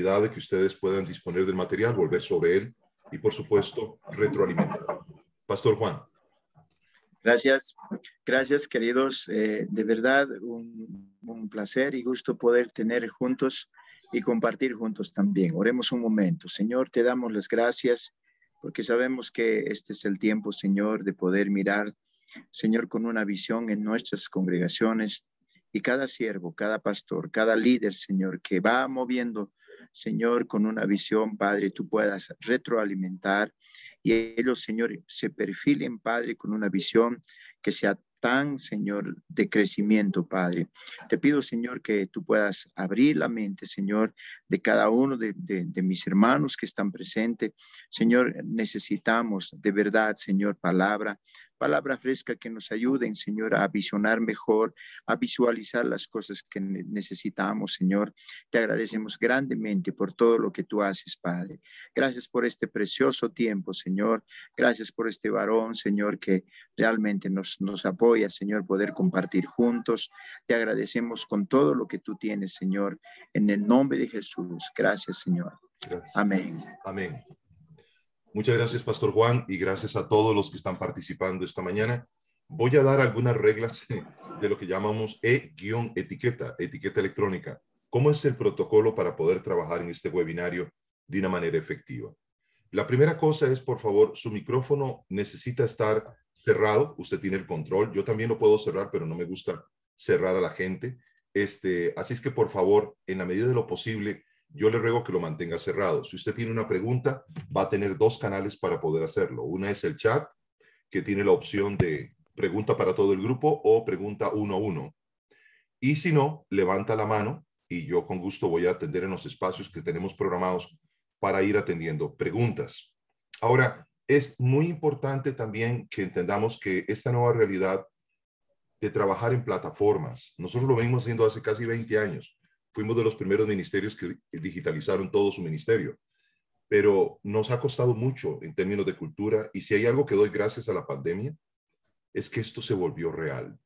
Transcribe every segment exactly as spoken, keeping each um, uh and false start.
posibilidad de que ustedes puedan disponer del material, volver sobre él y, por supuesto, retroalimentar. Pastor Juan. Gracias, gracias queridos. Eh, de verdad, un, un placer y gusto poder tener juntos y compartir juntos también. Oremos un momento. Señor, te damos las gracias porque sabemos que este es el tiempo, Señor, de poder mirar, Señor, con una visión en nuestras congregaciones y cada siervo, cada pastor, cada líder, Señor, que va moviendo, Señor, con una visión, Padre, tú puedas retroalimentar y ellos, Señor, se perfilen, Padre, con una visión que sea tan, Señor, de crecimiento, Padre. Te pido, Señor, que tú puedas abrir la mente, Señor, de cada uno de, de, de mis hermanos que están presentes. Señor, necesitamos de verdad, Señor, palabra, palabra fresca que nos ayuden, Señor, a visionar mejor, a visualizar las cosas que necesitamos, Señor. Te agradecemos grandemente por todo lo que tú haces, Padre. Gracias por este precioso tiempo, Señor. Gracias por este varón, Señor, que realmente nos, nos apoya, Señor, poder compartir juntos. Te agradecemos con todo lo que tú tienes, Señor, en el nombre de Jesús. Gracias, Señor. Gracias. Amén. Amén. Muchas gracias, Pastor Juan, y gracias a todos los que están participando esta mañana. Voy a dar algunas reglas de lo que llamamos E-etiqueta, etiqueta electrónica. ¿Cómo es el protocolo para poder trabajar en este webinario de una manera efectiva? La primera cosa es, por favor, su micrófono necesita estar cerrado. Usted tiene el control. Yo también lo puedo cerrar, pero no me gusta cerrar a la gente. Este, así es que, por favor, en la medida de lo posible, yo le ruego que lo mantenga cerrado. Si usted tiene una pregunta, va a tener dos canales para poder hacerlo. Una es el chat, que tiene la opción de pregunta para todo el grupo o pregunta uno a uno. Y si no, levanta la mano y yo con gusto voy a atender en los espacios que tenemos programados para ir atendiendo preguntas. Ahora, es muy importante también que entendamos que esta nueva realidad de trabajar en plataformas, nosotros lo venimos haciendo hace casi veinte años. Fuimos de los primeros ministerios que digitalizaron todo su ministerio, pero nos ha costado mucho en términos de cultura, y si hay algo que doy gracias a la pandemia, es que esto se volvió real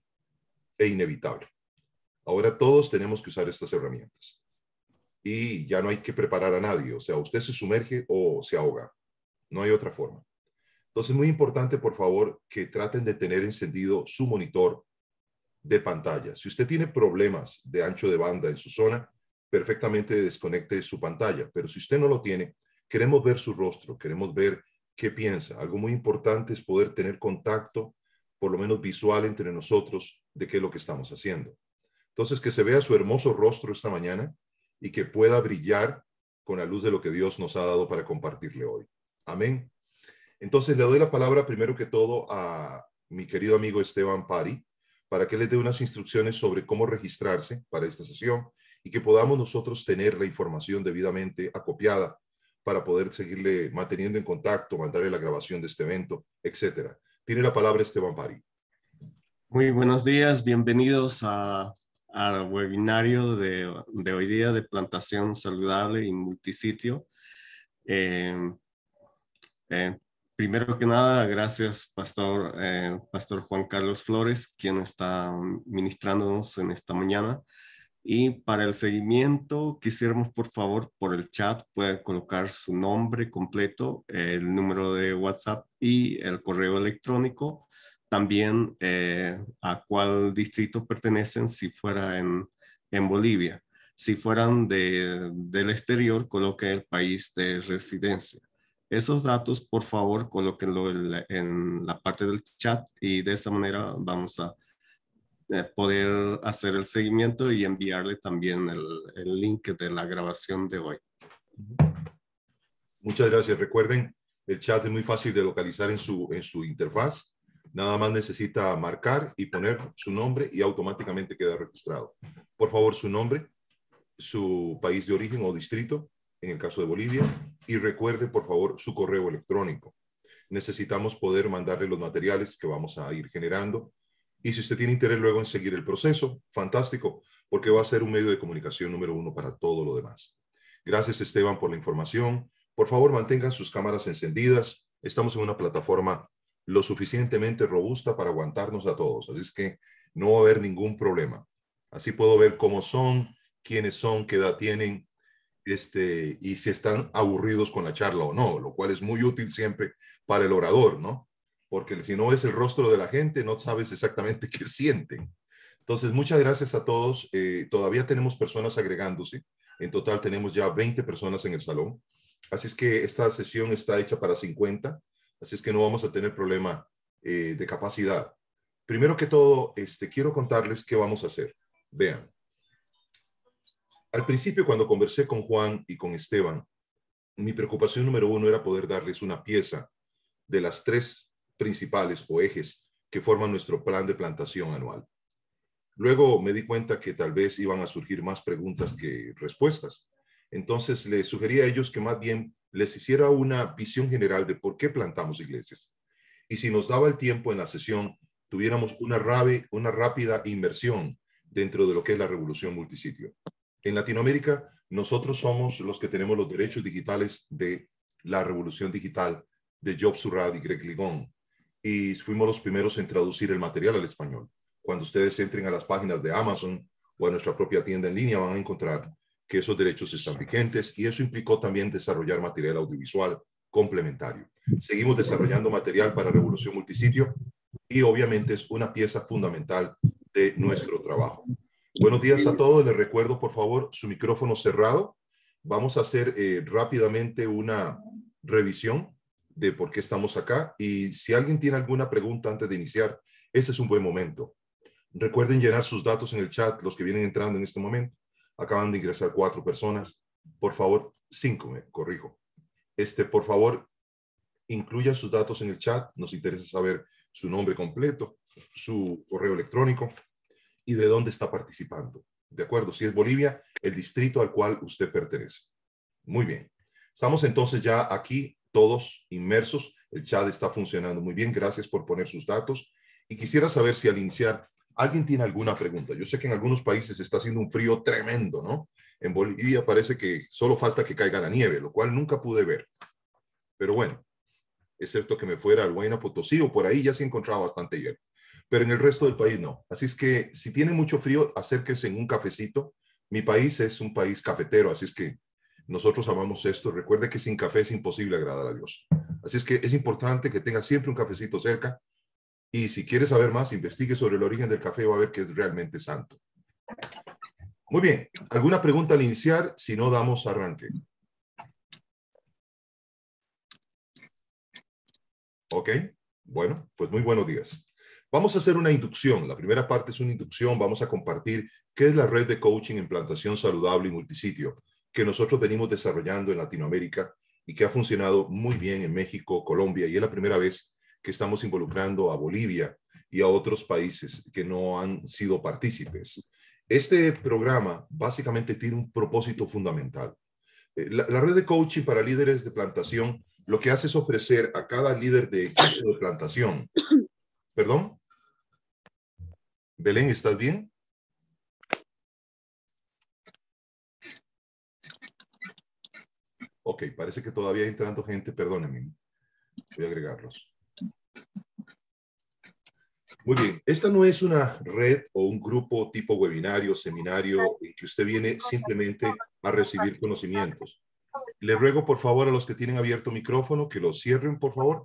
e inevitable. Ahora todos tenemos que usar estas herramientas y ya no hay que preparar a nadie, o sea, usted se sumerge o se ahoga, no hay otra forma. Entonces, muy importante, por favor, que traten de tener encendido su monitor de pantalla. Si usted tiene problemas de ancho de banda en su zona, perfectamente desconecte su pantalla. Pero si usted no lo tiene, queremos ver su rostro, queremos ver qué piensa. Algo muy importante es poder tener contacto, por lo menos visual, entre nosotros de qué es lo que estamos haciendo. Entonces, que se vea su hermoso rostro esta mañana y que pueda brillar con la luz de lo que Dios nos ha dado para compartirle hoy. Amén. Entonces, le doy la palabra primero que todo a mi querido amigo Esteban Pari, para que les dé unas instrucciones sobre cómo registrarse para esta sesión y que podamos nosotros tener la información debidamente acopiada para poder seguirle manteniendo en contacto, mandarle la grabación de este evento, etcétera. Tiene la palabra Esteban Pari. Muy buenos días, bienvenidos a, al webinario de, de hoy día de plantación saludable y multisitio. Eh, eh, Primero que nada, gracias, Pastor, eh, Pastor Juan Carlos Flores, quien está ministrándonos en esta mañana. Y para el seguimiento, quisiéramos, por favor, por el chat, pueden colocar su nombre completo, el número de WhatsApp y el correo electrónico. También eh, a cuál distrito pertenecen si fuera en, en Bolivia. Si fueran de, del exterior, coloque el país de residencia. Esos datos, por favor, colóquenlo en la, en la parte del chat y de esa manera vamos a eh, poder hacer el seguimiento y enviarle también el, el link de la grabación de hoy. Muchas gracias. Recuerden, el chat es muy fácil de localizar en su, en su interfaz. Nada más necesita marcar y poner su nombre y automáticamente queda registrado. Por favor, su nombre, su país de origen o distrito, en el caso de Bolivia, y recuerde, por favor, su correo electrónico. Necesitamos poder mandarle los materiales que vamos a ir generando. Y si usted tiene interés luego en seguir el proceso, fantástico, porque va a ser un medio de comunicación número uno para todo lo demás. Gracias, Esteban, por la información. Por favor, mantengan sus cámaras encendidas. Estamos en una plataforma lo suficientemente robusta para aguantarnos a todos. Así es que no va a haber ningún problema. Así puedo ver cómo son, quiénes son, qué edad tienen. este, y si están aburridos con la charla o no, lo cual es muy útil siempre para el orador, ¿no? Porque si no ves el rostro de la gente, no sabes exactamente qué sienten. Entonces, muchas gracias a todos. Eh, todavía tenemos personas agregándose. En total tenemos ya veinte personas en el salón. Así es que esta sesión está hecha para cincuenta. Así es que no vamos a tener problema eh, de capacidad. Primero que todo, este, quiero contarles qué vamos a hacer. Vean. Al principio, cuando conversé con Juan y con Esteban, mi preocupación número uno era poder darles una pieza de las tres principales o ejes que forman nuestro plan de plantación anual. Luego me di cuenta que tal vez iban a surgir más preguntas que respuestas. Entonces les sugerí a ellos que más bien les hiciera una visión general de por qué plantamos iglesias. Y si nos daba el tiempo en la sesión, tuviéramos una, rave, una rápida inmersión dentro de lo que es la revolución multisitio. En Latinoamérica, nosotros somos los que tenemos los derechos digitales de la revolución digital de Job Surratt y Greg Ligón. Y fuimos los primeros en traducir el material al español. Cuando ustedes entren a las páginas de Amazon o a nuestra propia tienda en línea, van a encontrar que esos derechos están vigentes y eso implicó también desarrollar material audiovisual complementario. Seguimos desarrollando material para Revolución Multisitio y obviamente es una pieza fundamental de nuestro trabajo. Buenos días a todos. Les recuerdo, por favor, su micrófono cerrado. Vamos a hacer eh, rápidamente una revisión de por qué estamos acá. Y si alguien tiene alguna pregunta antes de iniciar, ese es un buen momento. Recuerden llenar sus datos en el chat, los que vienen entrando en este momento. Acaban de ingresar cuatro personas. Por favor, cinco, me corrijo. Este, por favor, incluyan sus datos en el chat. Nos interesa saber su nombre completo, su correo electrónico y de dónde está participando. ¿De acuerdo? Si es Bolivia, el distrito al cual usted pertenece. Muy bien. Estamos entonces ya aquí todos inmersos. El chat está funcionando muy bien. Gracias por poner sus datos. Y quisiera saber si al iniciar alguien tiene alguna pregunta. Yo sé que en algunos países está haciendo un frío tremendo, ¿no? En Bolivia parece que solo falta que caiga la nieve, lo cual nunca pude ver. Pero bueno, excepto que me fuera al Huayna Potosí o por ahí ya se encontraba bastante hielo. Pero en el resto del país no. Así es que si tiene mucho frío, acérquense en un cafecito. Mi país es un país cafetero, así es que nosotros amamos esto. Recuerde que sin café es imposible agradar a Dios. Así es que es importante que tenga siempre un cafecito cerca. Y si quiere saber más, investigue sobre el origen del café, va a ver que es realmente santo. Muy bien. ¿Alguna pregunta al iniciar? Si no, damos arranque. Ok. Bueno, pues muy buenos días. Vamos a hacer una inducción. La primera parte es una inducción. Vamos a compartir qué es la red de coaching en plantación saludable y multisitio que nosotros venimos desarrollando en Latinoamérica y que ha funcionado muy bien en México, Colombia, y es la primera vez que estamos involucrando a Bolivia y a otros países que no han sido partícipes. Este programa básicamente tiene un propósito fundamental. La, la red de coaching para líderes de plantación lo que hace es ofrecer a cada líder de equipo de plantación. ¿Perdón? Belén, ¿estás bien? Ok, parece que todavía hay entrando gente, perdónenme. Voy a agregarlos. Muy bien, esta no es una red o un grupo tipo webinario, seminario, en que usted viene simplemente a recibir conocimientos. Le ruego, por favor, a los que tienen abierto micrófono, que lo cierren, por favor.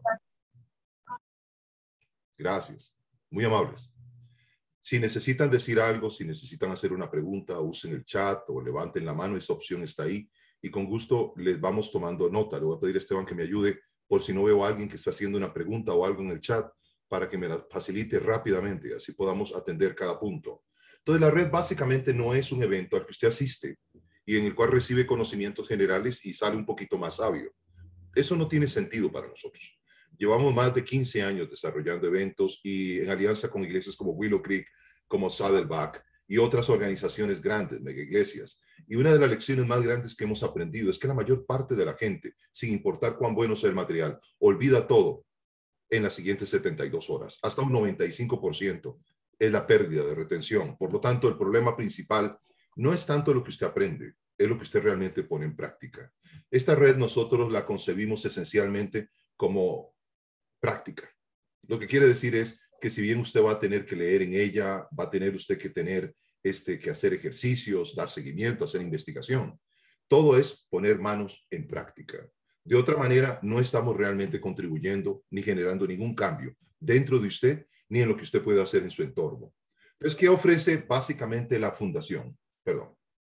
Gracias. Muy amables. Si necesitan decir algo, si necesitan hacer una pregunta, usen el chat o levanten la mano, esa opción está ahí. Y con gusto les vamos tomando nota. Le voy a pedir a Esteban que me ayude por si no veo a alguien que está haciendo una pregunta o algo en el chat para que me la facilite rápidamente y así podamos atender cada punto. Entonces, la red básicamente no es un evento al que usted asiste y en el cual recibe conocimientos generales y sale un poquito más sabio. Eso no tiene sentido para nosotros. Llevamos más de quince años desarrollando eventos y en alianza con iglesias como Willow Creek, como Saddleback y otras organizaciones grandes, mega iglesias. Y una de las lecciones más grandes que hemos aprendido es que la mayor parte de la gente, sin importar cuán bueno sea el material, olvida todo en las siguientes setenta y dos horas. Hasta un noventa y cinco por ciento es la pérdida de retención. Por lo tanto, el problema principal no es tanto lo que usted aprende, es lo que usted realmente pone en práctica. Esta red nosotros la concebimos esencialmente como práctica. Lo que quiere decir es que si bien usted va a tener que leer en ella, va a tener usted que tener este, que hacer ejercicios, dar seguimiento, hacer investigación. Todo es poner manos en práctica. De otra manera, no estamos realmente contribuyendo ni generando ningún cambio dentro de usted ni en lo que usted puede hacer en su entorno. Entonces, ¿qué ofrece básicamente la fundación? Perdón.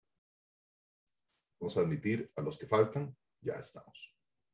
Vamos a admitir a los que faltan. Ya estamos.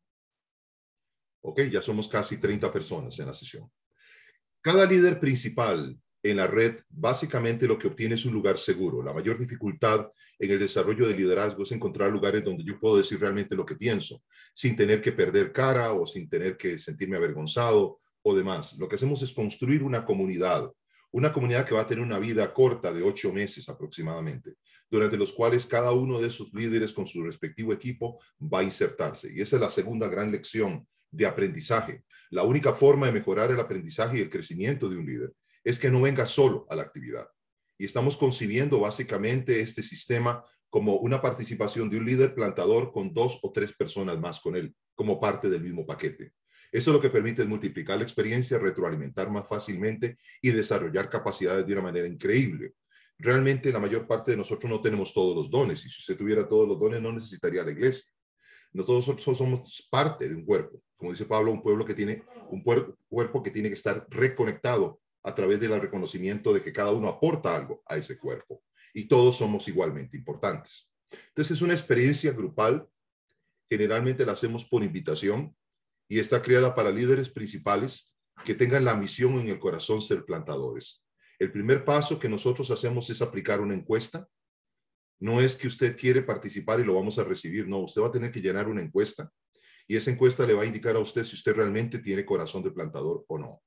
Ok, ya somos casi treinta personas en la sesión. Cada líder principal en la red básicamente lo que obtiene es un lugar seguro. La mayor dificultad en el desarrollo de liderazgo es encontrar lugares donde yo puedo decir realmente lo que pienso, sin tener que perder cara o sin tener que sentirme avergonzado o demás. Lo que hacemos es construir una comunidad, una comunidad que va a tener una vida corta de ocho meses aproximadamente, durante los cuales cada uno de esos líderes con su respectivo equipo va a insertarse. Y esa es la segunda gran lección de aprendizaje. La única forma de mejorar el aprendizaje y el crecimiento de un líder es que no venga solo a la actividad. Y estamos concibiendo básicamente este sistema como una participación de un líder plantador con dos o tres personas más con él, como parte del mismo paquete. Esto lo que permite es multiplicar la experiencia, retroalimentar más fácilmente y desarrollar capacidades de una manera increíble. Realmente la mayor parte de nosotros no tenemos todos los dones, y si usted tuviera todos los dones no necesitaría la iglesia. Nosotros somos parte de un cuerpo. Como dice Pablo, un pueblo que tiene un cuerpo que tiene que estar reconectado a través del reconocimiento de que cada uno aporta algo a ese cuerpo y todos somos igualmente importantes. Entonces es una experiencia grupal, generalmente la hacemos por invitación y está creada para líderes principales que tengan la misión en el corazón ser plantadores. El primer paso que nosotros hacemos es aplicar una encuesta. No es que usted quiere participar y lo vamos a recibir, no, usted va a tener que llenar una encuesta y esa encuesta le va a indicar a usted si usted realmente tiene corazón de plantador o no.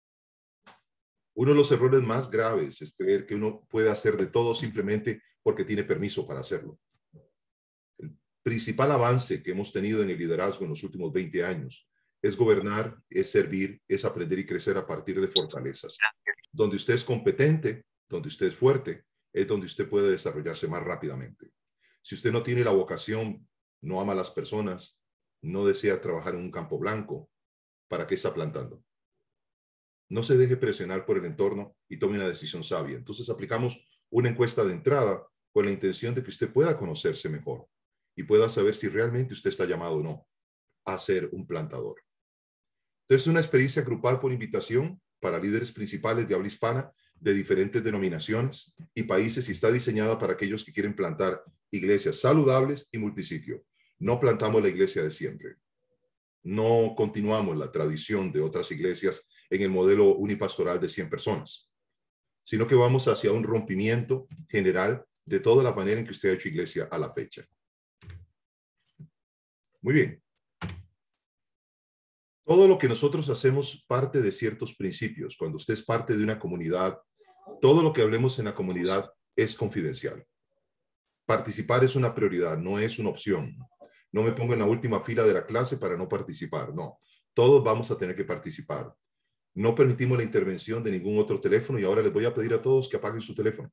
Uno de los errores más graves es creer que uno puede hacer de todo simplemente porque tiene permiso para hacerlo. El principal avance que hemos tenido en el liderazgo en los últimos veinte años es gobernar, es servir, es aprender y crecer a partir de fortalezas. Donde usted es competente, donde usted es fuerte, es donde usted puede desarrollarse más rápidamente. Si usted no tiene la vocación, no ama a las personas, no desea trabajar en un campo blanco, ¿para qué está plantando? No se deje presionar por el entorno y tome una decisión sabia. Entonces aplicamos una encuesta de entrada con la intención de que usted pueda conocerse mejor y pueda saber si realmente usted está llamado o no a ser un plantador. Entonces es una experiencia grupal por invitación para líderes principales de habla hispana de diferentes denominaciones y países y está diseñada para aquellos que quieren plantar iglesias saludables y multisitio. No plantamos la iglesia de siempre. No continuamos la tradición de otras iglesias en el modelo unipastoral de cien personas, sino que vamos hacia un rompimiento general de toda la manera en que usted ha hecho iglesia a la fecha. Muy bien. Todo lo que nosotros hacemos parte de ciertos principios. Cuando usted es parte de una comunidad, todo lo que hablemos en la comunidad es confidencial. Participar es una prioridad, no es una opción. No me pongo en la última fila de la clase para no participar. No, todos vamos a tener que participar. No permitimos la intervención de ningún otro teléfono y ahora les voy a pedir a todos que apaguen su teléfono.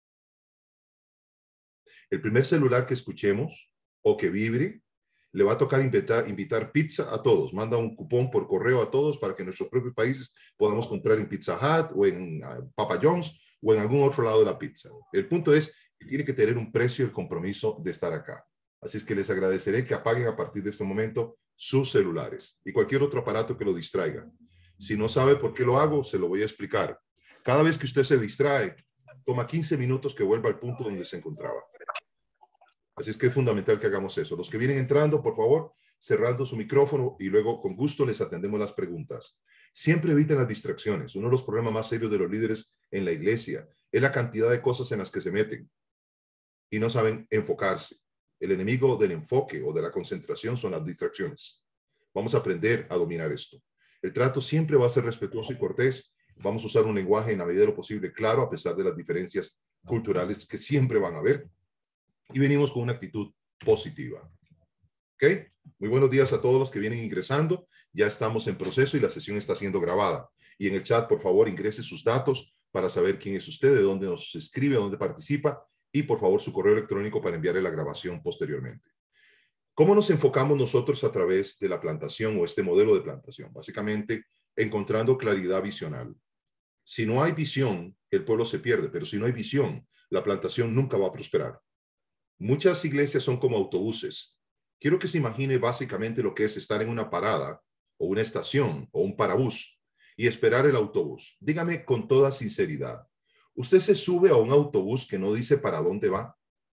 El primer celular que escuchemos o que vibre, le va a tocar invitar, invitar pizza a todos. Manda un cupón por correo a todos para que en nuestros propios países podamos comprar en Pizza Hut o en uh, Papa John's o en algún otro lado de la pizza. El punto es que tiene que tener un precio el compromiso de estar acá. Así es que les agradeceré que apaguen a partir de este momento sus celulares y cualquier otro aparato que lo distraiga. Si no sabe por qué lo hago, se lo voy a explicar. Cada vez que usted se distrae, toma quince minutos que vuelva al punto donde se encontraba. Así es que es fundamental que hagamos eso. Los que vienen entrando, por favor, cerrando su micrófono y luego con gusto les atendemos las preguntas. Siempre eviten las distracciones. Uno de los problemas más serios de los líderes en la iglesia es la cantidad de cosas en las que se meten y no saben enfocarse. El enemigo del enfoque o de la concentración son las distracciones. Vamos a aprender a dominar esto. El trato siempre va a ser respetuoso y cortés. Vamos a usar un lenguaje en la medida de lo posible claro, a pesar de las diferencias culturales que siempre van a haber. Y venimos con una actitud positiva. ¿Ok? Muy buenos días a todos los que vienen ingresando. Ya estamos en proceso y la sesión está siendo grabada. Y en el chat, por favor, ingrese sus datos para saber quién es usted, de dónde nos escribe, dónde participa y, por favor, su correo electrónico para enviarle la grabación posteriormente. ¿Cómo nos enfocamos nosotros a través de la plantación o este modelo de plantación? Básicamente, encontrando claridad visional. Si no hay visión, el pueblo se pierde, pero si no hay visión, la plantación nunca va a prosperar. Muchas iglesias son como autobuses. Quiero que se imagine básicamente lo que es estar en una parada o una estación o un parabús y esperar el autobús. Dígame con toda sinceridad, ¿usted se sube a un autobús que no dice para dónde va?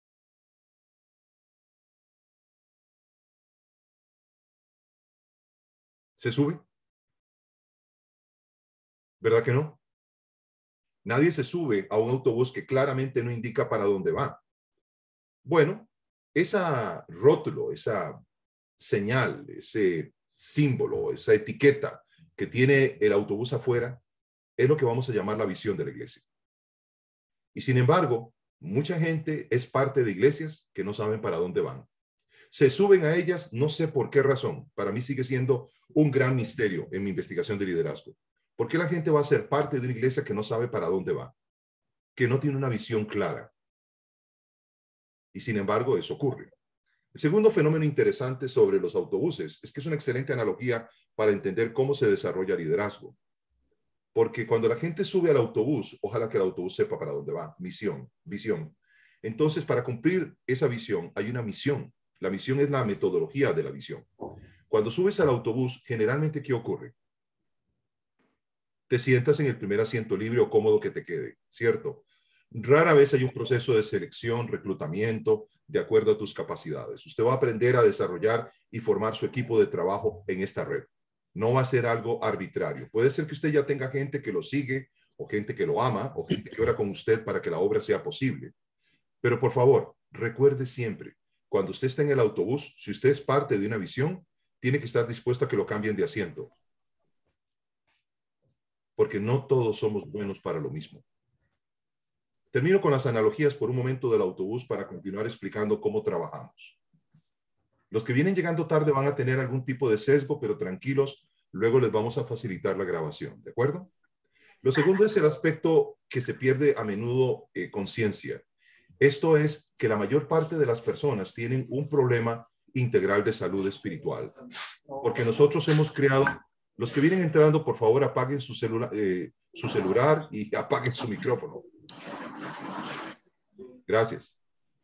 ¿Se sube? ¿Verdad que no? Nadie se sube a un autobús que claramente no indica para dónde va. Bueno, esa rótulo, esa señal, ese símbolo, esa etiqueta que tiene el autobús afuera, es lo que vamos a llamar la visión de la iglesia. Y sin embargo, mucha gente es parte de iglesias que no saben para dónde van. Se suben a ellas, no sé por qué razón. Para mí sigue siendo un gran misterio en mi investigación de liderazgo. ¿Por qué la gente va a ser parte de una iglesia que no sabe para dónde va? Que no tiene una visión clara. Y sin embargo, eso ocurre. El segundo fenómeno interesante sobre los autobuses es que es una excelente analogía para entender cómo se desarrolla liderazgo. Porque cuando la gente sube al autobús, ojalá que el autobús sepa para dónde va. Misión, visión. Entonces, para cumplir esa visión, hay una misión. La misión es la metodología de la visión. Cuando subes al autobús, generalmente, ¿qué ocurre? Te sientas en el primer asiento libre o cómodo que te quede, ¿cierto? Rara vez hay un proceso de selección, reclutamiento, de acuerdo a tus capacidades. Usted va a aprender a desarrollar y formar su equipo de trabajo en esta red. No va a ser algo arbitrario. Puede ser que usted ya tenga gente que lo sigue, o gente que lo ama, o gente que ora con usted para que la obra sea posible. Pero por favor, recuerde siempre, cuando usted está en el autobús, si usted es parte de una visión, tiene que estar dispuesto a que lo cambien de asiento. Porque no todos somos buenos para lo mismo. Termino con las analogías por un momento del autobús para continuar explicando cómo trabajamos. Los que vienen llegando tarde van a tener algún tipo de sesgo, pero tranquilos, luego les vamos a facilitar la grabación, ¿de acuerdo? Lo segundo es el aspecto que se pierde a menudo eh, conciencia. Esto es que la mayor parte de las personas tienen un problema integral de salud espiritual, porque nosotros hemos creado, los que vienen entrando, por favor, apaguen su, celula, eh, su celular y apaguen su micrófono. Gracias.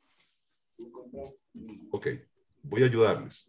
Ok, voy a ayudarles.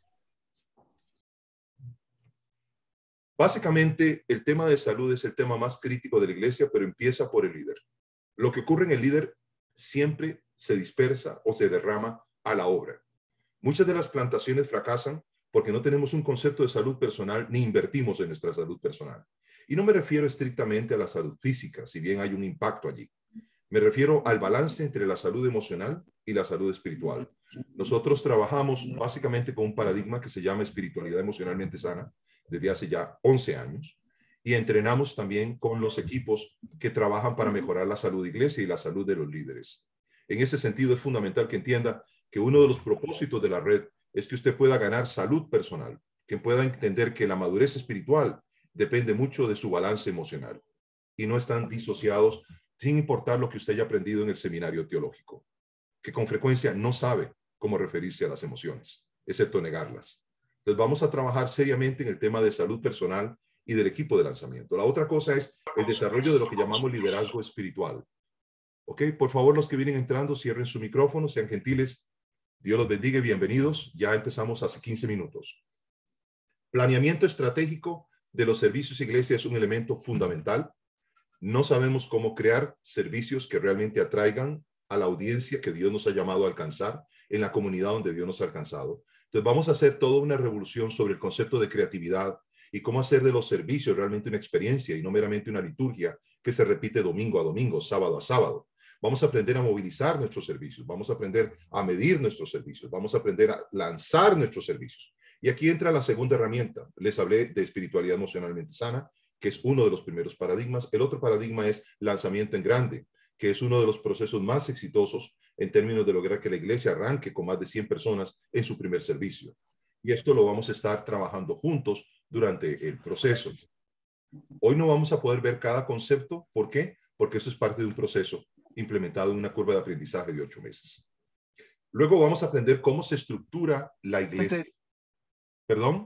Básicamente, el tema de salud es el tema más crítico de la iglesia, pero empieza por el líder. Lo que ocurre en el líder siempre se dispersa o se derrama a la obra. Muchas de las plantaciones fracasan porque no tenemos un concepto de salud personal ni invertimos en nuestra salud personal. Y no me refiero estrictamente a la salud física, si bien hay un impacto allí. Me refiero al balance entre la salud emocional y la salud espiritual. Nosotros trabajamos básicamente con un paradigma que se llama espiritualidad emocionalmente sana desde hace ya once años y entrenamos también con los equipos que trabajan para mejorar la salud de iglesia y la salud de los líderes. En ese sentido es fundamental que entienda que uno de los propósitos de la red es que usted pueda ganar salud personal, que pueda entender que la madurez espiritual depende mucho de su balance emocional y no están disociados sin importar lo que usted haya aprendido en el seminario teológico, que con frecuencia no sabe cómo referirse a las emociones, excepto negarlas. Entonces vamos a trabajar seriamente en el tema de salud personal y del equipo de lanzamiento. La otra cosa es el desarrollo de lo que llamamos liderazgo espiritual. Ok, por favor, los que vienen entrando, cierren su micrófono, sean gentiles. Dios los bendiga y bienvenidos. Ya empezamos hace quince minutos. Planeamiento estratégico de los servicios iglesia es un elemento fundamental. No sabemos cómo crear servicios que realmente atraigan a la audiencia que Dios nos ha llamado a alcanzar en la comunidad donde Dios nos ha alcanzado. Entonces vamos a hacer toda una revolución sobre el concepto de creatividad y cómo hacer de los servicios realmente una experiencia y no meramente una liturgia que se repite domingo a domingo, sábado a sábado. Vamos a aprender a movilizar nuestros servicios, vamos a aprender a medir nuestros servicios, vamos a aprender a lanzar nuestros servicios. Y aquí entra la segunda herramienta. Les hablé de espiritualidad emocionalmente sana, que es uno de los primeros paradigmas. El otro paradigma es lanzamiento en grande, que es uno de los procesos más exitosos en términos de lograr que la iglesia arranque con más de cien personas en su primer servicio. Y esto lo vamos a estar trabajando juntos durante el proceso. Hoy no vamos a poder ver cada concepto. ¿Por qué? Porque eso es parte de un proceso implementado en una curva de aprendizaje de ocho meses. Luego vamos a aprender cómo se estructura la iglesia. ¿Perdón?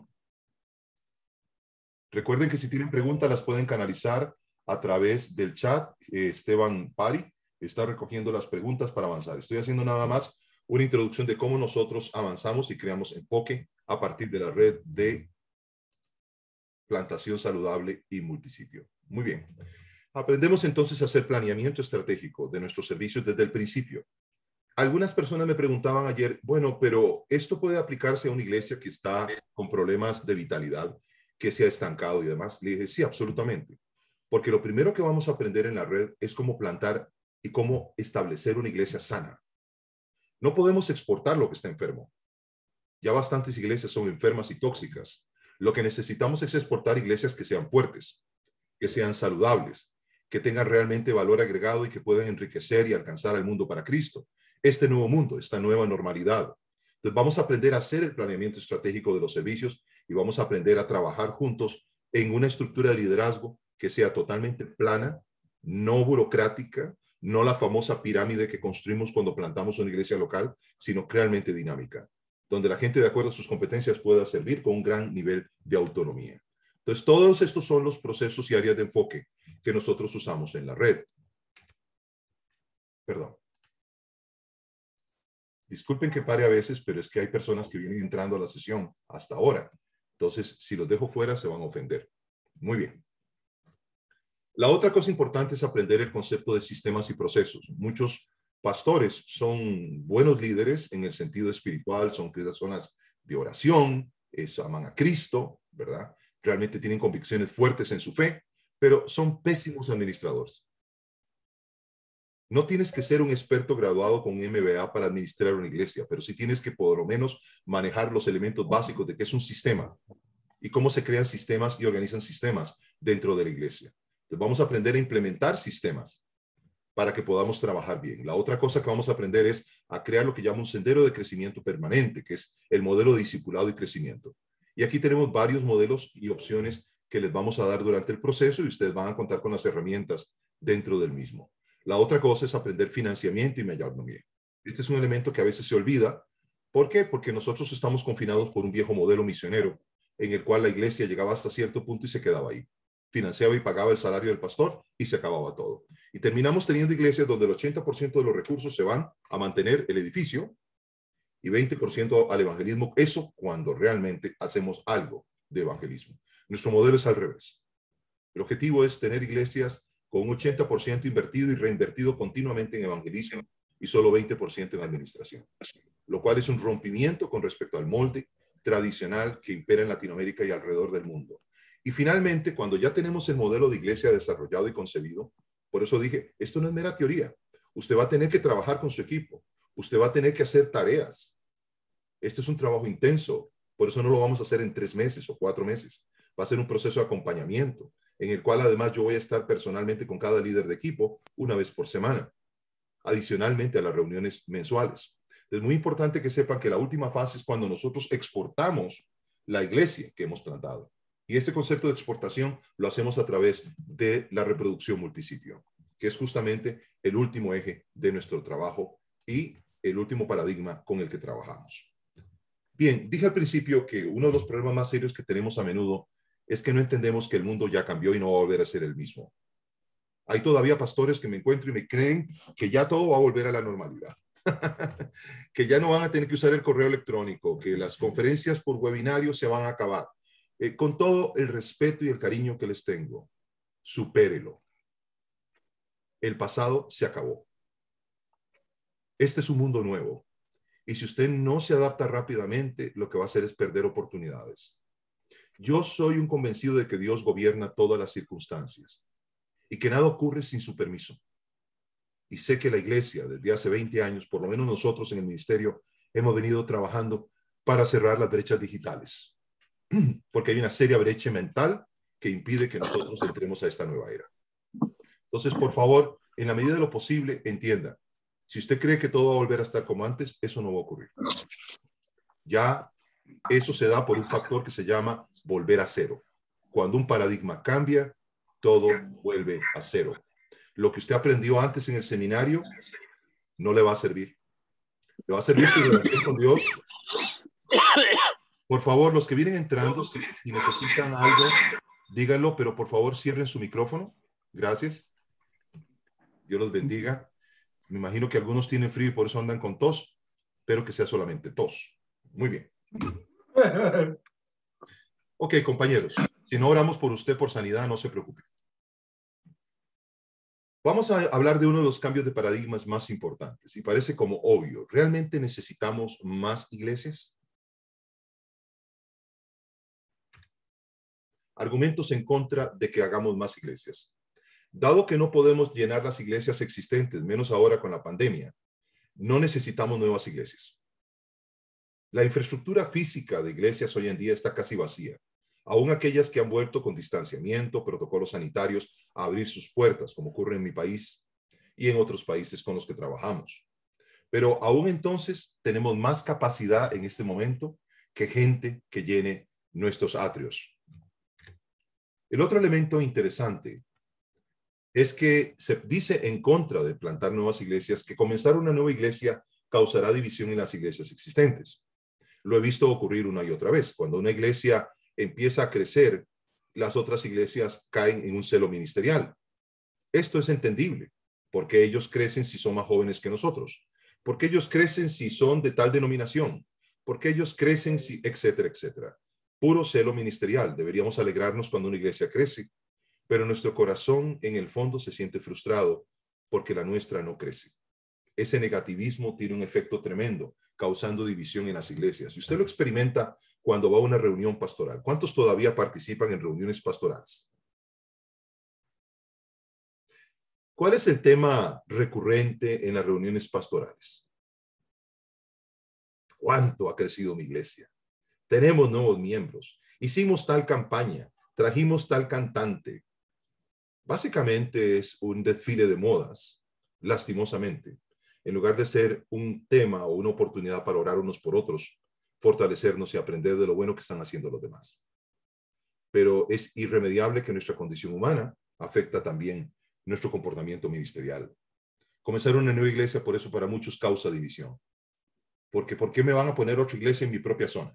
Recuerden que si tienen preguntas las pueden canalizar a través del chat. Eh, Esteban Pari está recogiendo las preguntas para avanzar. Estoy haciendo nada más una introducción de cómo nosotros avanzamos y creamos enfoque a partir de la red de plantación saludable y multisitio. Muy bien. Aprendemos entonces a hacer planeamiento estratégico de nuestros servicios desde el principio. Algunas personas me preguntaban ayer, bueno, pero esto puede aplicarse a una iglesia que está con problemas de vitalidad, que se ha estancado y demás. Le dije, sí, absolutamente. Porque lo primero que vamos a aprender en la red es cómo plantar y cómo establecer una iglesia sana. No podemos exportar lo que está enfermo. Ya bastantes iglesias son enfermas y tóxicas. Lo que necesitamos es exportar iglesias que sean fuertes, que sean saludables, que tengan realmente valor agregado y que puedan enriquecer y alcanzar al mundo para Cristo. Este nuevo mundo, esta nueva normalidad. Entonces vamos a aprender a hacer el planeamiento estratégico de los servicios y vamos a aprender a trabajar juntos en una estructura de liderazgo que sea totalmente plana, no burocrática, no la famosa pirámide que construimos cuando plantamos una iglesia local, sino realmente dinámica, donde la gente de acuerdo a sus competencias pueda servir con un gran nivel de autonomía. Entonces, todos estos son los procesos y áreas de enfoque que nosotros usamos en la red. Perdón. Disculpen que pare a veces, pero es que hay personas que vienen entrando a la sesión hasta ahora. Entonces, si los dejo fuera, se van a ofender. Muy bien. La otra cosa importante es aprender el concepto de sistemas y procesos. Muchos pastores son buenos líderes en el sentido espiritual, son personas de oración, es, aman a Cristo, ¿verdad? Realmente tienen convicciones fuertes en su fe, pero son pésimos administradores. No tienes que ser un experto graduado con un M B A para administrar una iglesia, pero sí tienes que por lo menos manejar los elementos básicos de qué es un sistema y cómo se crean sistemas y organizan sistemas dentro de la iglesia. Entonces vamos a aprender a implementar sistemas para que podamos trabajar bien. La otra cosa que vamos a aprender es a crear lo que llama un sendero de crecimiento permanente, que es el modelo de discipulado y crecimiento. Y aquí tenemos varios modelos y opciones que les vamos a dar durante el proceso y ustedes van a contar con las herramientas dentro del mismo. La otra cosa es aprender financiamiento y mayordomía. Este es un elemento que a veces se olvida. ¿Por qué? Porque nosotros estamos confinados por un viejo modelo misionero en el cual la iglesia llegaba hasta cierto punto y se quedaba ahí. Financiaba y pagaba el salario del pastor y se acababa todo. Y terminamos teniendo iglesias donde el ochenta por ciento de los recursos se van a mantener el edificio y veinte por ciento al evangelismo. Eso cuando realmente hacemos algo de evangelismo. Nuestro modelo es al revés. El objetivo es tener iglesias con un ochenta por ciento invertido y reinvertido continuamente en evangelismo y solo veinte por ciento en administración, lo cual es un rompimiento con respecto al molde tradicional que impera en Latinoamérica y alrededor del mundo. Y finalmente, cuando ya tenemos el modelo de iglesia desarrollado y concebido, por eso dije, esto no es mera teoría. Usted va a tener que trabajar con su equipo. Usted va a tener que hacer tareas. Este es un trabajo intenso. Por eso no lo vamos a hacer en tres meses o cuatro meses. Va a ser un proceso de acompañamiento, en el cual además yo voy a estar personalmente con cada líder de equipo una vez por semana, adicionalmente a las reuniones mensuales. Es muy importante que sepan que la última fase es cuando nosotros exportamos la iglesia que hemos plantado. Y este concepto de exportación lo hacemos a través de la reproducción multisitio, que es justamente el último eje de nuestro trabajo y el último paradigma con el que trabajamos. Bien, dije al principio que uno de los problemas más serios que tenemos a menudo es que no entendemos que el mundo ya cambió y no va a volver a ser el mismo. Hay todavía pastores que me encuentro y me creen que ya todo va a volver a la normalidad. Que ya no van a tener que usar el correo electrónico, que las conferencias por webinario se van a acabar. Eh, con todo el respeto y el cariño que les tengo, supérelo. El pasado se acabó. Este es un mundo nuevo. Y si usted no se adapta rápidamente, lo que va a hacer es perder oportunidades. Yo soy un convencido de que Dios gobierna todas las circunstancias y que nada ocurre sin su permiso. Y sé que la iglesia, desde hace veinte años, por lo menos nosotros en el ministerio, hemos venido trabajando para cerrar las brechas digitales. Porque hay una seria brecha mental que impide que nosotros entremos a esta nueva era. Entonces, por favor, en la medida de lo posible, entienda. Si usted cree que todo va a volver a estar como antes, eso no va a ocurrir. Ya eso se da por un factor que se llama volver a cero. Cuando un paradigma cambia, todo vuelve a cero. Lo que usted aprendió antes en el seminario no le va a servir. Le va a servir su relación con Dios. Por favor, los que vienen entrando, si, si necesitan algo, díganlo, pero por favor cierren su micrófono. Gracias. Dios los bendiga. Me imagino que algunos tienen frío y por eso andan con tos. pero que sea solamente tos. Muy bien. Ok, compañeros, si no oramos por usted por sanidad, no se preocupe. Vamos a hablar de uno de los cambios de paradigmas más importantes y parece como obvio. ¿Realmente necesitamos más iglesias? Argumentos en contra de que hagamos más iglesias. Dado que no podemos llenar las iglesias existentes, menos ahora con la pandemia, no necesitamos nuevas iglesias. La infraestructura física de iglesias hoy en día está casi vacía. Aún aquellas que han vuelto con distanciamiento, protocolos sanitarios, a abrir sus puertas, como ocurre en mi país y en otros países con los que trabajamos. Pero aún entonces tenemos más capacidad en este momento que gente que llene nuestros atrios. El otro elemento interesante es que se dice en contra de plantar nuevas iglesias que comenzar una nueva iglesia causará división en las iglesias existentes. Lo he visto ocurrir una y otra vez. Cuando una iglesia empieza a crecer, las otras iglesias caen en un celo ministerial. Esto es entendible, porque ellos crecen si son más jóvenes que nosotros, porque ellos crecen si son de tal denominación, porque ellos crecen si, etcétera, etcétera. Puro celo ministerial. Deberíamos alegrarnos cuando una iglesia crece, pero nuestro corazón en el fondo se siente frustrado porque la nuestra no crece. Ese negativismo tiene un efecto tremendo, causando división en las iglesias. Y usted lo experimenta cuando va a una reunión pastoral. ¿Cuántos todavía participan en reuniones pastorales? ¿Cuál es el tema recurrente en las reuniones pastorales? ¿Cuánto ha crecido mi iglesia? Tenemos nuevos miembros. Hicimos tal campaña. Trajimos tal cantante. Básicamente es un desfile de modas, lastimosamente. En lugar de ser un tema o una oportunidad para orar unos por otros, fortalecernos y aprender de lo bueno que están haciendo los demás. Pero es irremediable que nuestra condición humana afecta también nuestro comportamiento ministerial. Comenzar una nueva iglesia, por eso para muchos causa división. Porque ¿por qué me van a poner otra iglesia en mi propia zona?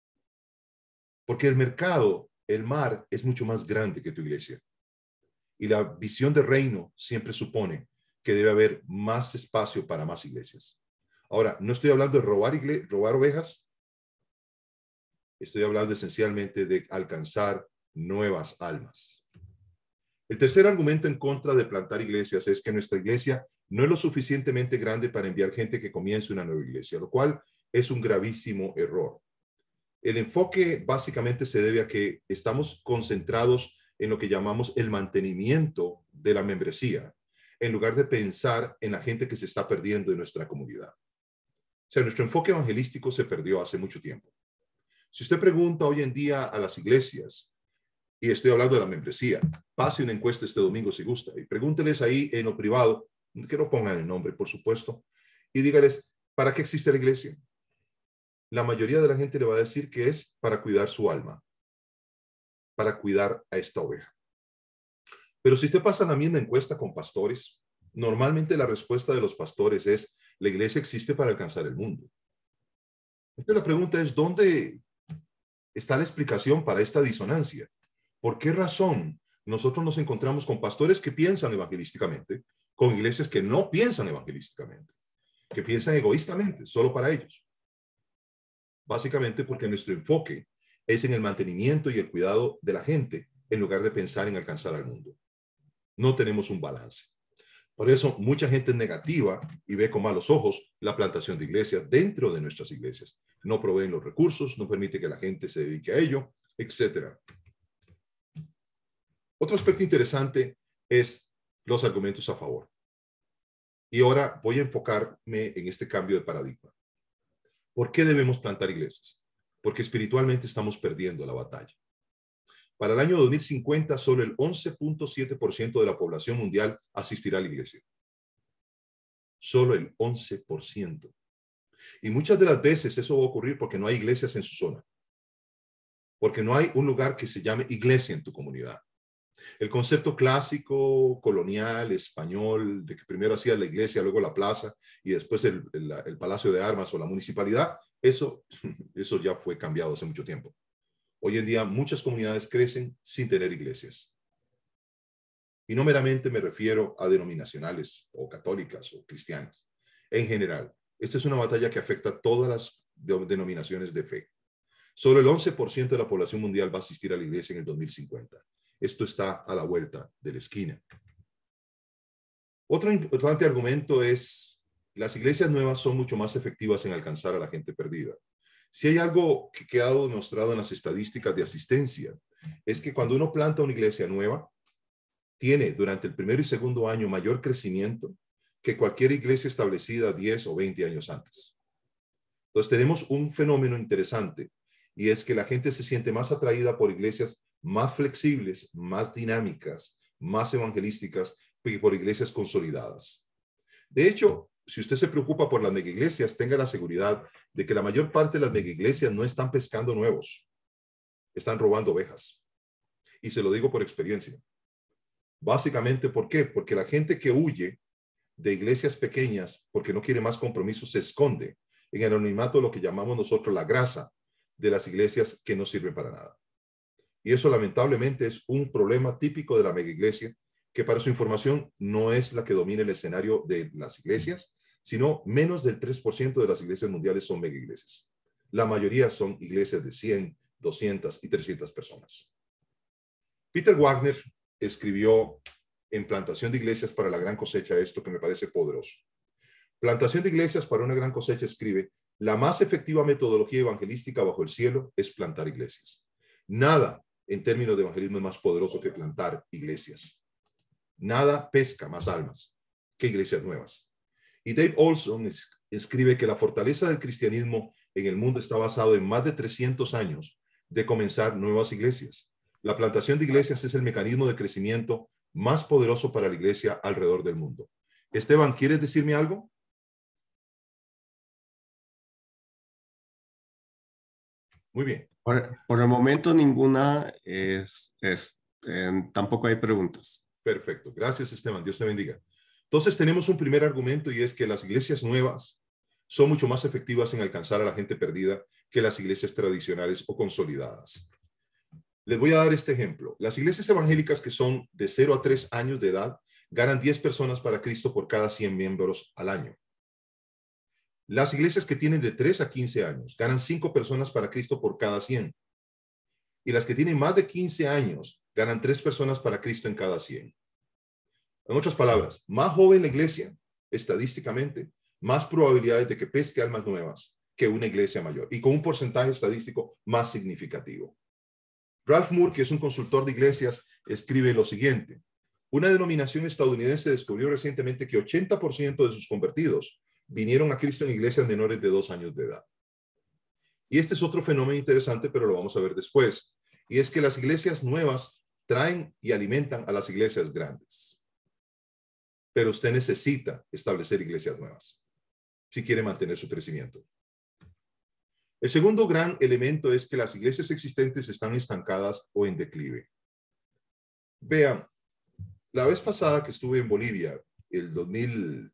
Porque el mercado, el mar, es mucho más grande que tu iglesia. Y la visión de reino siempre supone que debe haber más espacio para más iglesias. Ahora, no estoy hablando de robar, igle- robar ovejas. Estoy hablando esencialmente de alcanzar nuevas almas. El tercer argumento en contra de plantar iglesias es que nuestra iglesia no es lo suficientemente grande para enviar gente que comience una nueva iglesia, lo cual es un gravísimo error. El enfoque básicamente se debe a que estamos concentrados en lo que llamamos el mantenimiento de la membresía, en lugar de pensar en la gente que se está perdiendo en nuestra comunidad. O sea, nuestro enfoque evangelístico se perdió hace mucho tiempo. Si usted pregunta hoy en día a las iglesias, y estoy hablando de la membresía, pase una encuesta este domingo si gusta, y pregúnteles ahí en lo privado, que no pongan el nombre, por supuesto, y dígales, ¿para qué existe la iglesia? La mayoría de la gente le va a decir que es para cuidar su alma, para cuidar a esta oveja. Pero si usted pasa la misma encuesta con pastores, normalmente la respuesta de los pastores es, la iglesia existe para alcanzar el mundo. Entonces la pregunta es, ¿dónde está la explicación para esta disonancia? ¿Por qué razón nosotros nos encontramos con pastores que piensan evangelísticamente, con iglesias que no piensan evangelísticamente, que piensan egoístamente, solo para ellos? Básicamente porque nuestro enfoque es en el mantenimiento y el cuidado de la gente en lugar de pensar en alcanzar al mundo. No tenemos un balance. Por eso mucha gente es negativa y ve con malos ojos la plantación de iglesias dentro de nuestras iglesias. No proveen los recursos, no permite que la gente se dedique a ello, etcétera. Otro aspecto interesante es los argumentos a favor. Y ahora voy a enfocarme en este cambio de paradigma. ¿Por qué debemos plantar iglesias? Porque espiritualmente estamos perdiendo la batalla. Para el año dos mil cincuenta, solo el once punto siete por ciento de la población mundial asistirá a la iglesia. Solo el once por ciento. Y muchas de las veces eso va a ocurrir porque no hay iglesias en su zona. Porque no hay un lugar que se llame iglesia en tu comunidad. El concepto clásico, colonial, español, de que primero hacía la iglesia, luego la plaza y después el, el, el palacio de armas o la municipalidad, eso, eso ya fue cambiado hace mucho tiempo. Hoy en día muchas comunidades crecen sin tener iglesias. Y no meramente me refiero a denominacionales o católicas o cristianas. En general, Esta es una batalla que afecta a todas las denominaciones de fe. Solo el once por ciento de la población mundial va a asistir a la iglesia en el dos mil cincuenta. Esto está a la vuelta de la esquina. Otro importante argumento es, las iglesias nuevas son mucho más efectivas en alcanzar a la gente perdida. Si hay algo que ha quedado demostrado en las estadísticas de asistencia, es que cuando uno planta una iglesia nueva, tiene durante el primer y segundo año mayor crecimiento que cualquier iglesia establecida diez o veinte años antes. Entonces tenemos un fenómeno interesante, y es que la gente se siente más atraída por iglesias más flexibles, más dinámicas, más evangelísticas, que por iglesias consolidadas. De hecho, si usted se preocupa por las megaiglesias, tenga la seguridad de que la mayor parte de las megaiglesias no están pescando nuevos, están robando ovejas. Y se lo digo por experiencia. Básicamente, ¿por qué? Porque la gente que huye de iglesias pequeñas porque no quiere más compromisos se esconde en el anonimato, lo que llamamos nosotros la grasa de las iglesias que no sirven para nada. Y eso lamentablemente es un problema típico de la megaiglesia, que para su información no es la que domina el escenario de las iglesias, sino menos del tres por ciento de las iglesias mundiales son megaiglesias. La mayoría son iglesias de cien, doscientas y trescientas personas. Peter Wagner escribió en Plantación de Iglesias para la Gran Cosecha esto que me parece poderoso. Plantación de Iglesias para una Gran Cosecha escribe: la más efectiva metodología evangelística bajo el cielo es plantar iglesias. Nada en términos de evangelismo es más poderoso que plantar iglesias. Nada pesca más almas que iglesias nuevas. Y Dave Olson es, escribe que la fortaleza del cristianismo en el mundo está basado en más de trescientos años de comenzar nuevas iglesias. La plantación de iglesias es el mecanismo de crecimiento más poderoso para la iglesia alrededor del mundo. Esteban, ¿quieres decirme algo? Muy bien. Por, por el momento ninguna, es, es, eh, tampoco hay preguntas. Perfecto. Gracias, Esteban. Dios te bendiga. Entonces tenemos un primer argumento, y es que las iglesias nuevas son mucho más efectivas en alcanzar a la gente perdida que las iglesias tradicionales o consolidadas. Les voy a dar este ejemplo. Las iglesias evangélicas que son de cero a tres años de edad ganan diez personas para Cristo por cada cien miembros al año. Las iglesias que tienen de tres a quince años ganan cinco personas para Cristo por cada cien. Y las que tienen más de quince años ganan tres personas para Cristo en cada cien. En otras palabras, más joven la iglesia, estadísticamente, más probabilidades de que pesque almas nuevas que una iglesia mayor, y con un porcentaje estadístico más significativo. Ralph Moore, que es un consultor de iglesias, escribe lo siguiente: una denominación estadounidense descubrió recientemente que ochenta por ciento de sus convertidos vinieron a Cristo en iglesias menores de dos años de edad. Y este es otro fenómeno interesante, pero lo vamos a ver después. Y es que las iglesias nuevas traen y alimentan a las iglesias grandes. Pero usted necesita establecer iglesias nuevas si quiere mantener su crecimiento. El segundo gran elemento es que las iglesias existentes están estancadas o en declive. Vean, la vez pasada que estuve en Bolivia, el dos mil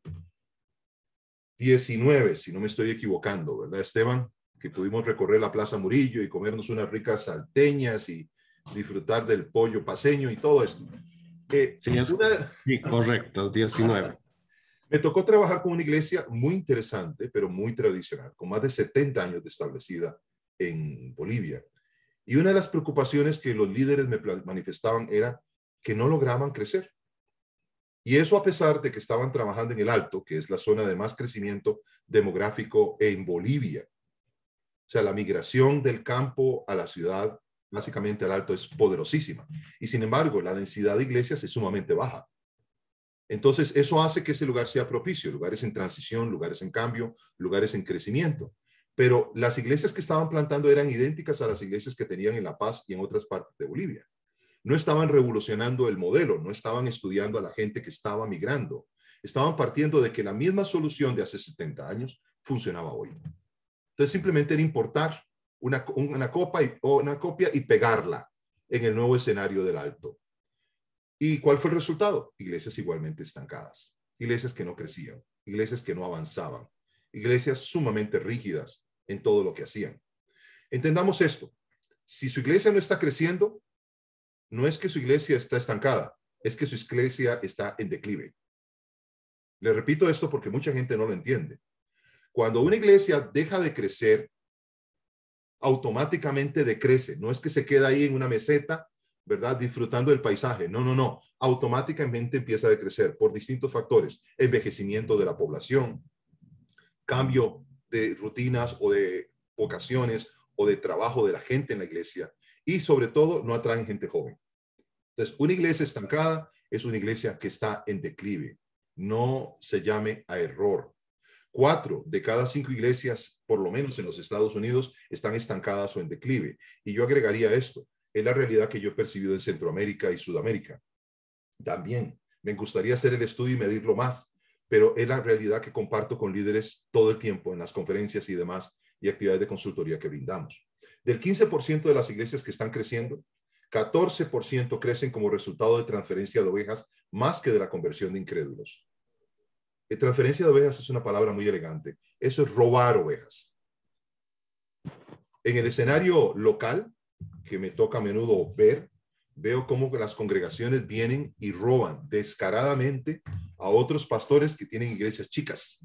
diecinueve, si no me estoy equivocando, ¿verdad, Esteban? Que pudimos recorrer la Plaza Murillo y comernos unas ricas salteñas y disfrutar del pollo paceño y todo esto. Eh, sí, es, una... sí, correcto, diecinueve. Me tocó trabajar con una iglesia muy interesante, pero muy tradicional, con más de setenta años de establecida en Bolivia. Y una de las preocupaciones que los líderes me manifestaban era que no lograban crecer. Y eso a pesar de que estaban trabajando en el Alto, que es la zona de más crecimiento demográfico en Bolivia. O sea, la migración del campo a la ciudad, básicamente al Alto, es poderosísima. Y sin embargo, la densidad de iglesias es sumamente baja. Entonces, eso hace que ese lugar sea propicio, lugares en transición, lugares en cambio, lugares en crecimiento. Pero las iglesias que estaban plantando eran idénticas a las iglesias que tenían en La Paz y en otras partes de Bolivia. No estaban revolucionando el modelo, no estaban estudiando a la gente que estaba migrando. Estaban partiendo de que la misma solución de hace setenta años funcionaba hoy. Entonces, simplemente era importar una, una, copa y, o una copia y pegarla en el nuevo escenario del Alto. ¿Y cuál fue el resultado? Iglesias igualmente estancadas, iglesias que no crecían, iglesias que no avanzaban, iglesias sumamente rígidas en todo lo que hacían. Entendamos esto: si su iglesia no está creciendo, no es que su iglesia está estancada, es que su iglesia está en declive. Le repito esto porque mucha gente no lo entiende. Cuando una iglesia deja de crecer, automáticamente decrece. No es que se queda ahí en una meseta, ¿verdad? Disfrutando del paisaje. No, no, no. Automáticamente empieza a decrecer por distintos factores. Envejecimiento de la población, cambio de rutinas o de vocaciones o de trabajo de la gente en la iglesia y sobre todo no atraen gente joven. Entonces, una iglesia estancada es una iglesia que está en declive. No se llame a error. Cuatro de cada cinco iglesias, por lo menos en los Estados Unidos, están estancadas o en declive. Y yo agregaría esto. Es la realidad que yo he percibido en Centroamérica y Sudamérica. También me gustaría hacer el estudio y medirlo más, pero es la realidad que comparto con líderes todo el tiempo en las conferencias y demás y actividades de consultoría que brindamos. Del quince por ciento de las iglesias que están creciendo, catorce por ciento crecen como resultado de transferencia de ovejas más que de la conversión de incrédulos. La transferencia de ovejas es una palabra muy elegante. Eso es robar ovejas. En el escenario local, que me toca a menudo ver, veo cómo las congregaciones vienen y roban descaradamente a otros pastores que tienen iglesias chicas.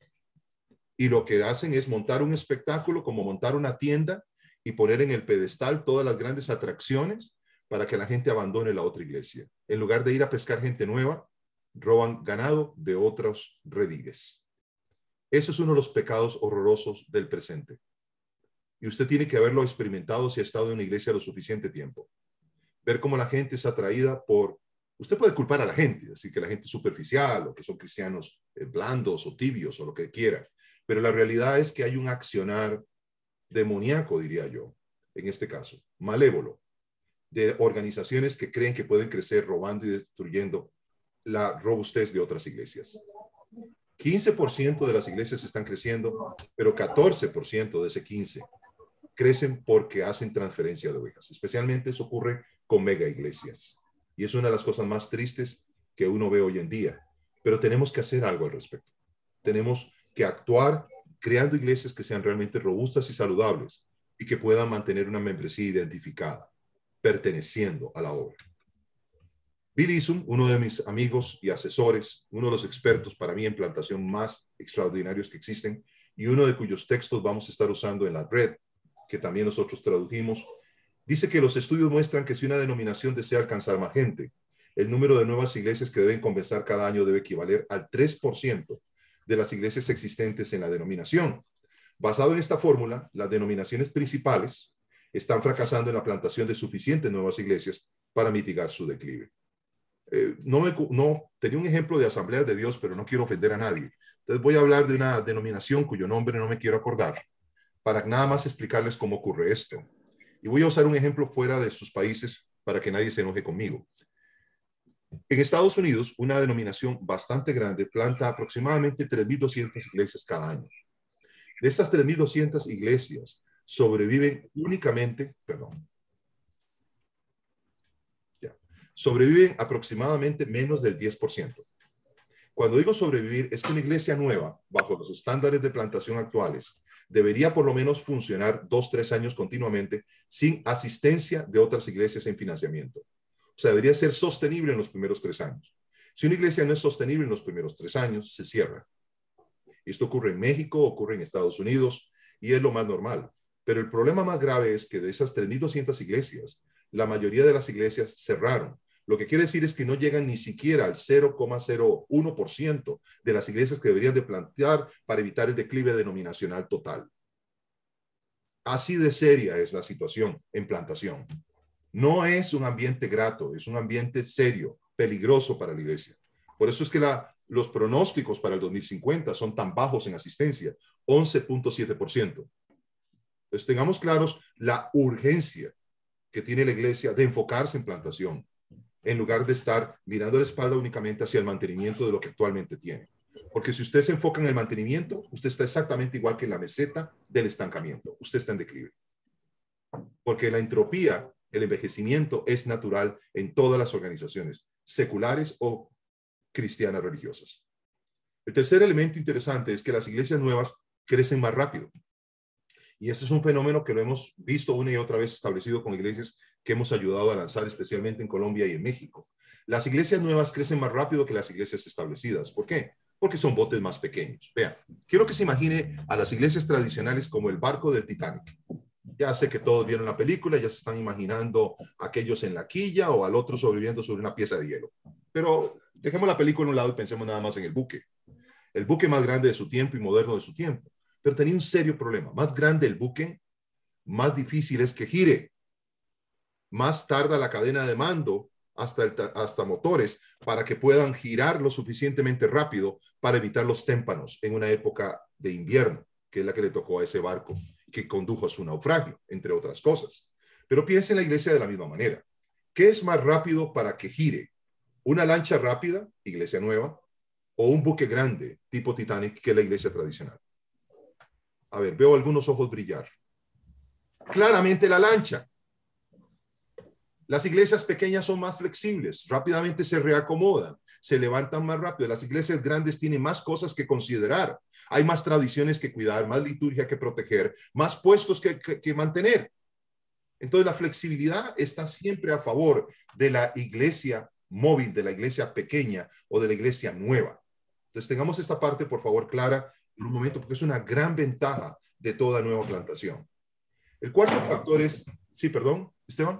Y lo que hacen es montar un espectáculo, como montar una tienda y poner en el pedestal todas las grandes atracciones para que la gente abandone la otra iglesia. En lugar de ir a pescar gente nueva, roban ganado de otros rediles. Eso es uno de los pecados horrorosos del presente. Y usted tiene que haberlo experimentado si ha estado en una iglesia lo suficiente tiempo. Ver cómo la gente es atraída por... Usted puede culpar a la gente, decir que la gente es superficial o que son cristianos eh, blandos o tibios o lo que quiera. Pero la realidad es que hay un accionar demoníaco, diría yo, en este caso, malévolo, de organizaciones que creen que pueden crecer robando y destruyendo la robustez de otras iglesias. quince por ciento de las iglesias están creciendo, pero catorce por ciento de ese quince crecen porque hacen transferencia de ovejas. Especialmente eso ocurre con mega iglesias. Y es una de las cosas más tristes que uno ve hoy en día. Pero tenemos que hacer algo al respecto. Tenemos que actuar creando iglesias que sean realmente robustas y saludables y que puedan mantener una membresía identificada, perteneciendo a la obra. Bill Eason, uno de mis amigos y asesores, uno de los expertos para mí en plantación más extraordinarios que existen y uno de cuyos textos vamos a estar usando en la red, que también nosotros tradujimos, dice que los estudios muestran que si una denominación desea alcanzar más gente, el número de nuevas iglesias que deben comenzar cada año debe equivaler al tres por ciento de las iglesias existentes en la denominación. Basado en esta fórmula, las denominaciones principales están fracasando en la plantación de suficientes nuevas iglesias para mitigar su declive. Eh, no, me, no tenía un ejemplo de Asambleas de Dios, pero no quiero ofender a nadie. Entonces voy a hablar de una denominación cuyo nombre no me quiero acordar, para nada más explicarles cómo ocurre esto. Y voy a usar un ejemplo fuera de sus países para que nadie se enoje conmigo. En Estados Unidos, una denominación bastante grande planta aproximadamente tres mil doscientas iglesias cada año. De estas tres mil doscientas iglesias sobreviven únicamente, perdón, ya, sobreviven aproximadamente menos del diez por ciento. Cuando digo sobrevivir, es que una iglesia nueva, bajo los estándares de plantación actuales, debería por lo menos funcionar dos, tres años continuamente sin asistencia de otras iglesias en financiamiento. O sea, debería ser sostenible en los primeros tres años. Si una iglesia no es sostenible en los primeros tres años, se cierra. Esto ocurre en México, ocurre en Estados Unidos y es lo más normal. Pero el problema más grave es que de esas tres mil doscientas iglesias, la mayoría de las iglesias cerraron. Lo que quiere decir es que no llegan ni siquiera al cero coma cero uno por ciento de las iglesias que deberían de plantear para evitar el declive denominacional total. Así de seria es la situación en plantación. No es un ambiente grato, es un ambiente serio, peligroso para la iglesia. Por eso es que la, los pronósticos para el dos mil cincuenta son tan bajos en asistencia, once punto siete por ciento. Entonces tengamos claros la urgencia que tiene la iglesia de enfocarse en plantación, en lugar de estar mirando la espalda únicamente hacia el mantenimiento de lo que actualmente tiene. Porque si usted se enfoca en el mantenimiento, usted está exactamente igual que en la meseta del estancamiento. Usted está en declive. Porque la entropía, el envejecimiento es natural en todas las organizaciones, seculares o cristianas religiosas. El tercer elemento interesante es que las iglesias nuevas crecen más rápido. Y este es un fenómeno que lo hemos visto una y otra vez establecido con iglesias que hemos ayudado a lanzar, especialmente en Colombia y en México. Las iglesias nuevas crecen más rápido que las iglesias establecidas. ¿Por qué? porque son botes más pequeños. Vean, quiero que se imagine a las iglesias tradicionales como el barco del Titanic. Ya sé que todos vieron la película, ya se están imaginando a aquellos en la quilla o al otro sobreviviendo sobre una pieza de hielo. Pero dejemos la película a un lado y pensemos nada más en el buque. El buque más grande de su tiempo y moderno de su tiempo. Pero tenía un serio problema. Más grande el buque, más difícil es que gire. Más tarda la cadena de mando hasta, el, hasta motores para que puedan girar lo suficientemente rápido para evitar los témpanos en una época de invierno, que es la que le tocó a ese barco, que condujo a su naufragio, entre otras cosas. Pero piensa en la iglesia de la misma manera. ¿Qué es más rápido para que gire? ¿Una lancha rápida, iglesia nueva, o un buque grande, tipo Titanic, que es la iglesia tradicional? A ver, veo algunos ojos brillar. Claramente la lancha. Las iglesias pequeñas son más flexibles, rápidamente se reacomodan, se levantan más rápido. Las iglesias grandes tienen más cosas que considerar. Hay más tradiciones que cuidar, más liturgia que proteger, más puestos que, que, que mantener. Entonces la flexibilidad está siempre a favor de la iglesia móvil, de la iglesia pequeña o de la iglesia nueva. Entonces tengamos esta parte, por favor, clara en un momento, porque es una gran ventaja de toda nueva plantación. El cuarto factor es, sí, perdón, Esteban.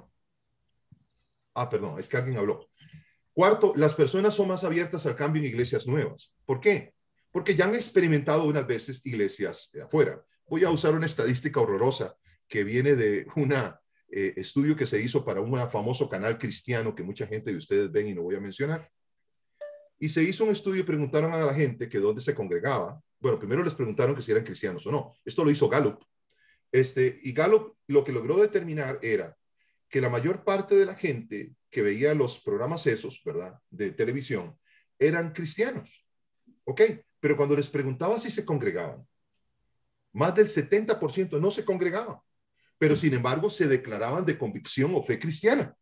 Ah, perdón, es que alguien habló. Cuarto, las personas son más abiertas al cambio en iglesias nuevas. ¿Por qué? Porque ya han experimentado unas veces iglesias de afuera. Voy a usar una estadística horrorosa que viene de un eh, estudio que se hizo para un famoso canal cristiano que mucha gente de ustedes ven y no voy a mencionar. Y se hizo un estudio y preguntaron a la gente que dónde se congregaba. Bueno, primero les preguntaron que si eran cristianos o no. Esto lo hizo Gallup. Este, y Gallup lo que logró determinar era que la mayor parte de la gente que veía los programas esos, ¿verdad?, de televisión, eran cristianos. ¿Ok? Pero cuando les preguntaba si se congregaban, más del setenta por ciento no se congregaban, pero sin embargo se declaraban de convicción o fe cristiana.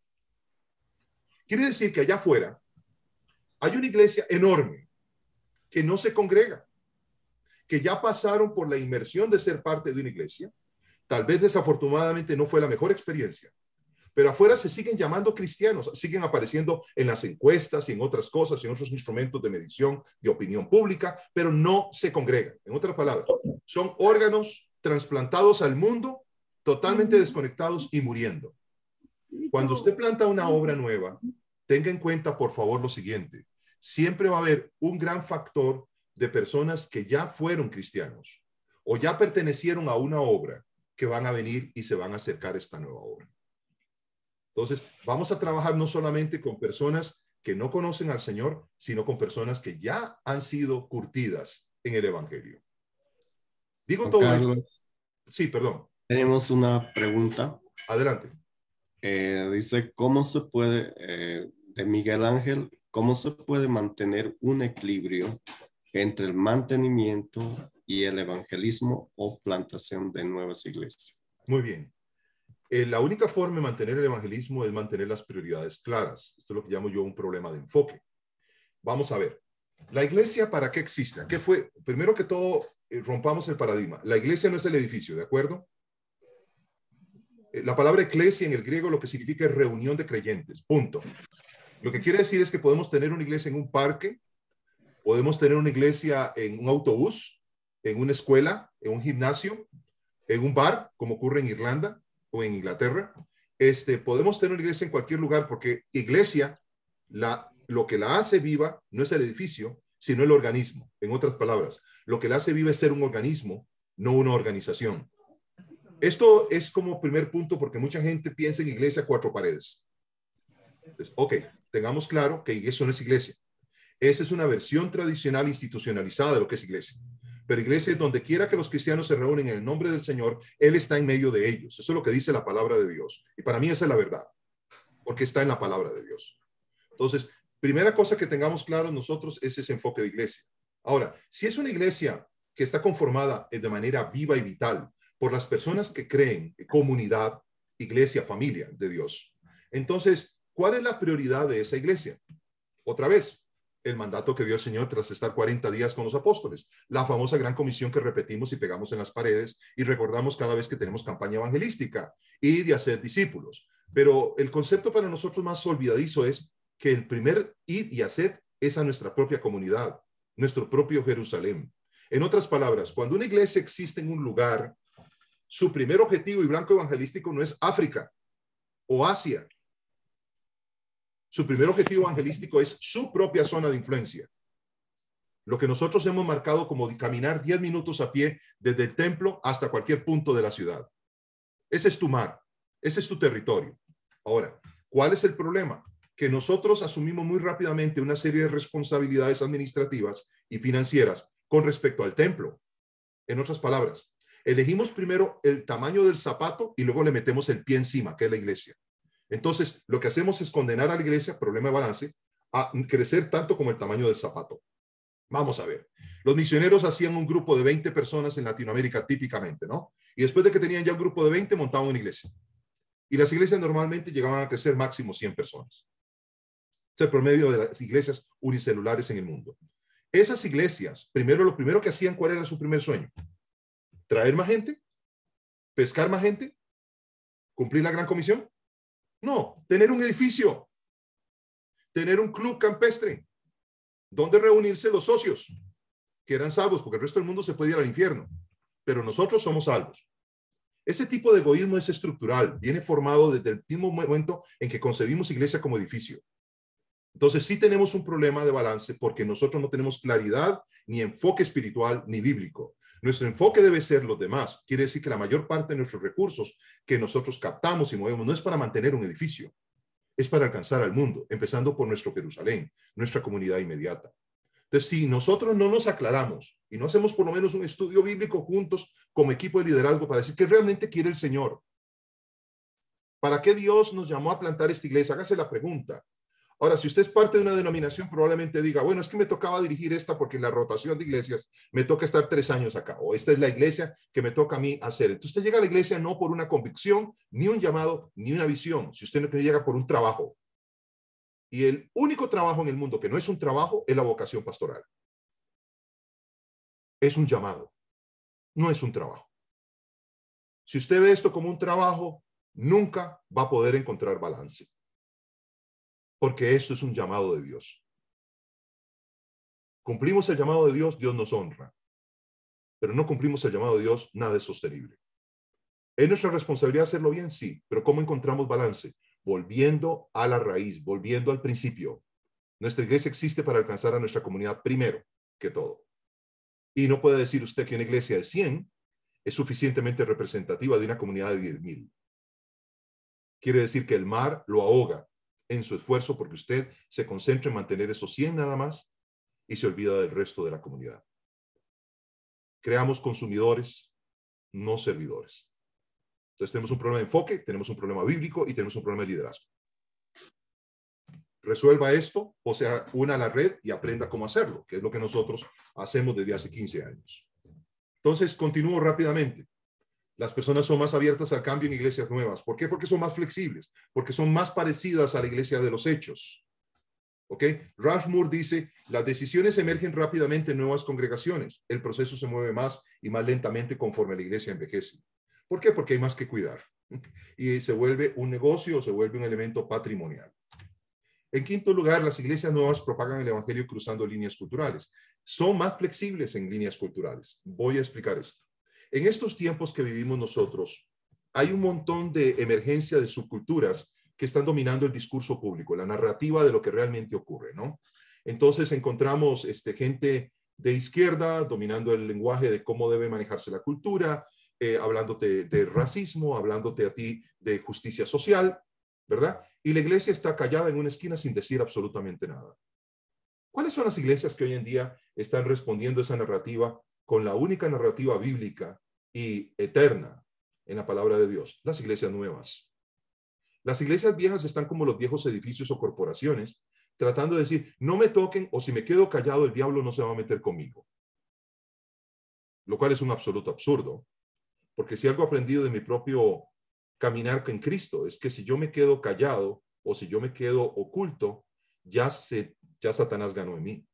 Quiere decir que allá afuera hay una iglesia enorme que no se congrega, que ya pasaron por la inmersión de ser parte de una iglesia. Tal vez desafortunadamente no fue la mejor experiencia, pero afuera se siguen llamando cristianos, siguen apareciendo en las encuestas y en otras cosas, en otros instrumentos de medición de opinión pública, pero no se congregan. En otras palabras, son órganos trasplantados al mundo, totalmente desconectados y muriendo. Cuando usted planta una obra nueva, tenga en cuenta, por favor, lo siguiente. Siempre va a haber un gran factor de personas que ya fueron cristianos o ya pertenecieron a una obra que van a venir y se van a acercar a esta nueva obra. Entonces, vamos a trabajar no solamente con personas que no conocen al Señor, sino con personas que ya han sido curtidas en el Evangelio. Digo Juan todo Carlos, esto. Sí, perdón. Tenemos una pregunta. Adelante. Eh, dice, ¿cómo se puede, eh, de Miguel Ángel, cómo se puede mantener un equilibrio entre el mantenimiento y el evangelismo o plantación de nuevas iglesias? Muy bien. Eh, la única forma de mantener el evangelismo es mantener las prioridades claras. Esto es lo que llamo yo un problema de enfoque. Vamos a ver. La iglesia, ¿para qué existe? ¿Qué fue? Primero que todo, eh, rompamos el paradigma. La iglesia no es el edificio, ¿de acuerdo? Eh, la palabra eclesia en el griego lo que significa es reunión de creyentes, punto. Lo que quiere decir es que podemos tener una iglesia en un parque, podemos tener una iglesia en un autobús, en una escuela, en un gimnasio, en un bar, como ocurre en Irlanda o en Inglaterra. Este, podemos tener una iglesia en cualquier lugar porque iglesia, la, lo que la hace viva no es el edificio, sino el organismo. En otras palabras, lo que la hace viva es ser un organismo, no una organización. Esto es como primer punto porque mucha gente piensa en iglesia cuatro paredes. Entonces, ok, tengamos claro que iglesia no es iglesia. Esa es una versión tradicional institucionalizada de lo que es iglesia. Pero iglesia es donde quiera que los cristianos se reúnen en el nombre del Señor, Él está en medio de ellos. Eso es lo que dice la palabra de Dios. Y para mí esa es la verdad, porque está en la palabra de Dios. Entonces, primera cosa que tengamos claro nosotros es ese enfoque de iglesia. Ahora, si es una iglesia que está conformada de manera viva y vital por las personas que creen en comunidad, iglesia, familia de Dios, entonces, ¿cuál es la prioridad de esa iglesia? Otra vez, el mandato que dio el Señor tras estar cuarenta días con los apóstoles, la famosa gran comisión que repetimos y pegamos en las paredes y recordamos cada vez que tenemos campaña evangelística y de hacer discípulos. Pero el concepto para nosotros más olvidadizo es que el primer ir y hacer es a nuestra propia comunidad, nuestro propio Jerusalén. En otras palabras, cuando una iglesia existe en un lugar, su primer objetivo y blanco evangelístico no es África o Asia. Su primer objetivo evangelístico es su propia zona de influencia. Lo que nosotros hemos marcado como caminar diez minutos a pie desde el templo hasta cualquier punto de la ciudad. Ese es tu mar, ese es tu territorio. Ahora, ¿cuál es el problema? Que nosotros asumimos muy rápidamente una serie de responsabilidades administrativas y financieras con respecto al templo. En otras palabras, elegimos primero el tamaño del zapato y luego le metemos el pie encima, que es la iglesia. Entonces, lo que hacemos es condenar a la iglesia, problema de balance, a crecer tanto como el tamaño del zapato. Vamos a ver. Los misioneros hacían un grupo de veinte personas en Latinoamérica típicamente, ¿no? Y después de que tenían ya un grupo de veinte, montaban una iglesia. Y las iglesias normalmente llegaban a crecer máximo cien personas. Es el promedio de las iglesias unicelulares en el mundo. Esas iglesias, primero, lo primero que hacían, ¿cuál era su primer sueño? ¿Traer más gente? ¿Pescar más gente? ¿Cumplir la gran comisión? No, tener un edificio, tener un club campestre, donde reunirse los socios, que eran salvos, porque el resto del mundo se puede ir al infierno, pero nosotros somos salvos. Ese tipo de egoísmo es estructural, viene formado desde el mismo momento en que concebimos iglesia como edificio. Entonces sí tenemos un problema de balance porque nosotros no tenemos claridad, ni enfoque espiritual, ni bíblico. Nuestro enfoque debe ser los demás. Quiere decir que la mayor parte de nuestros recursos que nosotros captamos y movemos no es para mantener un edificio, es para alcanzar al mundo, empezando por nuestro Jerusalén, nuestra comunidad inmediata. Entonces, si nosotros no nos aclaramos y no hacemos por lo menos un estudio bíblico juntos como equipo de liderazgo para decir qué realmente quiere el Señor, ¿para qué Dios nos llamó a plantar esta iglesia? Hágase la pregunta. Ahora, si usted es parte de una denominación, probablemente diga, bueno, es que me tocaba dirigir esta porque en la rotación de iglesias me toca estar tres años acá, o esta es la iglesia que me toca a mí hacer. Entonces usted llega a la iglesia no por una convicción, ni un llamado, ni una visión, si usted no llega por un trabajo. Y el único trabajo en el mundo que no es un trabajo es la vocación pastoral. Es un llamado, no es un trabajo. Si usted ve esto como un trabajo, nunca va a poder encontrar balance. Porque esto es un llamado de Dios. Cumplimos el llamado de Dios, Dios nos honra. Pero no cumplimos el llamado de Dios, nada es sostenible. ¿Es nuestra responsabilidad hacerlo bien? Sí. Pero ¿cómo encontramos balance? Volviendo a la raíz, volviendo al principio. Nuestra iglesia existe para alcanzar a nuestra comunidad primero que todo. Y no puede decir usted que una iglesia de cien es suficientemente representativa de una comunidad de diez mil. Quiere decir que el mar lo ahoga en su esfuerzo porque usted se concentra en mantener esos cien nada más y se olvida del resto de la comunidad. Creamos consumidores, no servidores. Entonces tenemos un problema de enfoque, tenemos un problema bíblico y tenemos un problema de liderazgo. Resuelva esto, o sea, una a la red y aprenda cómo hacerlo, que es lo que nosotros hacemos desde hace quince años. Entonces, continúo rápidamente. Las personas son más abiertas al cambio en iglesias nuevas. ¿Por qué? Porque son más flexibles, porque son más parecidas a la iglesia de los hechos. ¿Ok? Ralph Moore dice, las decisiones emergen rápidamente en nuevas congregaciones. El proceso se mueve más y más lentamente conforme la iglesia envejece. ¿Por qué? Porque hay más que cuidar. Y se vuelve un negocio o se vuelve un elemento patrimonial. En quinto lugar, las iglesias nuevas propagan el evangelio cruzando líneas culturales. Son más flexibles en líneas culturales. Voy a explicar esto. En estos tiempos que vivimos nosotros, hay un montón de emergencia de subculturas que están dominando el discurso público, la narrativa de lo que realmente ocurre, ¿no? Entonces encontramos este, gente de izquierda dominando el lenguaje de cómo debe manejarse la cultura, eh, hablándote de racismo, hablándote a ti de justicia social, ¿verdad? Y la iglesia está callada en una esquina sin decir absolutamente nada. ¿Cuáles son las iglesias que hoy en día están respondiendo a esa narrativa con la única narrativa bíblica y eterna en la palabra de Dios? Las iglesias nuevas. Las iglesias viejas están como los viejos edificios o corporaciones, tratando de decir, no me toquen o si me quedo callado el diablo no se va a meter conmigo. Lo cual es un absoluto absurdo, porque si algo he aprendido de mi propio caminar con Cristo es que si yo me quedo callado o si yo me quedo oculto, ya, se, ya Satanás ganó en mí.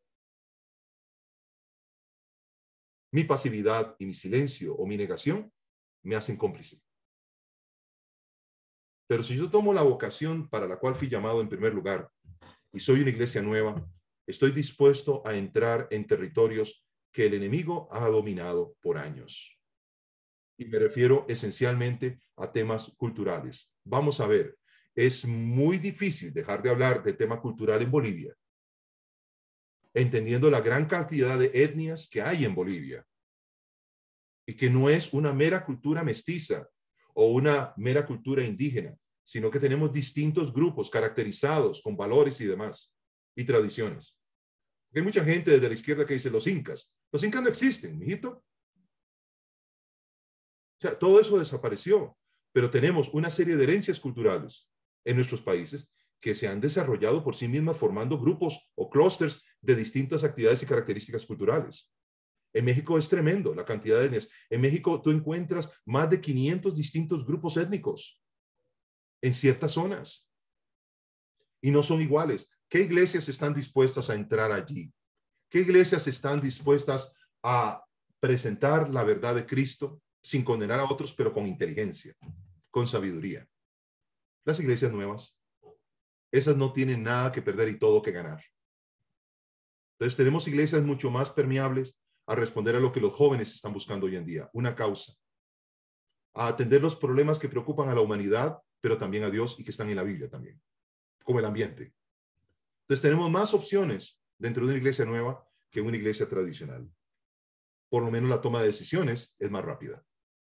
Mi pasividad y mi silencio o mi negación me hacen cómplice. Pero si yo tomo la vocación para la cual fui llamado en primer lugar y soy una iglesia nueva, Estoy dispuesto a entrar en territorios que el enemigo ha dominado por años. Y me refiero esencialmente a temas culturales. Vamos a ver, es muy difícil dejar de hablar de tema cultural en Bolivia, entendiendo la gran cantidad de etnias que hay en Bolivia y que no es una mera cultura mestiza o una mera cultura indígena, sino que tenemos distintos grupos caracterizados con valores y demás, y tradiciones. Hay mucha gente desde la izquierda que dice los incas. Los incas no existen, mijito. O sea, todo eso desapareció, pero tenemos una serie de herencias culturales en nuestros países que se han desarrollado por sí mismas formando grupos o clústeres de distintas actividades y características culturales. En México es tremendo la cantidad de etnias. En México tú encuentras más de quinientos distintos grupos étnicos en ciertas zonas y no son iguales. ¿Qué iglesias están dispuestas a entrar allí? ¿Qué iglesias están dispuestas a presentar la verdad de Cristo sin condenar a otros, pero con inteligencia, con sabiduría? Las iglesias nuevas, esas no tienen nada que perder y todo que ganar. Entonces tenemos iglesias mucho más permeables a responder a lo que los jóvenes están buscando hoy en día, una causa, a atender los problemas que preocupan a la humanidad, pero también a Dios y que están en la Biblia también, como el ambiente. Entonces tenemos más opciones dentro de una iglesia nueva que una iglesia tradicional. Por lo menos la toma de decisiones es más rápida.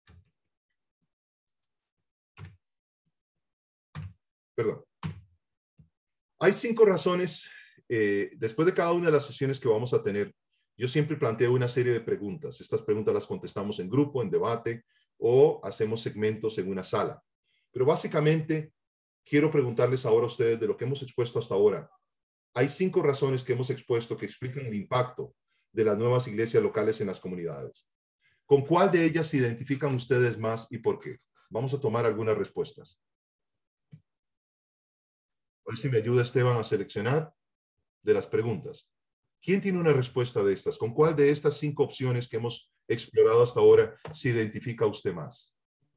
Perdón. Hay cinco razones, eh, después de cada una de las sesiones que vamos a tener, yo siempre planteo una serie de preguntas. Estas preguntas las contestamos en grupo, en debate, o hacemos segmentos en una sala. Pero básicamente, quiero preguntarles ahora a ustedes de lo que hemos expuesto hasta ahora. Hay cinco razones que hemos expuesto que explican el impacto de las nuevas iglesias locales en las comunidades. ¿Con cuál de ellas se identifican ustedes más y por qué? Vamos a tomar algunas respuestas. A ver si me ayuda Esteban a seleccionar de las preguntas. ¿Quién tiene una respuesta de estas? ¿Con cuál de estas cinco opciones que hemos explorado hasta ahora se identifica usted más?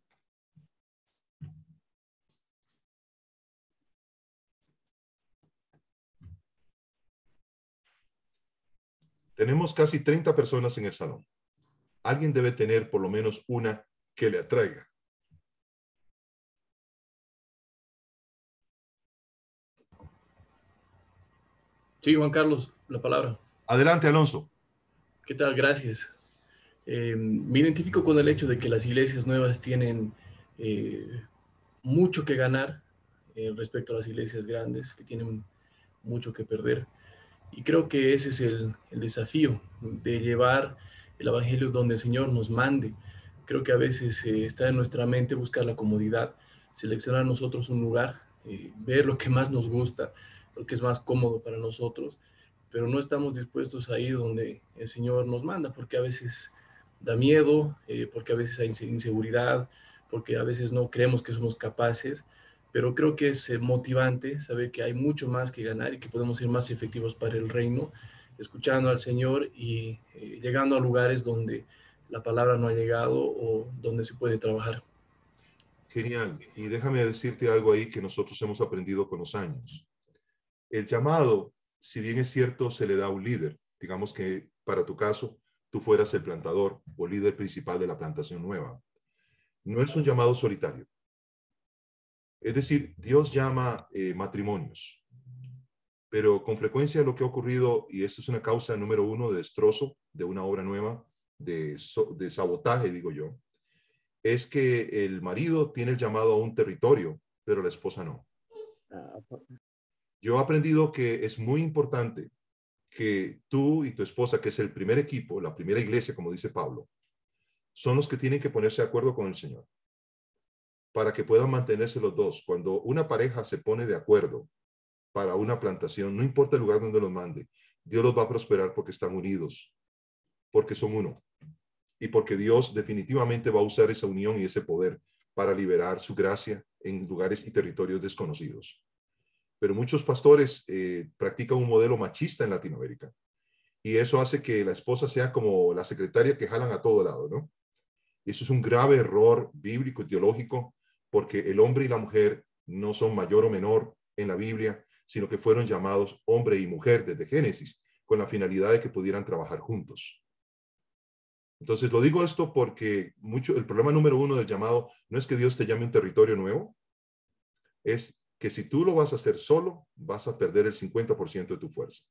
Tenemos casi treinta personas en el salón. Alguien debe tener por lo menos una que le atraiga. Sí, Juan Carlos, la palabra. Adelante, Alonso. ¿Qué tal? Gracias. Eh, me identifico con el hecho de que las iglesias nuevas tienen eh, mucho que ganar eh, respecto a las iglesias grandes, que tienen mucho que perder. Y creo que ese es el, el desafío de llevar el evangelio donde el Señor nos mande. Creo que a veces eh, está en nuestra mente buscar la comodidad, seleccionar nosotros un lugar, eh, ver lo que más nos gusta, lo que es más cómodo para nosotros, pero no estamos dispuestos a ir donde el Señor nos manda, porque a veces da miedo, eh, porque a veces hay inseguridad, porque a veces no creemos que somos capaces, pero creo que es eh, motivante saber que hay mucho más que ganar y que podemos ser más efectivos para el reino, escuchando al Señor y eh, llegando a lugares donde la palabra no ha llegado o donde se puede trabajar. Genial. Y déjame decirte algo ahí que nosotros hemos aprendido con los años. El llamado, si bien es cierto, se le da a un líder. Digamos que para tu caso, tú fueras el plantador o líder principal de la plantación nueva. No es un llamado solitario. Es decir, Dios llama eh, matrimonios, pero con frecuencia lo que ha ocurrido, y esto es una causa número uno de destrozo de una obra nueva, de, so, de sabotaje, digo yo, es que el marido tiene el llamado a un territorio, pero la esposa no. Yo he aprendido que es muy importante que tú y tu esposa, que es el primer equipo, la primera iglesia, como dice Pablo, son los que tienen que ponerse de acuerdo con el Señor para que puedan mantenerse los dos. Cuando una pareja se pone de acuerdo para una plantación, no importa el lugar donde los mande, Dios los va a prosperar porque están unidos, porque son uno y porque Dios definitivamente va a usar esa unión y ese poder para liberar su gracia en lugares y territorios desconocidos. Pero muchos pastores eh, practican un modelo machista en Latinoamérica y eso hace que la esposa sea como la secretaria que jalan a todo lado, ¿no? Y eso es un grave error bíblico y teológico porque el hombre y la mujer no son mayor o menor en la Biblia, sino que fueron llamados hombre y mujer desde Génesis, con la finalidad de que pudieran trabajar juntos. Entonces, lo digo esto porque mucho, el problema número uno del llamado no es que Dios te llame a un territorio nuevo, es que si tú lo vas a hacer solo, vas a perder el cincuenta por ciento de tu fuerza.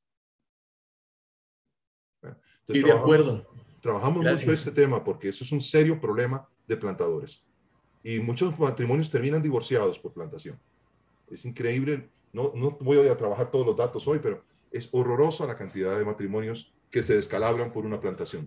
Entonces, Sí, de trabajamos, acuerdo. trabajamos mucho este tema porque eso es un serio problema de plantadores. Y muchos matrimonios terminan divorciados por plantación. Es increíble. No, no voy a trabajar todos los datos hoy, pero es horrorosa la cantidad de matrimonios que se descalabran por una plantación.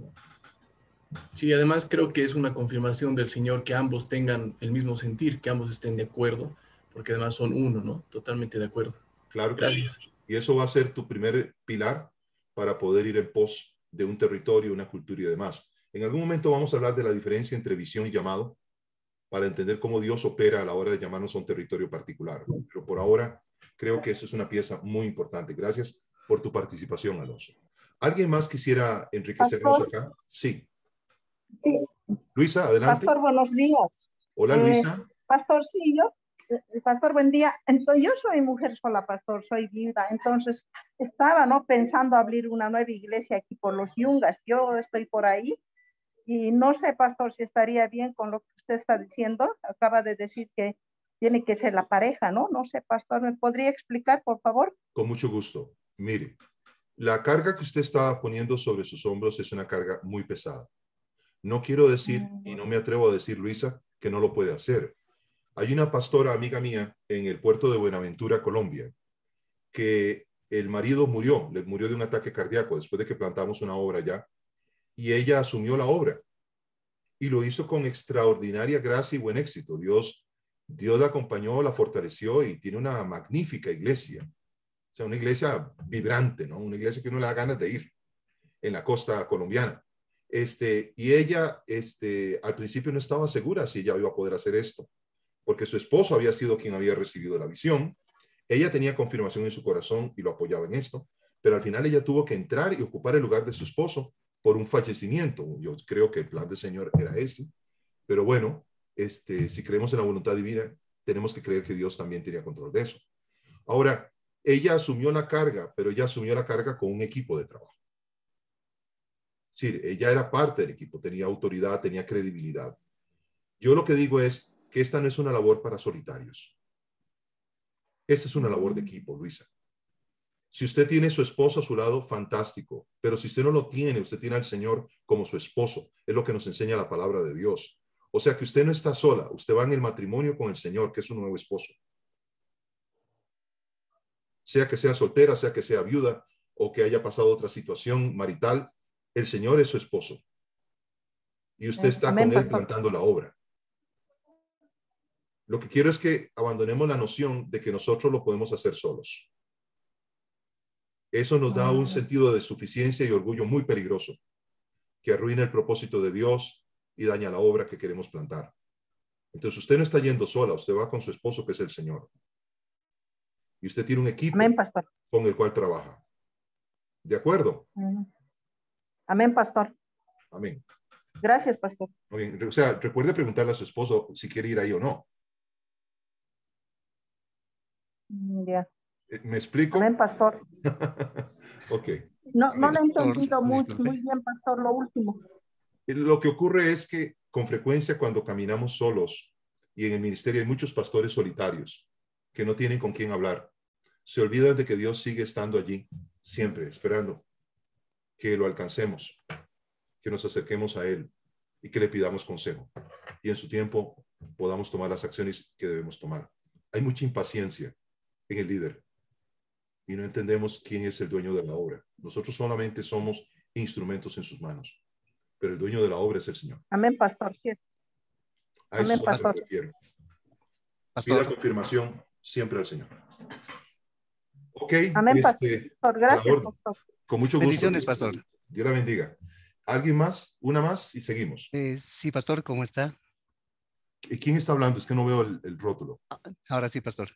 Sí, además creo que es una confirmación del Señor que ambos tengan el mismo sentir, que ambos estén de acuerdo, porque además son uno, ¿no? Totalmente de acuerdo. Claro que Gracias. sí. Y eso va a ser tu primer pilar para poder ir en pos de un territorio, una cultura y demás. En algún momento vamos a hablar de la diferencia entre visión y llamado para entender cómo Dios opera a la hora de llamarnos a un territorio particular. Pero por ahora creo que eso es una pieza muy importante. Gracias por tu participación, Alonso. ¿Alguien más quisiera enriquecernos Pastor, acá? Sí. Sí. Luisa, adelante. Pastor, buenos días. Hola, Luisa. Eh, pastor, sí, yo, eh, pastor, buen día. Entonces, yo soy mujer sola, pastor, soy viuda. Entonces, estaba, ¿no? Pensando abrir una nueva iglesia aquí por los Yungas. Yo estoy por ahí y no sé, pastor, si estaría bien con lo que usted está diciendo. Acaba de decir que tiene que ser la pareja, ¿no? No sé, pastor, ¿me podría explicar, por favor? Con mucho gusto. Mire, la carga que usted está poniendo sobre sus hombros es una carga muy pesada. No quiero decir, y no me atrevo a decir, Luisa, que no lo puede hacer. Hay una pastora amiga mía en el puerto de Buenaventura, Colombia, que el marido murió, le murió de un ataque cardíaco después de que plantamos una obra allá, y ella asumió la obra y lo hizo con extraordinaria gracia y buen éxito. Dios, Dios la acompañó, la fortaleció y tiene una magnífica iglesia. O sea, una iglesia vibrante, ¿no? Una iglesia que uno le da ganas de ir en la costa colombiana. Este, y ella, este, al principio no estaba segura si ella iba a poder hacer esto, porque su esposo había sido quien había recibido la visión. Ella tenía confirmación en su corazón y lo apoyaba en esto, pero al final ella tuvo que entrar y ocupar el lugar de su esposo por un fallecimiento. Yo creo que el plan del Señor era ese, pero bueno, este, si creemos en la voluntad divina, tenemos que creer que Dios también tenía control de eso. Ahora, ella asumió la carga, pero ella asumió la carga con un equipo de trabajo. Sí, ella era parte del equipo, tenía autoridad, tenía credibilidad. Yo lo que digo es que esta no es una labor para solitarios. Esta es una labor de equipo, Luisa. Si usted tiene a su esposo a su lado, fantástico. Pero si usted no lo tiene, usted tiene al Señor como su esposo. Es lo que nos enseña la palabra de Dios. O sea que usted no está sola. Usted va en el matrimonio con el Señor, que es su nuevo esposo. Sea que sea soltera, sea que sea viuda o que haya pasado otra situación marital, el Señor es su esposo. Y usted está Amén, con él pastor. plantando la obra. Lo que quiero es que abandonemos la noción de que nosotros lo podemos hacer solos. Eso nos da un sentido de suficiencia y orgullo muy peligroso, que arruina el propósito de Dios y daña la obra que queremos plantar. Entonces usted no está yendo sola, usted va con su esposo, que es el Señor. Y usted tiene un equipo Amén, pastor. con el cual trabaja. ¿De acuerdo? Amén, pastor. Amén. Gracias, pastor. Amén. O sea, recuerde preguntarle a su esposo si quiere ir ahí o no. Ya. ¿Me explico? Amén, pastor. Ok. No, no le he Pastor, entendido muy, disculpe. muy bien, pastor, lo último. Lo que ocurre es que con frecuencia cuando caminamos solos y en el ministerio hay muchos pastores solitarios que no tienen con quién hablar, se olvidan de que Dios sigue estando allí, siempre esperando que lo alcancemos, que nos acerquemos a Él y que le pidamos consejo. Y en su tiempo podamos tomar las acciones que debemos tomar. Hay mucha impaciencia en el líder y no entendemos quién es el dueño de la obra. Nosotros solamente somos instrumentos en sus manos, pero el dueño de la obra es el Señor. Amén, pastor, sí es. A eso Amén, es a lo que pastor. me refiero. Pastor. Pida confirmación siempre al Señor. Ok, Amén, este, pastor. a la Gracias, orden. pastor. Con mucho gusto. Bendiciones, pastor. Dios la bendiga. ¿Alguien más? Una más y seguimos. Eh, sí, pastor, ¿cómo está? ¿Y quién está hablando? Es que no veo el, el rótulo. Ahora sí, pastor.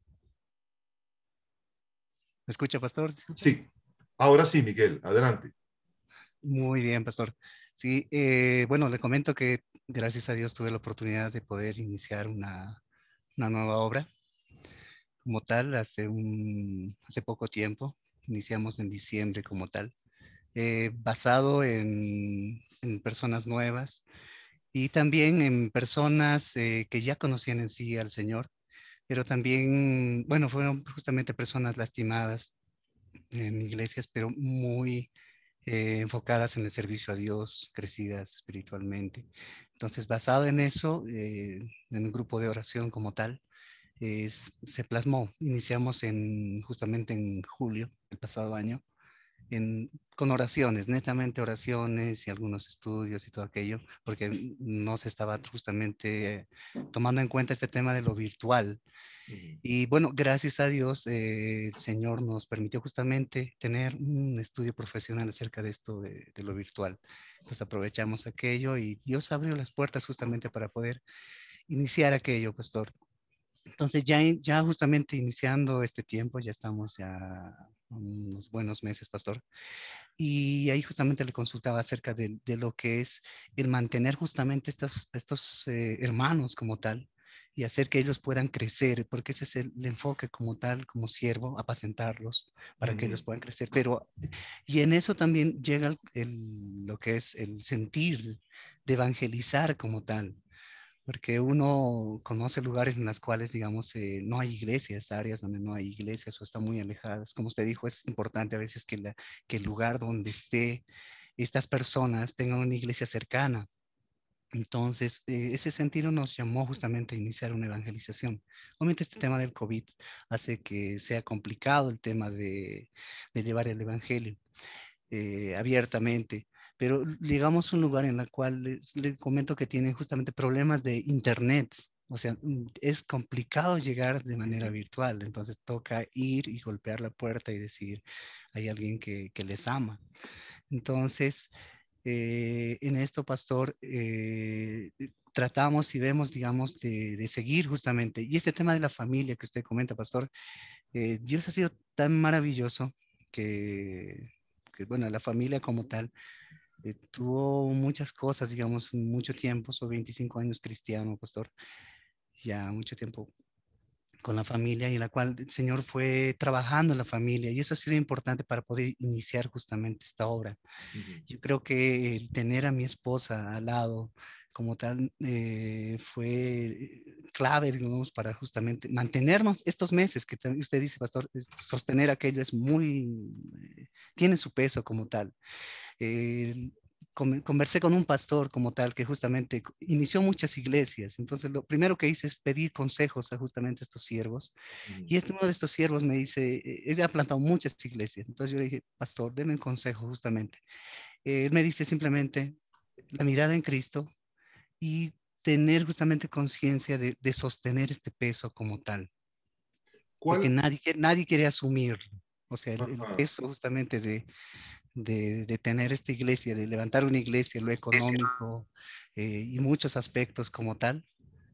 ¿Me escucha, pastor? Sí. Ahora sí, Miguel. Adelante. Muy bien, pastor. Sí, eh, bueno, le comento que gracias a Dios tuve la oportunidad de poder iniciar una, una nueva obra. como tal hace, un, hace poco tiempo. Iniciamos en diciembre como tal, eh, basado en, en personas nuevas y también en personas eh, que ya conocían en sí al Señor, pero también, bueno, fueron justamente personas lastimadas en iglesias, pero muy eh, enfocadas en el servicio a Dios, crecidas espiritualmente. Entonces, basado en eso, eh, en un grupo de oración como tal, es- se plasmó. Iniciamos en, justamente en julio del pasado año, en, con oraciones, netamente oraciones y algunos estudios y todo aquello, porque no se estaba justamente eh, tomando en cuenta este tema de lo virtual. Ujú. Y bueno, gracias a Dios, eh, el Señor nos permitió justamente tener un estudio profesional acerca de esto de, de lo virtual. Entonces aprovechamos aquello y Dios abrió las puertas justamente para poder iniciar aquello, pastor. Entonces ya, ya justamente iniciando este tiempo, ya estamos ya unos buenos meses, pastor. Y ahí justamente le consultaba acerca de, de lo que es el mantener justamente estos, estos eh, hermanos como tal y hacer que ellos puedan crecer, porque ese es el, el enfoque como tal, como siervo, apacentarlos para que ellos Ujú. puedan crecer. Pero, y en eso también llega el, el- lo que es el sentir de evangelizar como tal, porque uno conoce lugares en los cuales, digamos, eh, no hay iglesias, áreas donde no hay iglesias o están muy alejadas. Como usted dijo, es importante a veces que, la, que el lugar donde esté estas personas tengan una iglesia cercana. Entonces, eh, ese sentido nos llamó justamente a iniciar una evangelización. Obviamente este tema del COVID hace que sea complicado el tema de, de llevar el evangelio eh, abiertamente, pero llegamos a un lugar en el cual les, les comento que tienen justamente problemas de internet. O sea, mm, es complicado llegar de manera Ujú. virtual, entonces toca ir y golpear la puerta y decir, hay alguien que, que les ama. Entonces, eh, en esto, pastor, eh, tratamos y vemos, digamos, de, de seguir justamente. Y este tema de la familia que usted comenta, pastor, eh, Dios ha sido tan maravilloso que, que, bueno, la familia como tal eh, tuvo muchas cosas, digamos, mucho tiempo, son veinticinco años cristiano, pastor, ya mucho tiempo con la familia y en la cual el Señor fue trabajando en la familia y eso ha sido importante para poder iniciar justamente esta obra. Ujú. Yo creo que el tener a mi esposa al lado como tal eh, fue clave, digamos, para justamente mantenernos estos meses que también usted dice, pastor, es- sostener aquello es muy, eh, tiene su peso como tal. Eh, con- conversé con un pastor como tal que justamente inició muchas iglesias. Entonces, lo primero que hice es pedir consejos a justamente estos siervos. Ujú. Y este uno de estos siervos me dice, eh, él ha plantado muchas iglesias. Entonces yo le dije, pastor, denme un consejo justamente. Eh, él me dice simplemente la mirada en Cristo y tener justamente conciencia de, de sostener este peso como tal, porque ¿Cuál? nadie, quiere- nadie quiere asumirlo. O sea, el, el Ajá. peso justamente de, de, de tener esta iglesia, de levantar una iglesia, lo económico eh, y muchos aspectos como tal,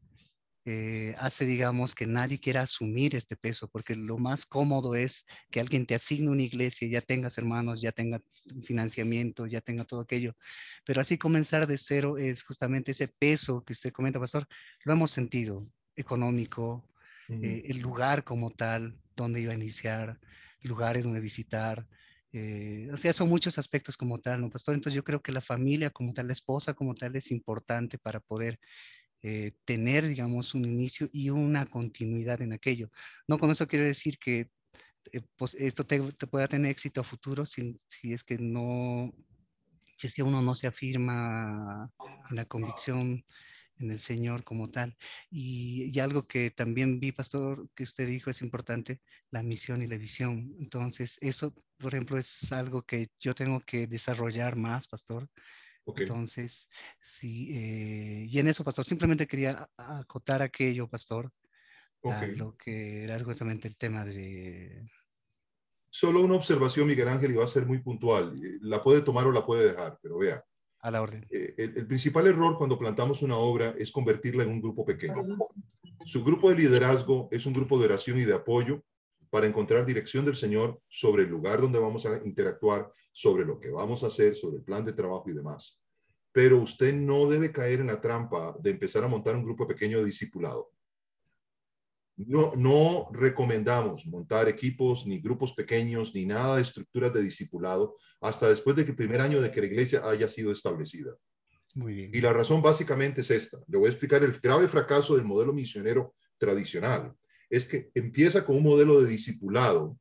eh, hace, digamos, que nadie quiera asumir este peso, porque lo más cómodo es que alguien te asigne una iglesia, ya tengas hermanos, ya tenga financiamiento, ya tenga todo aquello. Pero así comenzar de cero es justamente ese peso que usted comenta, pastor, lo hemos sentido, económico, Ujú. eh, el lugar como tal, donde iba a iniciar, lugares donde visitar. Eh, o sea, son muchos aspectos como tal, ¿no, pastor? Entonces yo creo que la familia como tal, la esposa como tal es importante para poder eh, tener, digamos, un inicio y una continuidad en aquello. No con eso quiero decir que eh, pues esto te, te pueda tener éxito a futuro si, si es que no, si es que uno no se afirma en la convicción en el Señor como tal. Y, y algo que también vi, pastor, que usted dijo es importante, la misión y la visión. Entonces, eso, por ejemplo, es algo que yo tengo que desarrollar más, pastor. Ok, Entonces, sí, eh, y en eso, pastor, simplemente quería a- acotar aquello, pastor, ok. a lo que era justamente el tema de, Solo una observación, Miguel Ángel, y va a ser muy puntual. Eh, La puede tomar o la puede dejar, pero vea, a la orden. eh, el, el principal error cuando plantamos una obra es convertirla en un grupo pequeño. Su grupo de liderazgo es un grupo de oración y de apoyo para encontrar dirección del Señor sobre el lugar donde vamos a interactuar, sobre lo que vamos a hacer, sobre el plan de trabajo y demás. Pero usted no debe caer en la trampa de empezar a montar un grupo pequeño de discipulado. No, no recomendamos montar equipos, ni grupos pequeños, ni nada de estructuras de discipulado hasta después de que el primer año de que la iglesia haya sido establecida. Muy bien. Y la razón básicamente es esta. Le voy a explicar el grave fracaso del modelo misionero tradicional. Es que empieza con un modelo de discipulado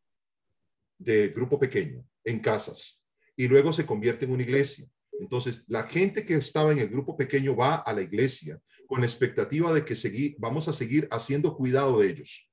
de grupo pequeño en casas y luego se convierte en una iglesia. Entonces, la gente que estaba en el grupo pequeño va a la iglesia con la expectativa de que seguir, vamos a seguir haciendo cuidado de ellos.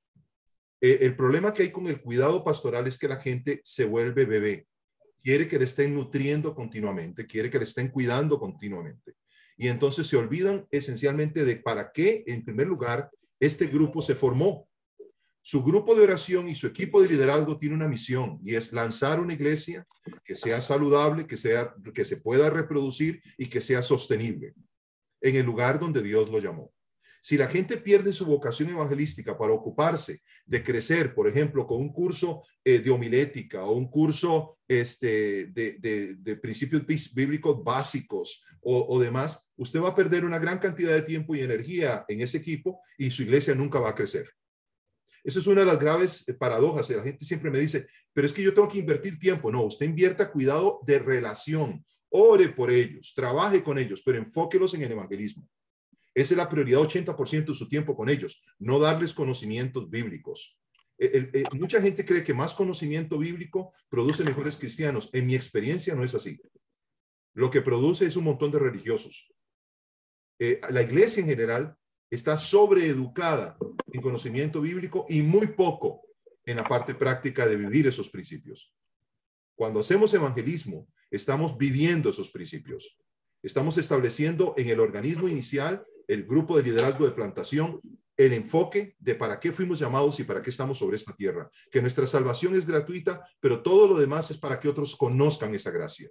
Eh, el problema que hay con el cuidado pastoral es que la gente se vuelve bebé. Quiere que le estén nutriendo continuamente, quiere que le estén cuidando continuamente. Y entonces se olvidan esencialmente de para qué, en primer lugar, este grupo se formó. Su grupo de oración y su equipo de liderazgo tiene una misión y es lanzar una iglesia que sea saludable, que sea, que se pueda reproducir y que sea sostenible en el lugar donde Dios lo llamó. Si la gente pierde su vocación evangelística para ocuparse de crecer, por ejemplo, con un curso eh, de homilética o un curso este, de, de, de principios bíblicos básicos o, o demás, usted va a perder una gran cantidad de tiempo y energía en ese equipo y su iglesia nunca va a crecer. Eso es una de las graves paradojas. La gente siempre me dice, pero es que yo tengo que invertir tiempo. No, usted invierta cuidado de relación. Ore por ellos, trabaje con ellos, pero enfóquelos en el evangelismo. Esa es la prioridad, ochenta por ciento de su tiempo con ellos, no darles conocimientos bíblicos. El, el, el, mucha gente cree que más conocimiento bíblico produce mejores cristianos. En mi experiencia no es así. Lo que produce es un montón de religiosos. Eh, la iglesia en general está sobreeducada en conocimiento bíblico y muy poco en la parte práctica de vivir esos principios. Cuando hacemos evangelismo, estamos viviendo esos principios. Estamos estableciendo en el organismo inicial, el grupo de liderazgo de plantación, el enfoque de para qué fuimos llamados y para qué estamos sobre esta tierra. Que nuestra salvación es gratuita, pero todo lo demás es para que otros conozcan esa gracia.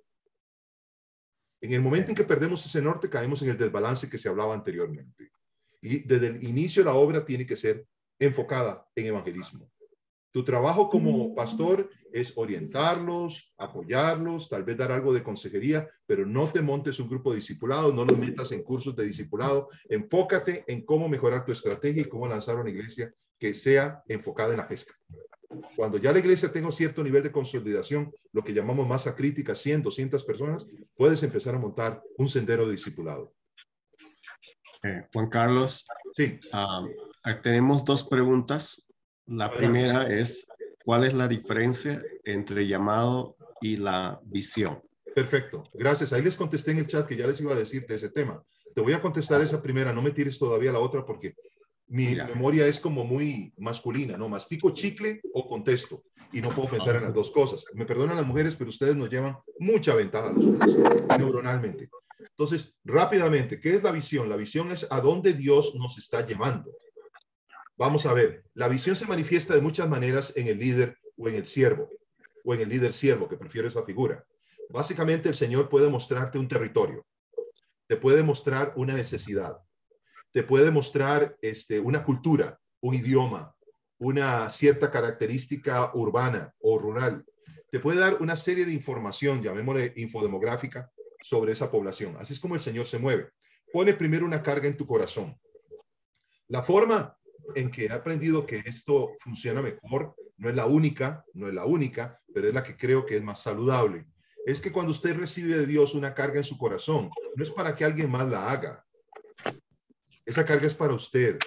En el momento en que perdemos ese norte, caemos en el desbalance que se hablaba anteriormente. Y desde el inicio la obra tiene que ser enfocada en evangelismo. Tu trabajo como pastor es orientarlos, apoyarlos, tal vez dar algo de consejería, pero no te montes un grupo de discipulado, no los metas en cursos de discipulado. Enfócate en cómo mejorar tu estrategia y cómo lanzar una iglesia que sea enfocada en la pesca. Cuando ya la iglesia tenga cierto nivel de consolidación, lo que llamamos masa crítica, cien, doscientas personas, puedes empezar a montar un sendero de discipulado. Eh, Juan Carlos, sí. um, tenemos dos preguntas. La primera es, ¿cuál es la diferencia entre llamado y la visión? Perfecto, gracias. Ahí les contesté en el chat que ya les iba a decir de ese tema. Te voy a contestar esa primera, no me tires todavía la otra porque mi ya. memoria es como muy masculina, ¿no? Mastico chicle o contesto y no puedo pensar en las dos cosas. Me perdonan las mujeres, pero ustedes nos llevan mucha ventaja a los hombres, neuronalmente. Entonces, rápidamente, ¿qué es la visión? La visión es a dónde Dios nos está llevando. Vamos a ver, la visión se manifiesta de muchas maneras en el líder o en el siervo, o en el líder siervo, que prefiero esa figura. Básicamente, el Señor puede mostrarte un territorio, te puede mostrar una necesidad, te puede mostrar este, una cultura, un idioma, una cierta característica urbana o rural. Te puede dar una serie de información, llamémosle infodemográfica, sobre esa población. Así es como el Señor se mueve. Pone primero una carga en tu corazón. La forma en que he aprendido que esto funciona mejor, no es la única, no es la única, pero es la que creo que es más saludable. Es que cuando usted recibe de Dios una carga en su corazón, no es para que alguien más la haga. Esa carga es para usted.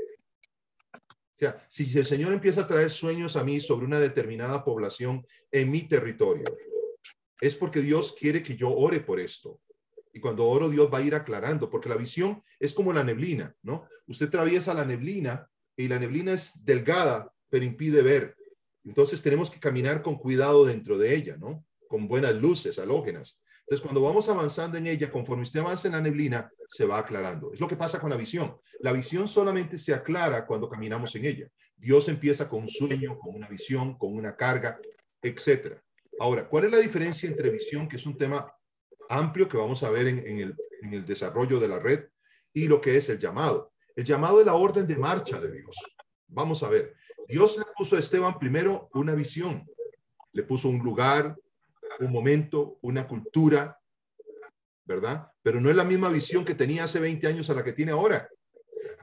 O sea, si el Señor empieza a traer sueños a mí sobre una determinada población en mi territorio, es porque Dios quiere que yo ore por esto. Y cuando oro, Dios va a ir aclarando, porque la visión es como la neblina, ¿no? Usted atraviesa la neblina y la neblina es delgada, pero impide ver. Entonces tenemos que caminar con cuidado dentro de ella, ¿no? Con buenas luces halógenas. Entonces, cuando vamos avanzando en ella, conforme usted avanza en la neblina, se va aclarando. Es lo que pasa con la visión. La visión solamente se aclara cuando caminamos en ella. Dios empieza con un sueño, con una visión, con una carga, etcétera. Ahora, ¿cuál es la diferencia entre visión, que es un tema amplio que vamos a ver en, en, el, en el desarrollo de la red, y lo que es el llamado? El llamado es la orden de marcha de Dios. Vamos a ver. Dios le puso a Esteban primero una visión. Le puso un lugar, un momento, una cultura, ¿verdad? Pero no es la misma visión que tenía hace veinte años a la que tiene ahora.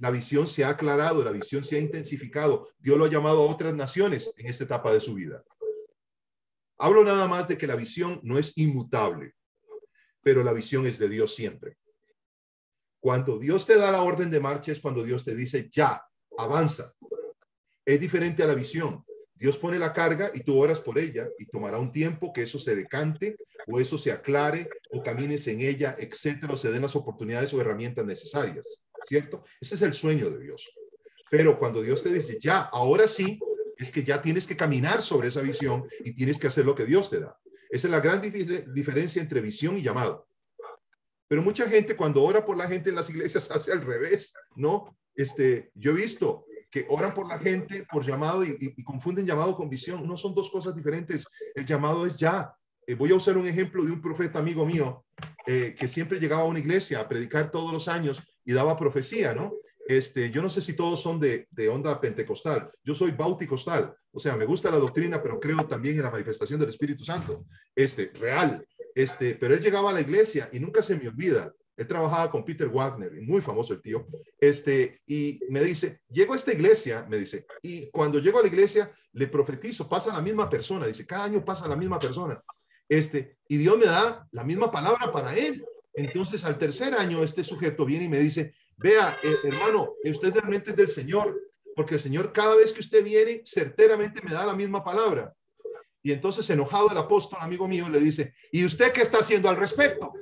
La visión se ha aclarado, la visión se ha intensificado. Dios lo ha llamado a otras naciones en esta etapa de su vida. Hablo nada más de que la visión no es inmutable, pero la visión es de Dios siempre. Cuando Dios te da la orden de marcha es cuando Dios te dice, ya, avanza. Es diferente a la visión. Dios pone la carga y tú oras por ella y tomará un tiempo que eso se decante o eso se aclare o camines en ella, etcétera, o se den las oportunidades o herramientas necesarias, ¿cierto? Ese es el sueño de Dios. Pero cuando Dios te dice, ya, ahora sí, es que ya tienes que caminar sobre esa visión y tienes que hacer lo que Dios te da. Esa es la gran dif- diferencia entre visión y llamado. Pero mucha gente cuando ora por la gente en las iglesias hace al revés, ¿no? Este, yo he visto que oran por la gente por llamado y, y, y confunden llamado con visión. No son dos cosas diferentes. El llamado es ya. Eh, voy a usar un ejemplo de un profeta amigo mío eh, que siempre llegaba a una iglesia a predicar todos los años y daba profecía, ¿no? Este, yo no sé si todos son de, de onda pentecostal. Yo soy bauticostal. O sea, me gusta la doctrina, pero creo también en la manifestación del Espíritu Santo. Este, real. Este, pero él llegaba a la iglesia y nunca se me olvida. Él trabajaba con Peter Wagner, muy famoso el tío. Este, y me dice, llego a esta iglesia, me dice, y cuando llego a la iglesia, le profetizo, pasa la misma persona. Dice, cada año pasa la misma persona. Este, y Dios me da la misma palabra para él. Entonces, al tercer año, este sujeto viene y me dice, vea, eh, hermano, usted realmente es del Señor, porque el Señor cada vez que usted viene, certeramente me da la misma palabra. Y entonces, enojado el apóstol, amigo mío, le dice, ¿y usted qué está haciendo al respecto?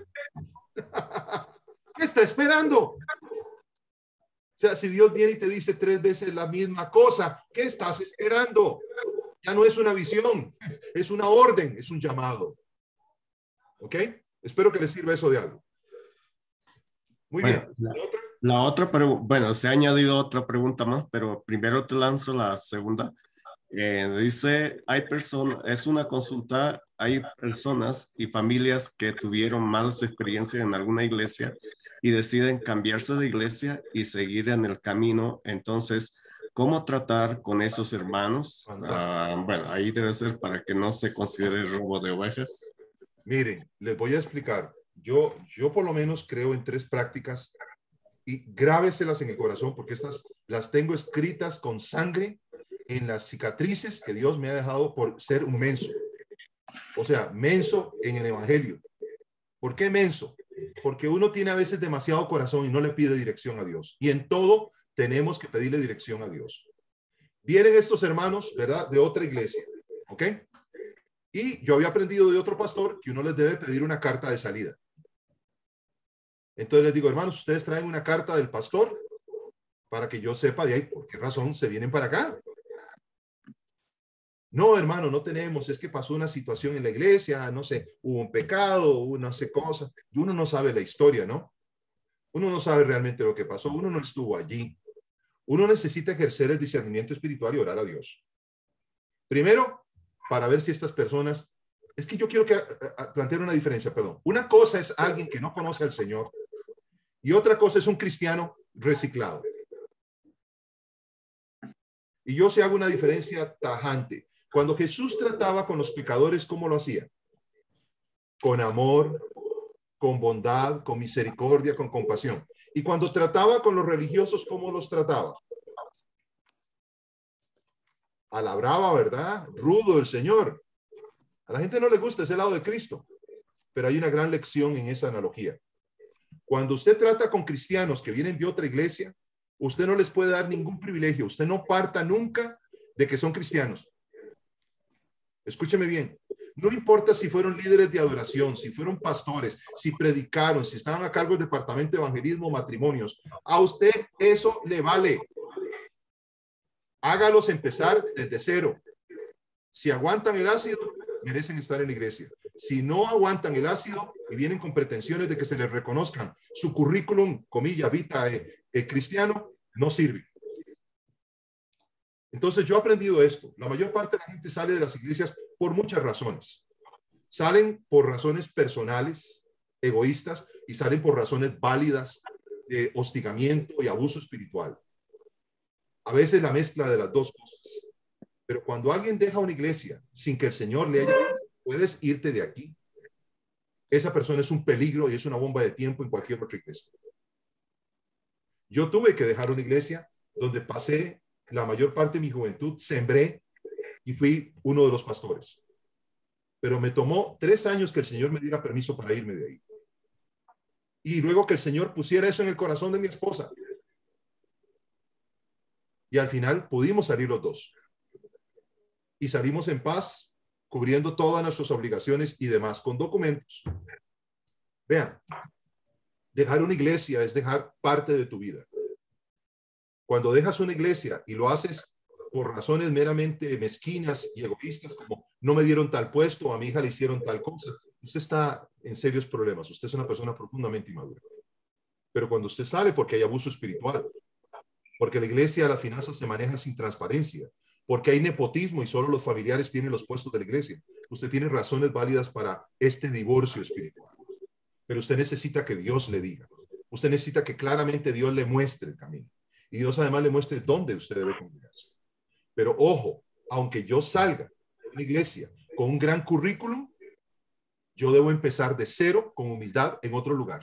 ¿Qué está esperando? O sea, si Dios viene y te dice tres veces la misma cosa, ¿qué estás esperando? Ya no es una visión, es una orden, es un llamado. ¿Ok? Espero que les sirva eso de algo. Muy bueno, bien. La, la otra pregunta, bueno, se ha añadido otra pregunta más, pero primero te lanzo la segunda. Eh, dice, hay personas, es una consulta, hay personas y familias que tuvieron malas experiencias en alguna iglesia y deciden cambiarse de iglesia y seguir en el camino. Entonces, ¿cómo tratar con esos hermanos? Uh, bueno, ahí debe ser para que no se considere robo de ovejas. Miren, les voy a explicar. Yo, yo por lo menos creo en tres prácticas y grábeselas en el corazón porque estas las tengo escritas con sangre en las cicatrices que Dios me ha dejado por ser un menso. O sea, menso en el evangelio. ¿Por qué menso? Porque uno tiene a veces demasiado corazón y no le pide dirección a Dios. Y en todo tenemos que pedirle dirección a Dios. Vienen estos hermanos, ¿verdad? De otra iglesia. ¿Ok? Y yo había aprendido de otro pastor que uno les debe pedir una carta de salida. Entonces les digo, hermanos, ustedes traen una carta del pastor para que yo sepa de ahí por qué razón se vienen para acá. No, hermano, no tenemos, es que pasó una situación en la iglesia, no sé, hubo un pecado, hubo no sé cosas, y uno no sabe la historia, ¿no? Uno no sabe realmente lo que pasó, uno no estuvo allí. Uno necesita ejercer el discernimiento espiritual y orar a Dios. Primero, para ver si estas personas, es que yo quiero que plantear una diferencia, perdón. Una cosa es alguien que no conoce al Señor y otra cosa es un cristiano reciclado. Y yo sí hago una diferencia tajante. Cuando Jesús trataba con los pecadores, ¿cómo lo hacía? Con amor, con bondad, con misericordia, con compasión. Y cuando trataba con los religiosos, ¿cómo los trataba? A la brava, ¿verdad? Rudo el Señor. A la gente no le gusta ese lado de Cristo, pero hay una gran lección en esa analogía. Cuando usted trata con cristianos que vienen de otra iglesia, usted no les puede dar ningún privilegio. Usted no parta nunca de que son cristianos. Escúcheme bien. No importa si fueron líderes de adoración, si fueron pastores, si predicaron, si estaban a cargo del departamento de evangelismo, matrimonios. A usted eso le vale. Hágalos empezar desde cero. Si aguantan el ácido, merecen estar en la iglesia. Si no aguantan el ácido y vienen con pretensiones de que se les reconozcan su currículum, comilla, vita, eh, eh, cristiano, no sirve. Entonces yo he aprendido esto. La mayor parte de la gente sale de las iglesias por muchas razones. Salen por razones personales, egoístas, y salen por razones válidas de hostigamiento y abuso espiritual. A veces la mezcla de las dos cosas. Pero cuando alguien deja una iglesia sin que el Señor le haya dicho, puedes irte de aquí, esa persona es un peligro y es una bomba de tiempo en cualquier otra iglesia. Yo tuve que dejar una iglesia donde pasé la mayor parte de mi juventud, sembré y fui uno de los pastores. Pero me tomó tres años que el Señor me diera permiso para irme de ahí. Y luego que el Señor pusiera eso en el corazón de mi esposa. Y al final pudimos salir los dos. Y salimos en paz, cubriendo todas nuestras obligaciones y demás, con documentos. Vean, dejar una iglesia es dejar parte de tu vida. Cuando dejas una iglesia y lo haces por razones meramente mezquinas y egoístas, como no me dieron tal puesto, a mi hija le hicieron tal cosa, usted está en serios problemas. Usted es una persona profundamente inmadura. Pero cuando usted sale, porque hay abuso espiritual, porque la iglesia, las finanzas se manejan sin transparencia, porque hay nepotismo y solo los familiares tienen los puestos de la iglesia, usted tiene razones válidas para este divorcio espiritual. Pero usted necesita que Dios le diga. Usted necesita que claramente Dios le muestre el camino. Y Dios además le muestre dónde usted debe congregarse. Pero ojo, aunque yo salga de una iglesia con un gran currículum, yo debo empezar de cero con humildad en otro lugar.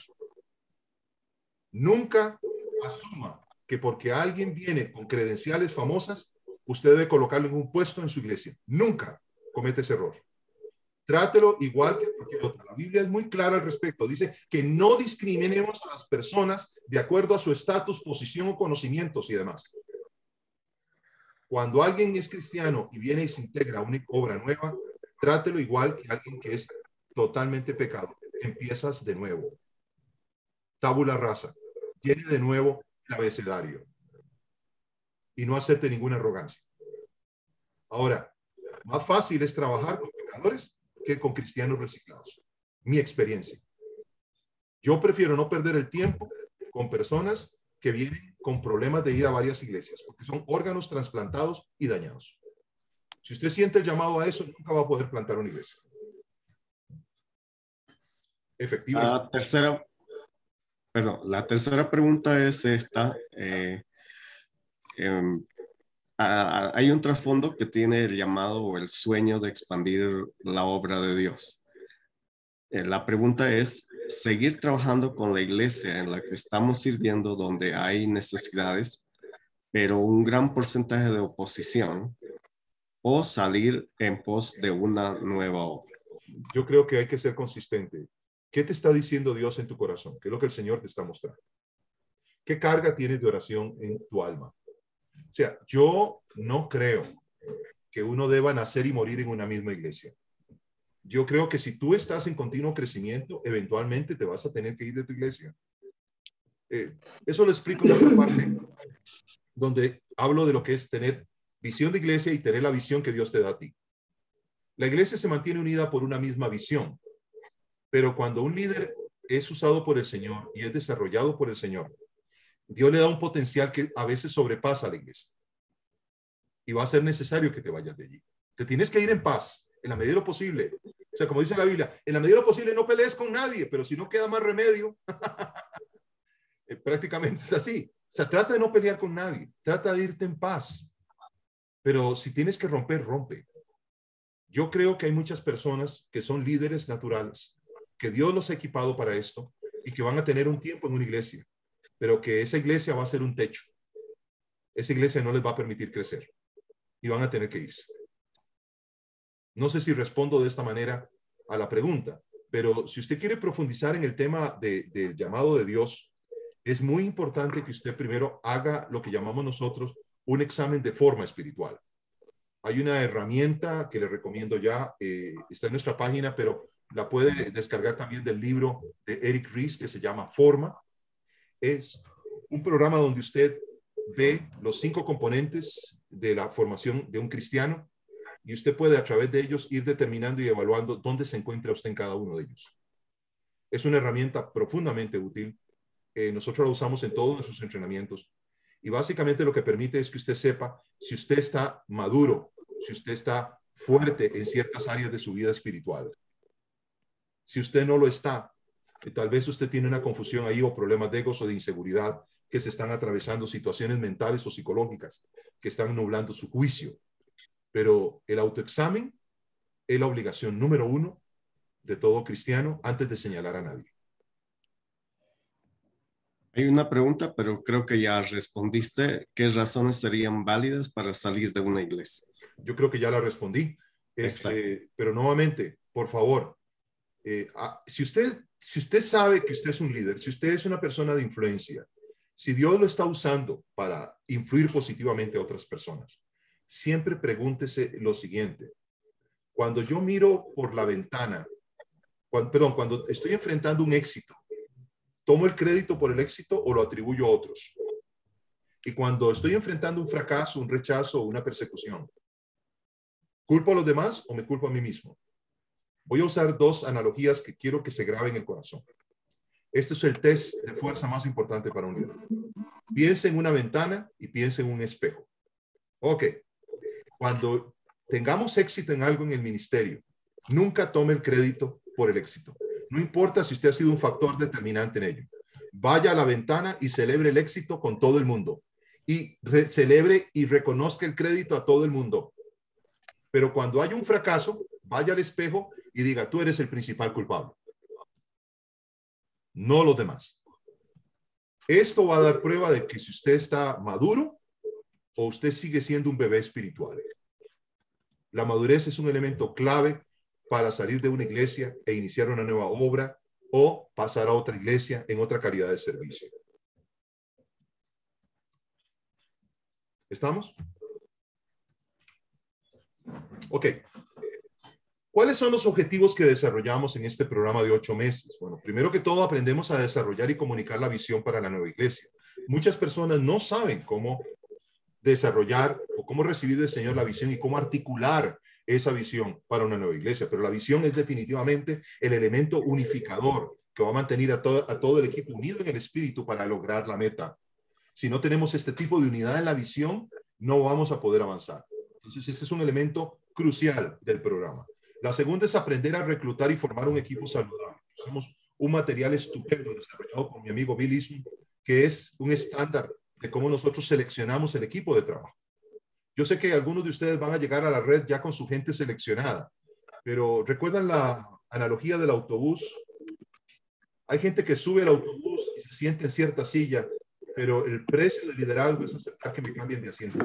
Nunca asuma que porque alguien viene con credenciales famosas, usted debe colocarlo en un puesto en su iglesia. Nunca comete ese error. Trátelo igual que cualquier otro. La Biblia es muy clara al respecto. Dice que no discriminemos a las personas de acuerdo a su estatus, posición o conocimientos y demás. Cuando alguien es cristiano y viene y se integra a una obra nueva, trátelo igual que alguien que es totalmente pecador. Empiezas de nuevo. Tabula rasa. Llene de nuevo el abecedario. Y no acepte ninguna arrogancia. Ahora, más fácil es trabajar con pecadores que con cristianos reciclados. Mi experiencia. Yo prefiero no perder el tiempo con personas que vienen con problemas de ir a varias iglesias, porque son órganos trasplantados y dañados. Si usted siente el llamado a eso, nunca va a poder plantar una iglesia. Efectivo. La tercera, perdón, la tercera pregunta es esta. Eh, eh, a, a, hay un trasfondo que tiene el llamado o el sueño de expandir la obra de Dios. Eh, la pregunta es, ¿seguir trabajando con la iglesia en la que estamos sirviendo donde hay necesidades, pero un gran porcentaje de oposición, o salir en pos de una nueva obra? Yo creo que hay que ser consistente. ¿Qué te está diciendo Dios en tu corazón? ¿Qué es lo que el Señor te está mostrando? ¿Qué carga tienes de oración en tu alma? O sea, yo no creo que uno deba nacer y morir en una misma iglesia. Yo creo que si tú estás en continuo crecimiento, eventualmente te vas a tener que ir de tu iglesia. Eh, eso lo explico en otra parte, donde hablo de lo que es tener visión de iglesia y tener la visión que Dios te da a ti. La iglesia se mantiene unida por una misma visión, pero cuando un líder es usado por el Señor y es desarrollado por el Señor, Dios le da un potencial que a veces sobrepasa a la iglesia. Y va a ser necesario que te vayas de allí. Te tienes que ir en paz, en la medida de lo posible. O sea, como dice la Biblia, en la medida de lo posible no pelees con nadie, pero si no queda más remedio, eh, prácticamente es así. O sea, trata de no pelear con nadie, trata de irte en paz. Pero si tienes que romper, rompe. Yo creo que hay muchas personas que son líderes naturales, que Dios los ha equipado para esto y que van a tener un tiempo en una iglesia, pero que esa iglesia va a ser un techo. Esa iglesia no les va a permitir crecer y van a tener que irse. No sé si respondo de esta manera a la pregunta, pero si usted quiere profundizar en el tema de, del llamado de Dios, es muy importante que usted primero haga lo que llamamos nosotros un examen de forma espiritual. Hay una herramienta que le recomiendo ya, eh, está en nuestra página, pero la puede descargar también del libro de Eric Ries, que se llama Forma. Es un programa donde usted ve los cinco componentes de la formación de un cristiano y usted puede a través de ellos ir determinando y evaluando dónde se encuentra usted en cada uno de ellos. Es una herramienta profundamente útil. Eh, nosotros la usamos en todos nuestros entrenamientos y básicamente lo que permite es que usted sepa si usted está maduro, si usted está fuerte en ciertas áreas de su vida espiritual. Si usted no lo está, eh, tal vez usted tiene una confusión ahí o problemas de egos o de inseguridad que se están atravesando, situaciones mentales o psicológicas que están nublando su juicio. Pero el autoexamen es la obligación número uno de todo cristiano antes de señalar a nadie. Hay una pregunta, pero creo que ya respondiste. ¿Qué razones serían válidas para salir de una iglesia? Yo creo que ya la respondí. Es, eh, pero nuevamente, por favor, eh, ah, si, usted, si usted sabe que usted es un líder, si usted es una persona de influencia, si Dios lo está usando para influir positivamente a otras personas, siempre pregúntese lo siguiente. Cuando yo miro por la ventana, cuando, perdón, cuando estoy enfrentando un éxito, ¿tomo el crédito por el éxito o lo atribuyo a otros? Y cuando estoy enfrentando un fracaso, un rechazo o una persecución, ¿culpo a los demás o me culpo a mí mismo? Voy a usar dos analogías que quiero que se graben en el corazón. Este es el test de fuerza más importante para un líder. Piense en una ventana y piense en un espejo. Ok. Cuando tengamos éxito en algo en el ministerio, nunca tome el crédito por el éxito. No importa si usted ha sido un factor determinante en ello. Vaya a la ventana y celebre el éxito con todo el mundo. Y celebre y reconozca el crédito a todo el mundo. Pero cuando haya un fracaso, vaya al espejo y diga, tú eres el principal culpable. No los demás. Esto va a dar prueba de que si usted está maduro o usted sigue siendo un bebé espiritual. La madurez es un elemento clave para salir de una iglesia e iniciar una nueva obra o pasar a otra iglesia en otra calidad de servicio. ¿Estamos? Ok. ¿Cuáles son los objetivos que desarrollamos en este programa de ocho meses? Bueno, primero que todo aprendemos a desarrollar y comunicar la visión para la nueva iglesia. Muchas personas no saben cómo desarrollar o cómo recibir del Señor la visión y cómo articular esa visión para una nueva iglesia. Pero la visión es definitivamente el elemento unificador que va a mantener a todo, a todo el equipo unido en el espíritu para lograr la meta. Si no tenemos este tipo de unidad en la visión, no vamos a poder avanzar. Entonces, ese es un elemento crucial del programa. La segunda es aprender a reclutar y formar un equipo saludable. Usamos un material estupendo desarrollado por mi amigo Bill Eastman, que es un estándar de cómo nosotros seleccionamos el equipo de trabajo. Yo sé que algunos de ustedes van a llegar a la red ya con su gente seleccionada, pero ¿recuerdan la analogía del autobús? Hay gente que sube al autobús y se siente en cierta silla, pero el precio del liderazgo es aceptar que me cambien de asiento.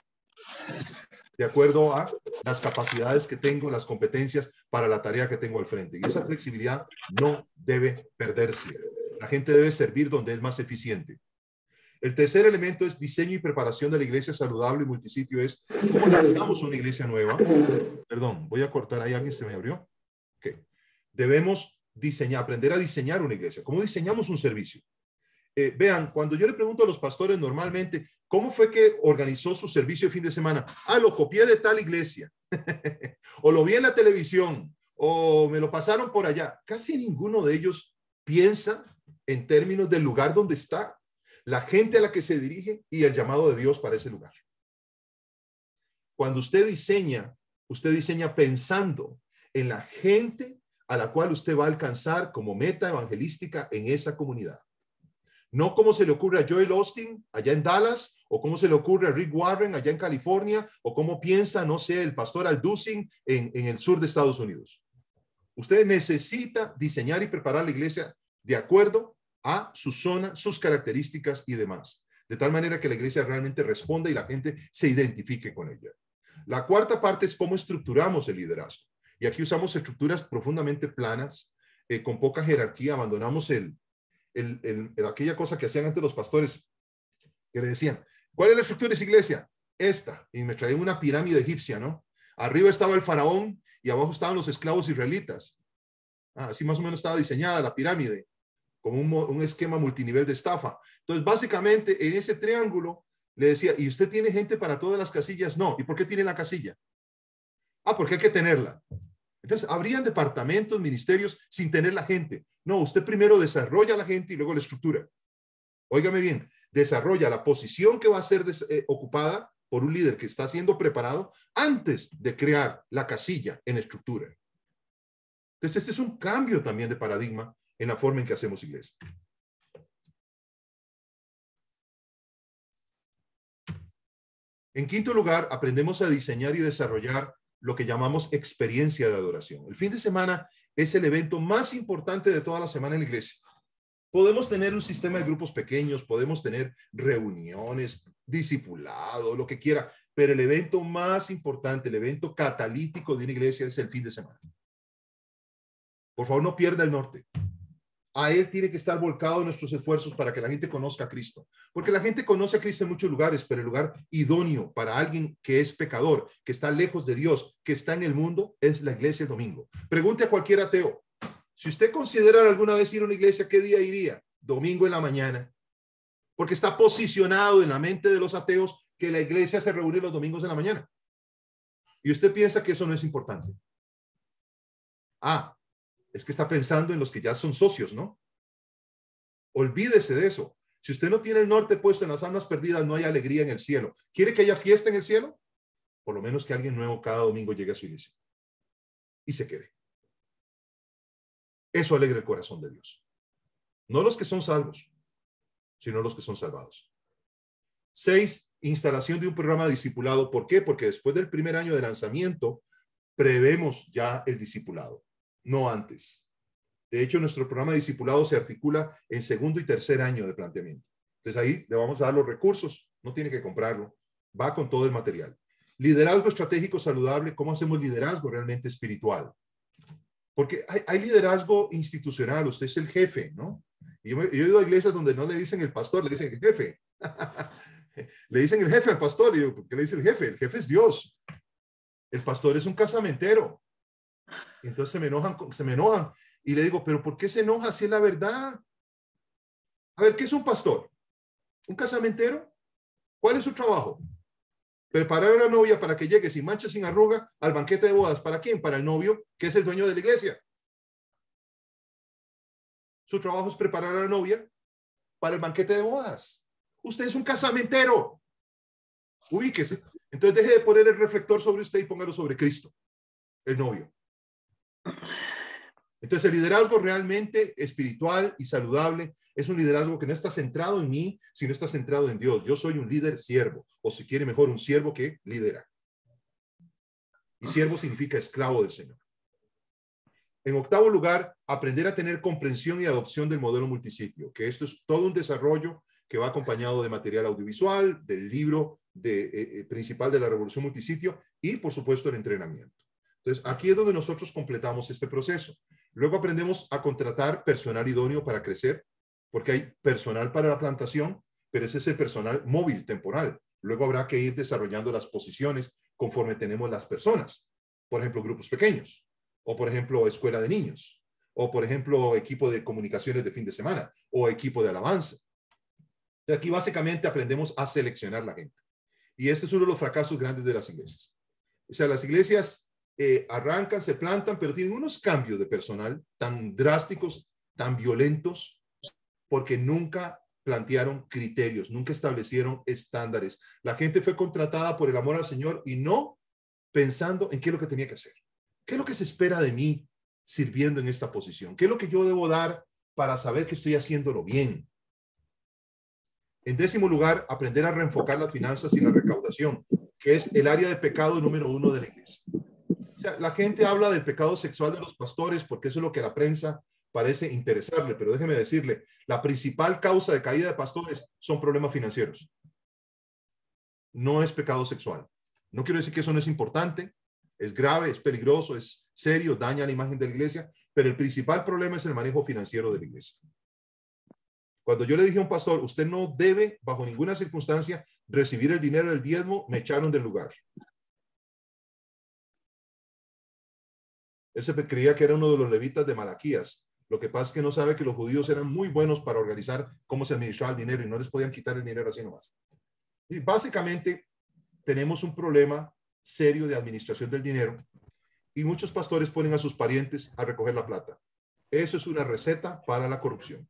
De acuerdo a las capacidades que tengo, las competencias para la tarea que tengo al frente. Y esa flexibilidad no debe perderse. La gente debe servir donde es más eficiente. El tercer elemento es diseño y preparación de la iglesia saludable y multisitio. Es cómo lanzamos una iglesia nueva. Perdón, voy a cortar ahí. ¿Alguien se me abrió? Okay. Debemos diseñar, aprender a diseñar una iglesia. ¿Cómo diseñamos un servicio? Eh, vean, cuando yo le pregunto a los pastores normalmente, ¿cómo fue que organizó su servicio de fin de semana? Ah, lo copié de tal iglesia. O lo vi en la televisión. O me lo pasaron por allá. Casi ninguno de ellos piensa en términos del lugar donde está, la gente a la que se dirige y el llamado de Dios para ese lugar. Cuando usted diseña, usted diseña pensando en la gente a la cual usted va a alcanzar como meta evangelística en esa comunidad. No como se le ocurre a Joel Austin allá en Dallas, o como se le ocurre a Rick Warren allá en California, o como piensa, no sé, el pastor Al Dusing en, en el sur de Estados Unidos. Usted necesita diseñar y preparar la iglesia de acuerdo a su zona, sus características y demás, de tal manera que la iglesia realmente responda y la gente se identifique con ella. La cuarta parte es cómo estructuramos el liderazgo. Y aquí usamos estructuras profundamente planas, eh, con poca jerarquía. Abandonamos el, el, el, el, aquella cosa que hacían antes los pastores, que le decían, ¿cuál es la estructura de esa iglesia? Esta. Y me traían una pirámide egipcia, ¿no? Arriba estaba el faraón y abajo estaban los esclavos israelitas. Ah, así más o menos estaba diseñada la pirámide, como un, un esquema multinivel de estafa. Entonces, básicamente, en ese triángulo, le decía, ¿y usted tiene gente para todas las casillas? No. ¿Y por qué tiene la casilla? Ah, porque hay que tenerla. Entonces, habrían departamentos, ministerios, sin tener la gente. No, usted primero desarrolla la gente y luego la estructura. Óigame bien, desarrolla la posición que va a ser des, eh, ocupada por un líder que está siendo preparado antes de crear la casilla en estructura. Entonces, este es un cambio también de paradigma en la forma en que hacemos iglesia. En quinto lugar, aprendemos a diseñar y desarrollar lo que llamamos experiencia de adoración. El fin de semana es el evento más importante de toda la semana en la iglesia. Podemos tener un sistema de grupos pequeños, podemos tener reuniones, discipulado, lo que quiera, pero el evento más importante, el evento catalítico de una iglesia es el fin de semana. Por favor, no pierda el norte. A él tiene que estar volcado nuestros esfuerzos para que la gente conozca a Cristo. Porque la gente conoce a Cristo en muchos lugares, pero el lugar idóneo para alguien que es pecador, que está lejos de Dios, que está en el mundo, es la iglesia el domingo. Pregunte a cualquier ateo. Si usted considera alguna vez ir a una iglesia, ¿qué día iría? Domingo en la mañana. Porque está posicionado en la mente de los ateos que la iglesia se reúne los domingos en la mañana. Y usted piensa que eso no es importante. Ah, es que está pensando en los que ya son socios, ¿no? Olvídese de eso. Si usted no tiene el norte puesto en las almas perdidas, no hay alegría en el cielo. ¿Quiere que haya fiesta en el cielo? Por lo menos que alguien nuevo cada domingo llegue a su iglesia y se quede. Eso alegra el corazón de Dios. No los que son salvos, sino los que son salvados. Seis, instalación de un programa de discipulado. ¿Por qué? Porque después del primer año de lanzamiento, prevemos ya el discipulado, no antes. De hecho, nuestro programa de discipulado se articula en segundo y tercer año de planteamiento. Entonces ahí le vamos a dar los recursos, no tiene que comprarlo, va con todo el material. Liderazgo estratégico saludable. ¿Cómo hacemos liderazgo realmente espiritual? Porque hay, hay liderazgo institucional, usted es el jefe, ¿no? Y yo, me, yo he ido a iglesias donde no le dicen el pastor, le dicen el jefe. Le dicen el jefe al pastor, y yo, ¿por qué le dice el jefe? El jefe es Dios. El pastor es un casamentero. Entonces se me enojan, se me enojan. Y le digo, ¿pero por qué se enoja si es la verdad? A ver, ¿qué es un pastor? ¿Un casamentero? ¿Cuál es su trabajo? Preparar a la novia para que llegue sin mancha, sin arruga al banquete de bodas. ¿Para quién? Para el novio, que es el dueño de la iglesia. Su trabajo es preparar a la novia para el banquete de bodas. Usted es un casamentero. Ubíquese. Entonces deje de poner el reflector sobre usted y póngalo sobre Cristo, el novio. Entonces el liderazgo realmente espiritual y saludable es un liderazgo que no está centrado en mí, sino está centrado en Dios. Yo soy un líder siervo, o si quiere mejor, un siervo que lidera. Y siervo significa esclavo del Señor. En octavo lugar, aprender a tener comprensión y adopción del modelo multisitio, que esto es todo un desarrollo que va acompañado de material audiovisual, del libro de, eh, eh, principal de la Revolución Multisitio y, por supuesto, el entrenamiento. Entonces, aquí es donde nosotros completamos este proceso. Luego aprendemos a contratar personal idóneo para crecer, porque hay personal para la plantación, pero ese es el personal móvil, temporal. Luego habrá que ir desarrollando las posiciones conforme tenemos las personas. Por ejemplo, grupos pequeños, o por ejemplo, escuela de niños, o por ejemplo, equipo de comunicaciones de fin de semana, o equipo de alabanza. Y aquí básicamente aprendemos a seleccionar la gente. Y este es uno de los fracasos grandes de las iglesias. O sea, las iglesias Eh, arrancan, se plantan, pero tienen unos cambios de personal tan drásticos, tan violentos, porque nunca plantearon criterios, nunca establecieron estándares. La gente fue contratada por el amor al Señor y no pensando en qué es lo que tenía que hacer. ¿Qué es lo que se espera de mí sirviendo en esta posición? ¿Qué es lo que yo debo dar para saber que estoy haciéndolo bien? En décimo lugar, aprender a reenfocar las finanzas y la recaudación, que es el área de pecado número uno de la iglesia. O sea, la gente habla del pecado sexual de los pastores porque eso es lo que la prensa parece interesarle, pero déjeme decirle, la principal causa de caída de pastores son problemas financieros. No es pecado sexual. No quiero decir que eso no es importante, es grave, es peligroso, es serio, daña la imagen de la iglesia, pero el principal problema es el manejo financiero de la iglesia. Cuando yo le dije a un pastor, usted no debe bajo ninguna circunstancia recibir el dinero del diezmo, me echaron del lugar. Él se creía que era uno de los levitas de Malaquías. Lo que pasa es que no sabe que los judíos eran muy buenos para organizar cómo se administraba el dinero y no les podían quitar el dinero así nomás. Y básicamente tenemos un problema serio de administración del dinero y muchos pastores ponen a sus parientes a recoger la plata. Eso es una receta para la corrupción.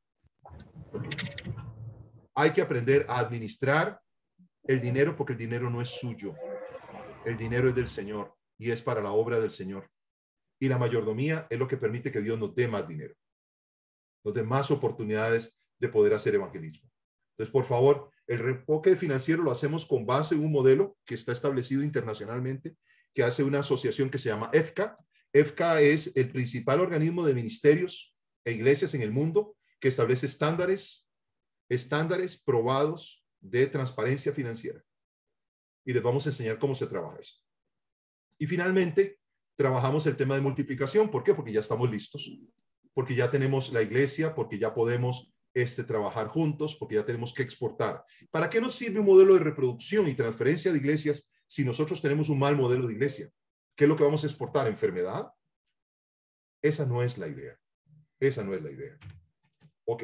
Hay que aprender a administrar el dinero porque el dinero no es suyo. El dinero es del Señor y es para la obra del Señor. Y la mayordomía es lo que permite que Dios nos dé más dinero, nos dé más oportunidades de poder hacer evangelismo. Entonces, por favor, el reenfoque financiero lo hacemos con base en un modelo que está establecido internacionalmente, que hace una asociación que se llama E F C A. E F C A es el principal organismo de ministerios e iglesias en el mundo que establece estándares, estándares probados de transparencia financiera. Y les vamos a enseñar cómo se trabaja esto. Y finalmente, trabajamos el tema de multiplicación. ¿Por qué? Porque ya estamos listos. Porque ya tenemos la iglesia, porque ya podemos este, trabajar juntos, porque ya tenemos que exportar. ¿Para qué nos sirve un modelo de reproducción y transferencia de iglesias si nosotros tenemos un mal modelo de iglesia? ¿Qué es lo que vamos a exportar? ¿Enfermedad? Esa no es la idea. Esa no es la idea. Ok.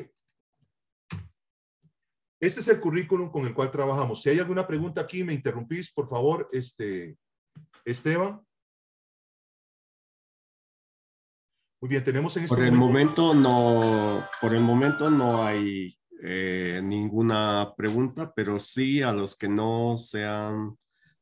Este es el currículum con el cual trabajamos. Si hay alguna pregunta aquí, me interrumpís, por favor, este, Esteban. Muy bien, tenemos en este por el momento... momento no, por el momento no hay eh, ninguna pregunta, pero sí a los que no sean,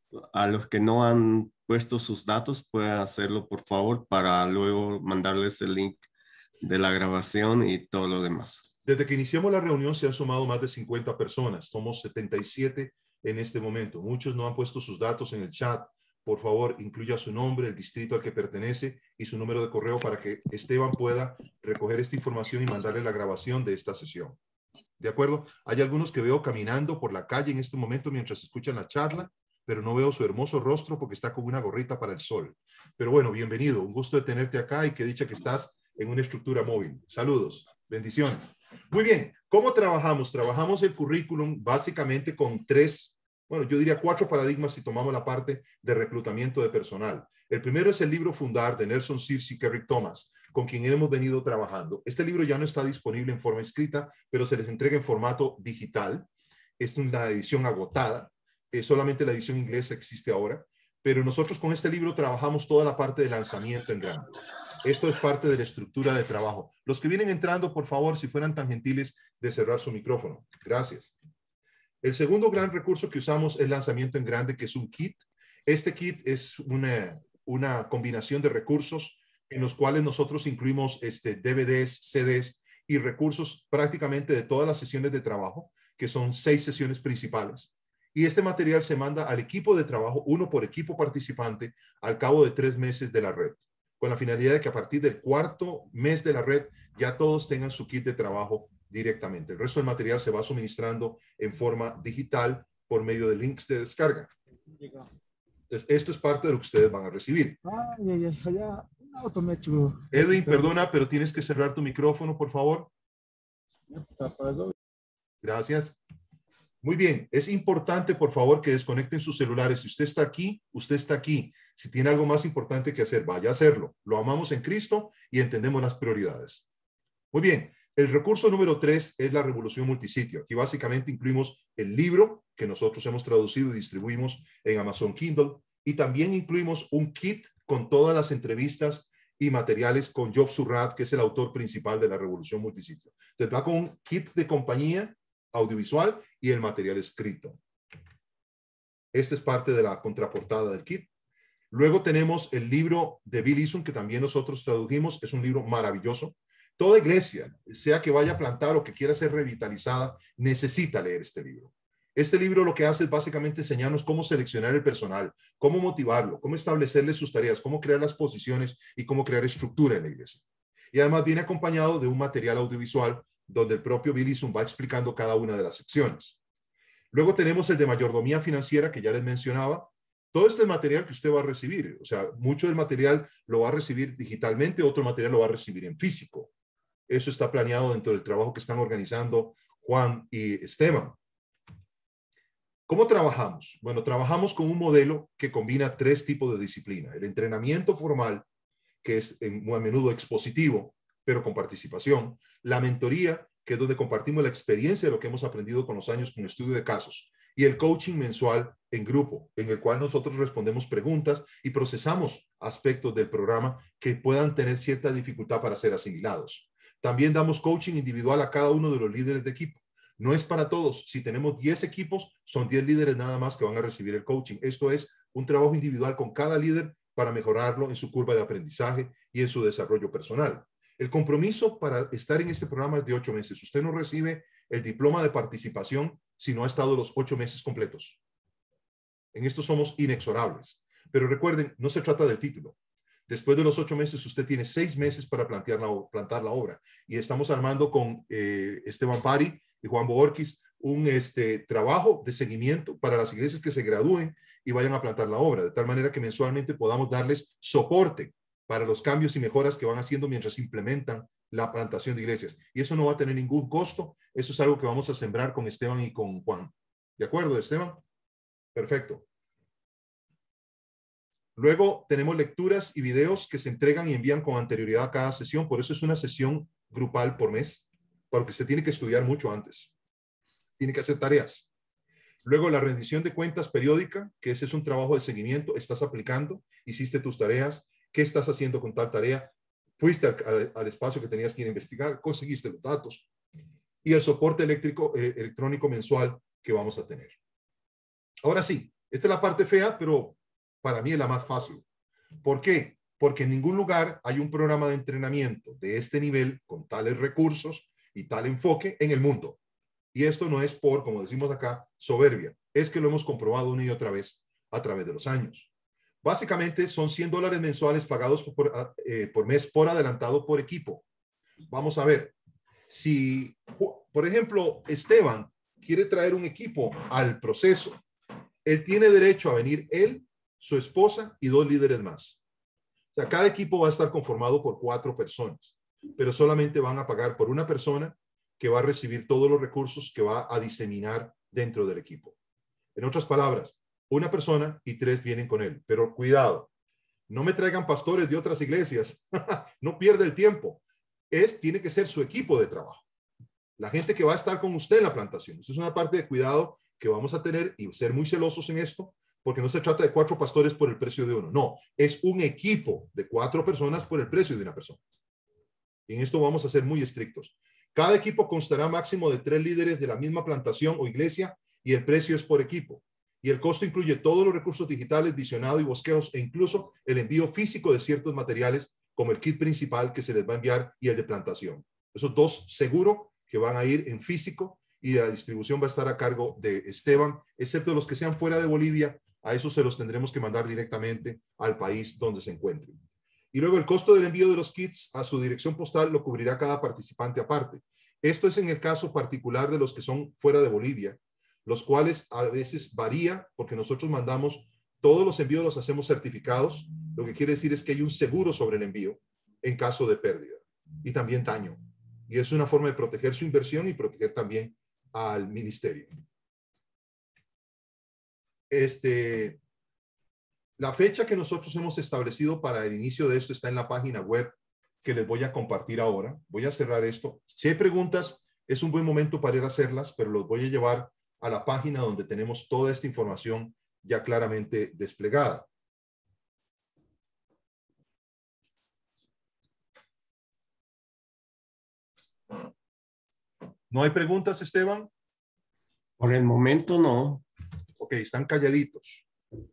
a los que no han puesto sus datos, pueden hacerlo por favor para luego mandarles el link de la grabación y todo lo demás. Desde que iniciamos la reunión se han sumado más de cincuenta personas. Somos setenta y siete en este momento. Muchos no han puesto sus datos en el chat. Por favor, incluya su nombre, el distrito al que pertenece y su número de correo para que Esteban pueda recoger esta información y mandarle la grabación de esta sesión. ¿De acuerdo? Hay algunos que veo caminando por la calle en este momento mientras escuchan la charla, pero no veo su hermoso rostro porque está con una gorrita para el sol. Pero bueno, bienvenido. Un gusto de tenerte acá y qué dicha que estás en una estructura móvil. Saludos. Bendiciones. Muy bien. ¿Cómo trabajamos? Trabajamos el currículum básicamente con tres, bueno, yo diría cuatro paradigmas si tomamos la parte de reclutamiento de personal. El primero es el libro Fundar de Nelson Sears y Kerry Thomas, con quien hemos venido trabajando. Este libro ya no está disponible en forma escrita, pero se les entrega en formato digital. Es una edición agotada. Eh, solamente la edición inglesa existe ahora. Pero nosotros con este libro trabajamos toda la parte de lanzamiento en grande. Esto es parte de la estructura de trabajo. Los que vienen entrando, por favor, si fueran tan gentiles de cerrar su micrófono. Gracias. El segundo gran recurso que usamos es lanzamiento en grande, que es un kit. Este kit es una, una combinación de recursos en los cuales nosotros incluimos este, D V Ds, C Ds y recursos prácticamente de todas las sesiones de trabajo, que son seis sesiones principales. Y este material se manda al equipo de trabajo, uno por equipo participante, al cabo de tres meses de la red, con la finalidad de que a partir del cuarto mes de la red ya todos tengan su kit de trabajo directamente. El resto del material se va suministrando en forma digital por medio de links de descarga. Entonces, esto es parte de lo que ustedes van a recibir. Edwin, perdona, pero tienes que cerrar tu micrófono, por favor. Gracias. Muy bien, es importante, por favor, que desconecten sus celulares. Si usted está aquí, usted está aquí. Si tiene algo más importante que hacer, vaya a hacerlo. Lo amamos en Cristo y entendemos las prioridades. Muy bien, el recurso número tres es la revolución multisitio. Aquí básicamente incluimos el libro que nosotros hemos traducido y distribuimos en Amazon Kindle y también incluimos un kit con todas las entrevistas y materiales con Job Surratt, que es el autor principal de la revolución multisitio. Entonces va con un kit de compañía audiovisual y el material escrito. Esta es parte de la contraportada del kit. Luego tenemos el libro de Bill Eason, que también nosotros tradujimos. Es un libro maravilloso. Toda iglesia, sea que vaya a plantar o que quiera ser revitalizada, necesita leer este libro. Este libro lo que hace es básicamente enseñarnos cómo seleccionar el personal, cómo motivarlo, cómo establecerle sus tareas, cómo crear las posiciones y cómo crear estructura en la iglesia. Y además viene acompañado de un material audiovisual donde el propio Bill Eason va explicando cada una de las secciones. Luego tenemos el de mayordomía financiera, que ya les mencionaba. Todo este material que usted va a recibir, o sea, mucho del material lo va a recibir digitalmente, otro material lo va a recibir en físico. Eso está planeado dentro del trabajo que están organizando Juan y Esteban. ¿Cómo trabajamos? Bueno, trabajamos con un modelo que combina tres tipos de disciplina. El entrenamiento formal, que es a menudo expositivo, pero con participación. La mentoría, que es donde compartimos la experiencia de lo que hemos aprendido con los años con estudio de casos. Y el coaching mensual en grupo, en el cual nosotros respondemos preguntas y procesamos aspectos del programa que puedan tener cierta dificultad para ser asimilados. También damos coaching individual a cada uno de los líderes de equipo. No es para todos. Si tenemos diez equipos, son diez líderes nada más que van a recibir el coaching. Esto es un trabajo individual con cada líder para mejorarlo en su curva de aprendizaje y en su desarrollo personal. El compromiso para estar en este programa es de ocho meses. Usted no recibe el diploma de participación si no ha estado los ocho meses completos. En esto somos inexorables. Pero recuerden, no se trata del título. Después de los ocho meses, usted tiene seis meses para plantear la, plantar la obra. Y estamos armando con eh, Esteban Pari y Juan Boorquis un este, trabajo de seguimiento para las iglesias que se gradúen y vayan a plantar la obra, de tal manera que mensualmente podamos darles soporte para los cambios y mejoras que van haciendo mientras implementan la plantación de iglesias. Y eso no va a tener ningún costo. Eso es algo que vamos a sembrar con Esteban y con Juan. ¿De acuerdo, Esteban? Perfecto. Luego tenemos lecturas y videos que se entregan y envían con anterioridad a cada sesión. Por eso es una sesión grupal por mes, porque se tiene que estudiar mucho antes. Tiene que hacer tareas. Luego la rendición de cuentas periódica, que ese es un trabajo de seguimiento. Estás aplicando, hiciste tus tareas, qué estás haciendo con tal tarea, fuiste al, al, al espacio que tenías que ir a investigar, conseguiste los datos. Y el soporte eléctrico, eh, electrónico mensual que vamos a tener. Ahora sí, esta es la parte fea, pero para mí es la más fácil. ¿Por qué? Porque en ningún lugar hay un programa de entrenamiento de este nivel, con tales recursos y tal enfoque en el mundo. Y esto no es por, como decimos acá, soberbia. Es que lo hemos comprobado una y otra vez a través de los años. Básicamente son cien dólares mensuales pagados por, eh, por mes por adelantado por equipo. Vamos a ver. Si, por ejemplo, Esteban quiere traer un equipo al proceso, él tiene derecho a venir él, su esposa y dos líderes más. O sea, cada equipo va a estar conformado por cuatro personas, pero solamente van a pagar por una persona que va a recibir todos los recursos que va a diseminar dentro del equipo. En otras palabras, una persona y tres vienen con él. Pero cuidado, no me traigan pastores de otras iglesias. No pierda el tiempo. Es, tiene que ser su equipo de trabajo. La gente que va a estar con usted en la plantación. Eso es una parte de cuidado que vamos a tener y ser muy celosos en esto, porque no se trata de cuatro pastores por el precio de uno. No, es un equipo de cuatro personas por el precio de una persona. Y en esto vamos a ser muy estrictos. Cada equipo constará máximo de tres líderes de la misma plantación o iglesia y el precio es por equipo. Y el costo incluye todos los recursos digitales, visionado y bosqueos e incluso el envío físico de ciertos materiales como el kit principal que se les va a enviar y el de plantación. Esos dos seguro que van a ir en físico y la distribución va a estar a cargo de Esteban, excepto los que sean fuera de Bolivia. A esos se los tendremos que mandar directamente al país donde se encuentren. Y luego el costo del envío de los kits a su dirección postal lo cubrirá cada participante aparte. Esto es en el caso particular de los que son fuera de Bolivia, los cuales a veces varía porque nosotros mandamos, todos los envíos los hacemos certificados, lo que quiere decir es que hay un seguro sobre el envío en caso de pérdida y también daño. Y es una forma de proteger su inversión y proteger también al ministerio. Este... La fecha que nosotros hemos establecido para el inicio de esto está en la página web que les voy a compartir ahora. Voy a cerrar esto. Si hay preguntas, es un buen momento para ir a hacerlas, pero los voy a llevar a la página donde tenemos toda esta información ya claramente desplegada. ¿No hay preguntas, Esteban? Por el momento no. Ok, están calladitos.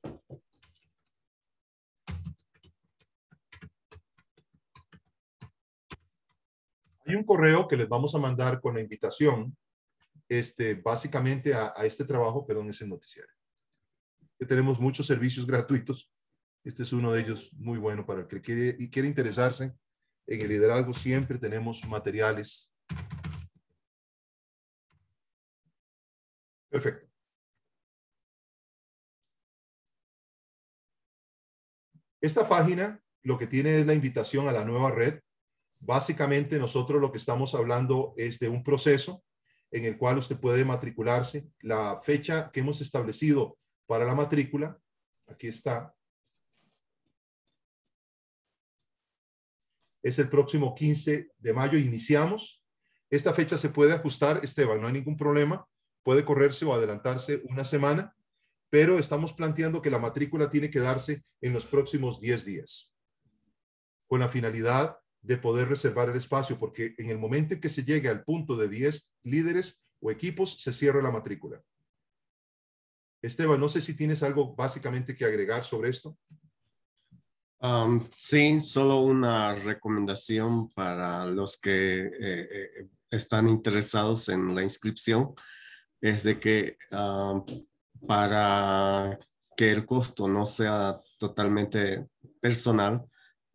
Hay un correo que les vamos a mandar con la invitación, este, básicamente a, a este trabajo, perdón, es el noticiario. Que tenemos muchos servicios gratuitos. Este es uno de ellos muy bueno para el que quiere, y quiere interesarse en el liderazgo. Siempre tenemos materiales. Perfecto. Esta página lo que tiene es la invitación a la nueva red. Básicamente nosotros lo que estamos hablando es de un proceso en el cual usted puede matricularse. La fecha que hemos establecido para la matrícula, aquí está, es el próximo quince de mayo. Iniciamos. Esta fecha se puede ajustar, Esteban, no hay ningún problema. Puede correrse o adelantarse una semana, pero estamos planteando que la matrícula tiene que darse en los próximos diez días, con la finalidad de poder reservar el espacio, porque en el momento en que se llegue al punto de diez líderes o equipos, se cierra la matrícula. Esteban, no sé si tienes algo básicamente que agregar sobre esto. Um, sí, solo una recomendación para los que eh, eh, están interesados en la inscripción, es de que um, para que el costo no sea totalmente personal,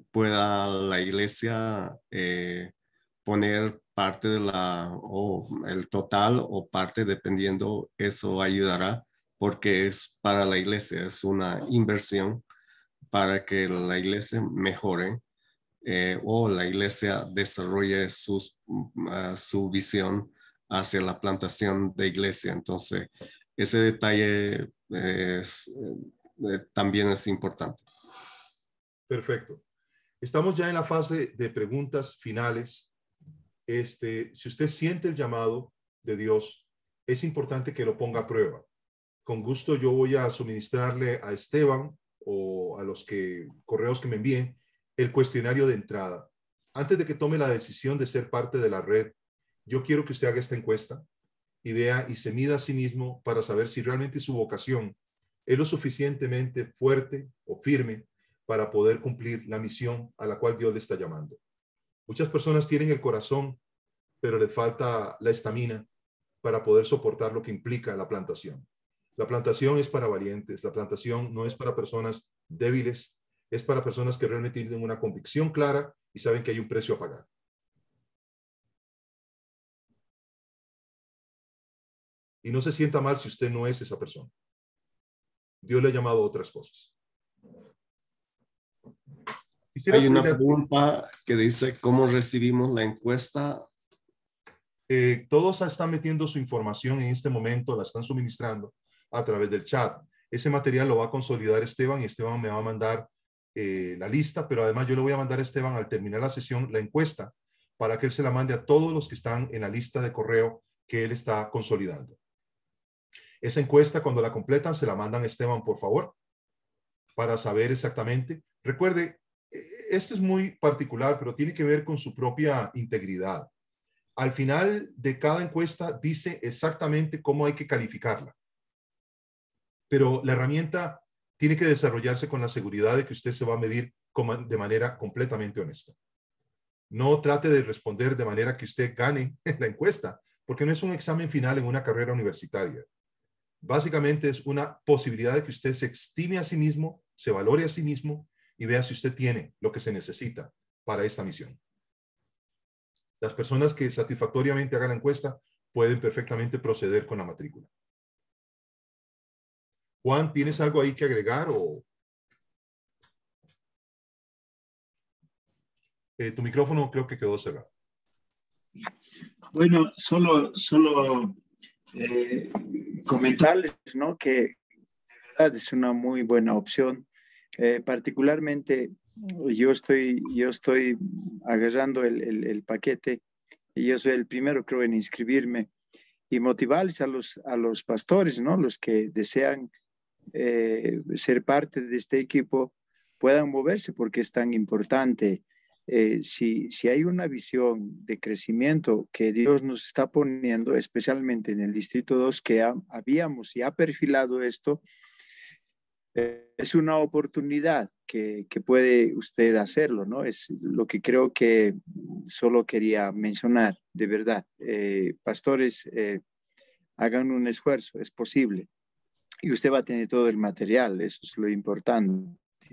pueda la iglesia eh, poner parte de la, o el total o parte, dependiendo, eso ayudará, porque es para la iglesia, es una inversión para que la iglesia mejore eh, o la iglesia desarrolle sus, uh, su visión hacia la plantación de iglesia. Entonces, ese detalle es, eh, también es importante. Perfecto. Estamos ya en la fase de preguntas finales. Este, si usted siente el llamado de Dios, es importante que lo ponga a prueba. Con gusto yo voy a suministrarle a Esteban o a los que, correos que me envíen el cuestionario de entrada. Antes de que tome la decisión de ser parte de la red, yo quiero que usted haga esta encuesta y vea y se mida a sí mismo para saber si realmente su vocación es lo suficientemente fuerte o firme para poder cumplir la misión a la cual Dios le está llamando. Muchas personas tienen el corazón, pero les falta la estamina para poder soportar lo que implica la plantación. La plantación es para valientes, la plantación no es para personas débiles, es para personas que realmente tienen una convicción clara y saben que hay un precio a pagar. Y no se sienta mal si usted no es esa persona. Dios le ha llamado a otras cosas. Quisiera Hay una pedirle, pregunta que dice, ¿cómo recibimos la encuesta? eh, todos están metiendo su información en este momento, la están suministrando a través del chat. Ese material lo va a consolidar Esteban y Esteban me va a mandar eh, la lista, pero además yo le voy a mandar a Esteban al terminar la sesión la encuesta para que él se la mande a todos los que están en la lista de correo que él está consolidando. Esa encuesta, cuando la completan, se la mandan a Esteban, por favor, para saber exactamente. Recuerde, esto es muy particular, pero tiene que ver con su propia integridad. Al final de cada encuesta dice exactamente cómo hay que calificarla. Pero la herramienta tiene que desarrollarse con la seguridad de que usted se va a medir de manera completamente honesta. No trate de responder de manera que usted gane la encuesta, porque no es un examen final en una carrera universitaria. Básicamente es una posibilidad de que usted se estime a sí mismo, se valore a sí mismo y vea si usted tiene lo que se necesita para esta misión. Las personas que satisfactoriamente hagan la encuesta pueden perfectamente proceder con la matrícula. Juan, ¿tienes algo ahí que agregar o eh, tu micrófono creo que quedó cerrado? Bueno, solo, solo eh, comentarles, ¿no? Que de verdad es una muy buena opción. Eh, particularmente yo estoy, yo estoy agarrando el, el, el paquete y yo soy el primero, creo, en inscribirme y motivarles a los, a los pastores, ¿no? Los que desean eh, ser parte de este equipo puedan moverse porque es tan importante. Eh, si, si hay una visión de crecimiento que Dios nos está poniendo, especialmente en el Distrito dos, que ha, habíamos ya perfilado esto, eh, es una oportunidad que, que puede usted hacerlo, ¿no? Es lo que creo que solo quería mencionar, de verdad. Eh, pastores, eh, hagan un esfuerzo, es posible. Y usted va a tener todo el material, eso es lo importante.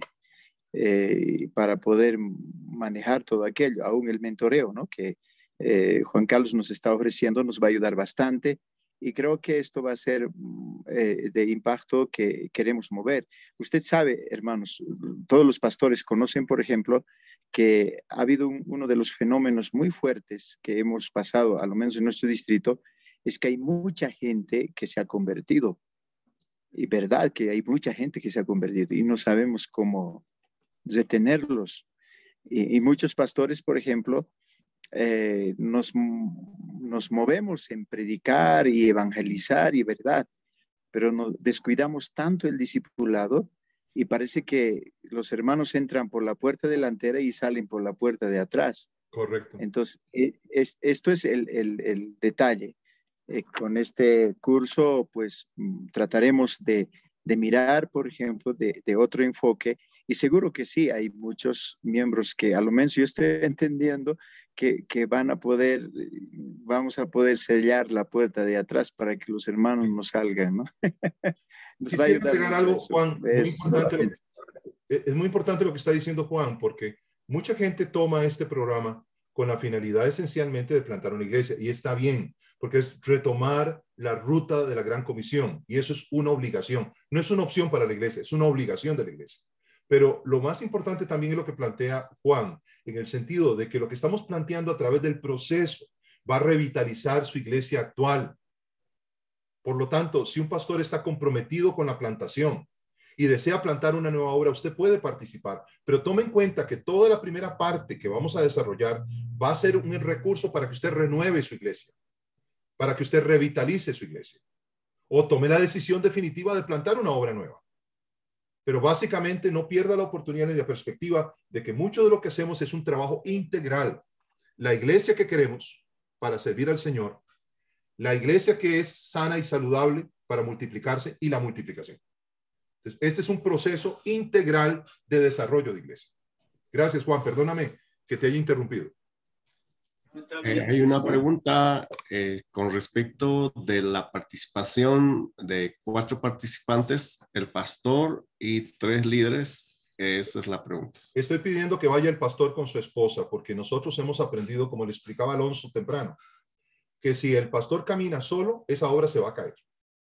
Eh, para poder manejar todo aquello, aún el mentoreo, ¿no? Que eh, Juan Carlos nos está ofreciendo, nos va a ayudar bastante y creo que esto va a ser eh, de impacto que queremos mover. Usted sabe, hermanos, todos los pastores conocen, por ejemplo, que ha habido un, uno de los fenómenos muy fuertes que hemos pasado, a lo menos en nuestro distrito, es que hay mucha gente que se ha convertido. Y verdad que hay mucha gente que se ha convertido y no sabemos cómo detenerlos. Y, y muchos pastores, por ejemplo, eh, nos, nos movemos en predicar y evangelizar y verdad, pero nos descuidamos tanto el discipulado y parece que los hermanos entran por la puerta delantera y salen por la puerta de atrás. Correcto. Entonces, es, esto es el, el, el detalle. Eh, con este curso, pues trataremos de, de mirar, por ejemplo, de, de otro enfoque. Y seguro que sí, hay muchos miembros que a lo menos yo estoy entendiendo que, que van a poder, vamos a poder sellar la puerta de atrás para que los hermanos no salgan, ¿no? Nos va a ayudar mucho algo, eso. Juan, muy Es, importante lo, es muy importante lo que está diciendo Juan, porque Mucha gente toma este programa con la finalidad esencialmente de plantar una iglesia, y está bien, porque es retomar la ruta de la Gran Comisión, y eso es una obligación. No es una opción para la iglesia, es una obligación de la iglesia. Pero lo más importante también es lo que plantea Juan, en el sentido de que lo que estamos planteando a través del proceso va a revitalizar su iglesia actual. Por lo tanto, si un pastor está comprometido con la plantación y desea plantar una nueva obra, usted puede participar, pero tome en cuenta que toda la primera parte que vamos a desarrollar va a ser un recurso para que usted renueve su iglesia, para que usted revitalice su iglesia, o tome la decisión definitiva de plantar una obra nueva. Pero básicamente no pierda la oportunidad ni la perspectiva de que mucho de lo que hacemos es un trabajo integral. La iglesia que queremos para servir al Señor, la iglesia que es sana y saludable para multiplicarse, y la multiplicación. Entonces, este es un proceso integral de desarrollo de iglesia. Gracias, Juan. Perdóname que te haya interrumpido. Eh, hay una pregunta eh, con respecto de la participación de cuatro participantes, el pastor y tres líderes. Esa es la pregunta. Estoy pidiendo que vaya el pastor con su esposa, porque nosotros hemos aprendido, como le explicaba Alonso temprano, que si el pastor camina solo, esa obra se va a caer.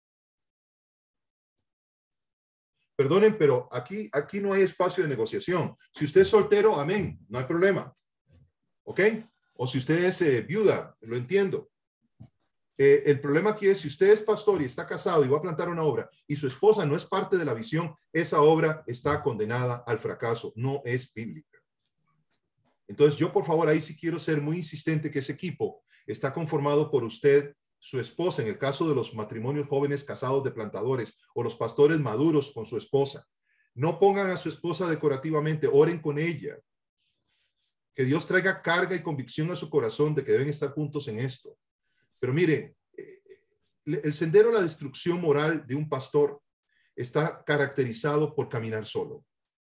Perdonen, pero aquí, aquí no hay espacio de negociación. Si usted es soltero, amén, no hay problema. ¿Ok? O si usted es eh, viuda, lo entiendo. Eh, el problema aquí es si usted es pastor y está casado y va a plantar una obra y su esposa no es parte de la visión, esa obra está condenada al fracaso, no es bíblica. Entonces yo, por favor, ahí sí quiero ser muy insistente que ese equipo está conformado por usted, su esposa, en el caso de los matrimonios jóvenes casados de plantadores, o los pastores maduros con su esposa. No pongan a su esposa decorativamente, oren con ella. Que Dios traiga carga y convicción a su corazón de que deben estar juntos en esto. Pero mire, el sendero a la destrucción moral de un pastor está caracterizado por caminar solo.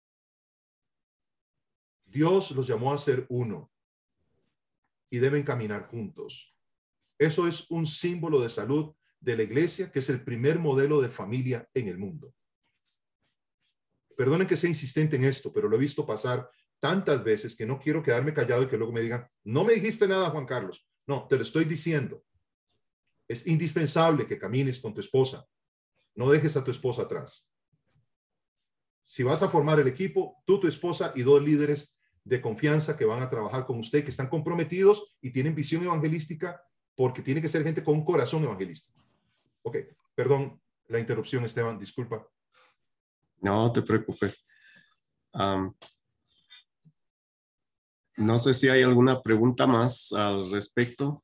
Dios los llamó a ser uno y deben caminar juntos. Eso es un símbolo de salud de la iglesia, que es el primer modelo de familia en el mundo. Perdonen que sea insistente en esto, pero lo he visto pasar tantas veces que no quiero quedarme callado y que luego me digan, no me dijiste nada, Juan Carlos. No, te lo estoy diciendo. Es indispensable que camines con tu esposa. No dejes a tu esposa atrás. Si vas a formar el equipo, tú, tu esposa y dos líderes de confianza que van a trabajar con usted, que están comprometidos y tienen visión evangelística, porque tiene que ser gente con un corazón evangelístico. Ok, perdón la interrupción, Esteban, disculpa. No te preocupes. Um, no sé si hay alguna pregunta más al respecto.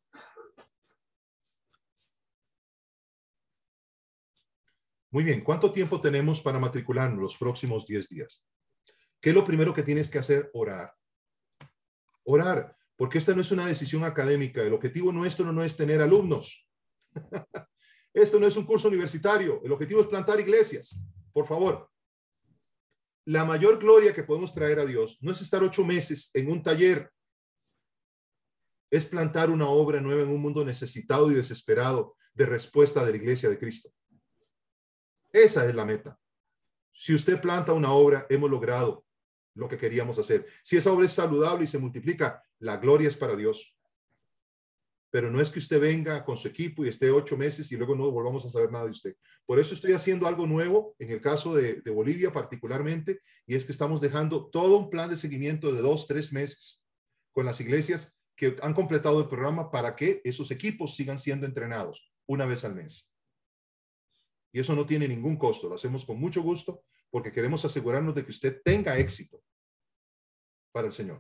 Muy bien, ¿cuánto tiempo tenemos para matricularnos los próximos diez días? ¿Qué es lo primero que tienes que hacer? Orar. Orar, porque esta no es una decisión académica. El objetivo nuestro no es tener alumnos. Esto no es un curso universitario. El objetivo es plantar iglesias. Por favor. La mayor gloria que podemos traer a Dios no es estar ocho meses en un taller. Es plantar una obra nueva en un mundo necesitado y desesperado de respuesta de la iglesia de Cristo. Esa es la meta. Si usted planta una obra, hemos logrado lo que queríamos hacer. Si esa obra es saludable y se multiplica, la gloria es para Dios. Pero no es que usted venga con su equipo y esté ocho meses y luego no volvamos a saber nada de usted. Por eso estoy haciendo algo nuevo en el caso de, de Bolivia particularmente, y es que estamos dejando todo un plan de seguimiento de dos, tres meses con las iglesias que han completado el programa para que esos equipos sigan siendo entrenados una vez al mes. Y eso no tiene ningún costo, lo hacemos con mucho gusto porque queremos asegurarnos de que usted tenga éxito para el Señor.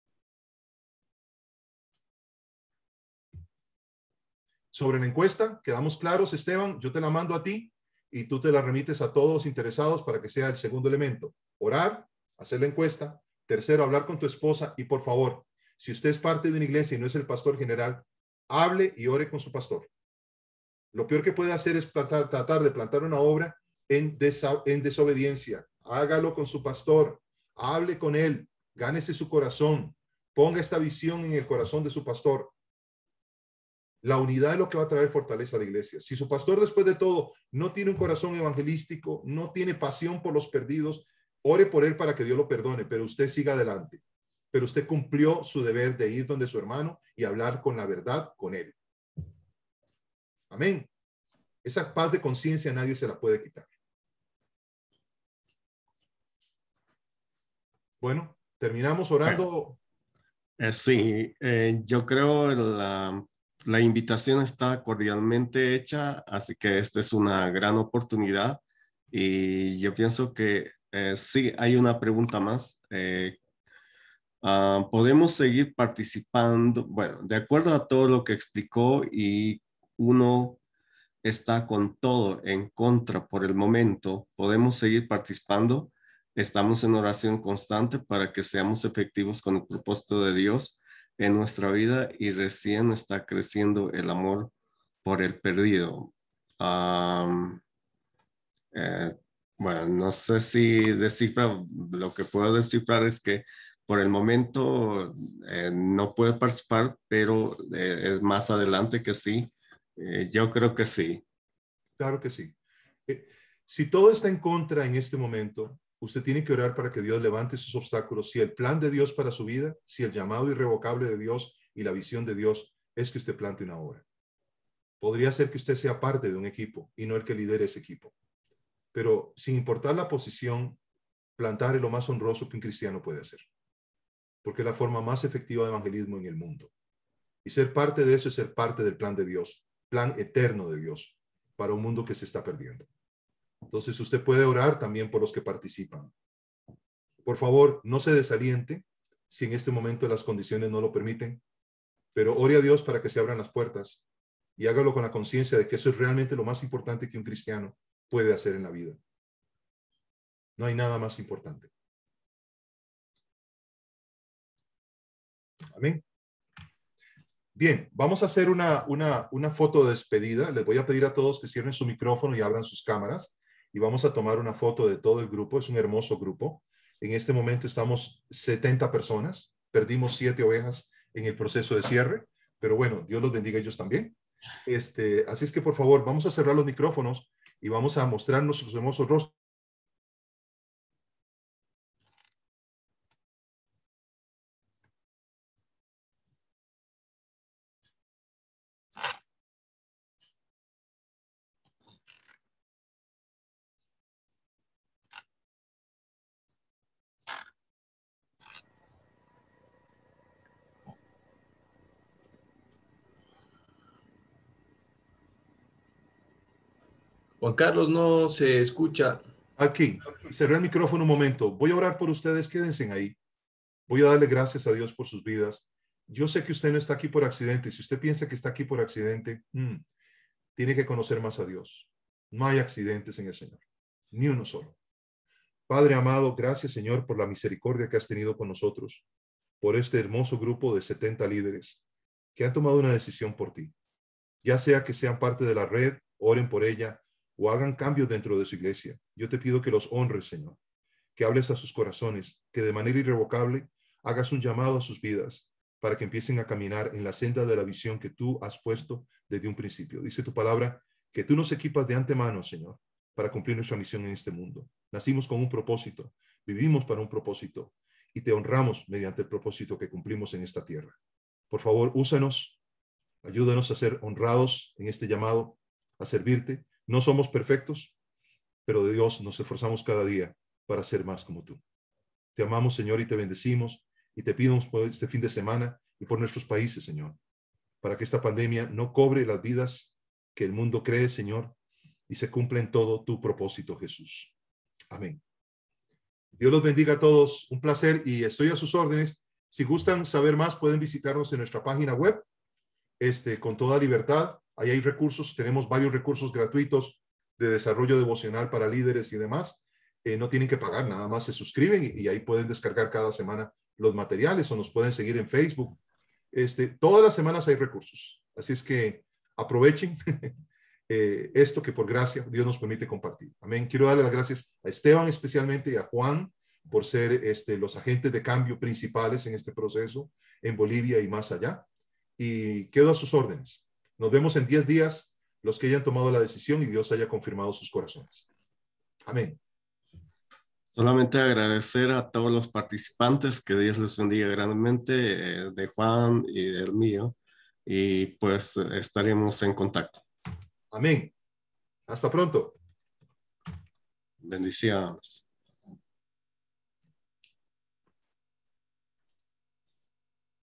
Sobre la encuesta, quedamos claros, Esteban, yo te la mando a ti y tú te la remites a todos los interesados para que sea el segundo elemento. Orar, hacer la encuesta. Tercero, hablar con tu esposa y por favor, si usted es parte de una iglesia y no es el pastor general, hable y ore con su pastor. Lo peor que puede hacer es plantar, tratar de plantar una obra en, desa, en desobediencia. Hágalo con su pastor, hable con él, gánese su corazón, ponga esta visión en el corazón de su pastor. La unidad es lo que va a traer fortaleza a la iglesia. Si su pastor, después de todo, no tiene un corazón evangelístico, no tiene pasión por los perdidos, ore por él para que Dios lo perdone, pero usted siga adelante. pero usted cumplió su deber de ir donde su hermano y hablar con la verdad con él. Amén. Esa paz de conciencia nadie se la puede quitar. Bueno, terminamos orando. Eh, sí, eh, yo creo la, la invitación está cordialmente hecha, así que esta es una gran oportunidad y yo pienso que eh, sí, hay una pregunta más. Eh, uh, ¿podemos seguir participando? Bueno, de acuerdo a todo lo que explicó y uno está con todo en contra por el momento, ¿podemos seguir participando? Estamos en oración constante para que seamos efectivos con el propósito de Dios en nuestra vida y recién está creciendo el amor por el perdido. Um, eh, bueno, no sé si descifra, lo que puedo descifrar es que por el momento eh, no puede participar, pero eh, más adelante que sí. Eh, yo creo que sí. Claro que sí. Eh, si todo está en contra en este momento, usted tiene que orar para que Dios levante sus obstáculos. Si el plan de Dios para su vida, si el llamado irrevocable de Dios y la visión de Dios es que usted plante una obra. Podría ser que usted sea parte de un equipo y no el que lidere ese equipo. Pero sin importar la posición, plantar es lo más honroso que un cristiano puede hacer. Porque es la forma más efectiva de evangelismo en el mundo. Y ser parte de eso es ser parte del plan de Dios, plan eterno de Dios, para un mundo que se está perdiendo. Entonces usted puede orar también por los que participan. Por favor, no se desaliente si en este momento las condiciones no lo permiten, pero ore a Dios para que se abran las puertas y hágalo con la conciencia de que eso es realmente lo más importante que un cristiano puede hacer en la vida. No hay nada más importante. Amén. Bien, vamos a hacer una, una, una foto de despedida. Les voy a pedir a todos que cierren su micrófono y abran sus cámaras y vamos a tomar una foto de todo el grupo. Es un hermoso grupo. En este momento estamos setenta personas. Perdimos siete ovejas en el proceso de cierre, pero bueno, Dios los bendiga a ellos también. Este, así es que por favor, vamos a cerrar los micrófonos y vamos a mostrar nuestros hermosos rostros. Juan Carlos, no se escucha. Aquí, cerré el micrófono un momento. Voy a orar por ustedes, quédense ahí. Voy a darle gracias a Dios por sus vidas. Yo sé que usted no está aquí por accidente. Si usted piensa que está aquí por accidente, hmm, tiene que conocer más a Dios. No hay accidentes en el Señor, ni uno solo. Padre amado, gracias Señor por la misericordia que has tenido con nosotros, por este hermoso grupo de setenta líderes que han tomado una decisión por ti. Ya sea que sean parte de la red, oren por ella o hagan cambios dentro de su iglesia. Yo te pido que los honres, Señor, que hables a sus corazones, que de manera irrevocable hagas un llamado a sus vidas para que empiecen a caminar en la senda de la visión que tú has puesto desde un principio. Dice tu palabra que tú nos equipas de antemano, Señor, para cumplir nuestra misión en este mundo. Nacimos con un propósito, vivimos para un propósito y te honramos mediante el propósito que cumplimos en esta tierra. Por favor, úsanos, ayúdanos a ser honrados en este llamado, a servirte. No somos perfectos, pero de Dios nos esforzamos cada día para ser más como tú. Te amamos, Señor, y te bendecimos y te pido por este fin de semana y por nuestros países, Señor, para que esta pandemia no cobre las vidas que el mundo cree, Señor, y se cumpla en todo tu propósito, Jesús. Amén. Dios los bendiga a todos. Un placer y estoy a sus órdenes. Si gustan saber más, pueden visitarnos en nuestra página web, este, con toda libertad. Ahí hay recursos, tenemos varios recursos gratuitos de desarrollo devocional para líderes y demás. Eh, no tienen que pagar, nada más se suscriben y, y ahí pueden descargar cada semana los materiales o nos pueden seguir en Facebook. Este, todas las semanas hay recursos. Así es que aprovechen eh, esto que por gracia Dios nos permite compartir. Amén. Quiero darle las gracias a Esteban especialmente y a Juan por ser este, los agentes de cambio principales en este proceso en Bolivia y más allá. Y quedo a sus órdenes. Nos vemos en diez días, los que hayan tomado la decisión y Dios haya confirmado sus corazones. Amén. Solamente agradecer a todos los participantes, que Dios les bendiga grandemente, eh, de Juan y del mío, y pues estaremos en contacto. Amén. Hasta pronto. Bendiciones.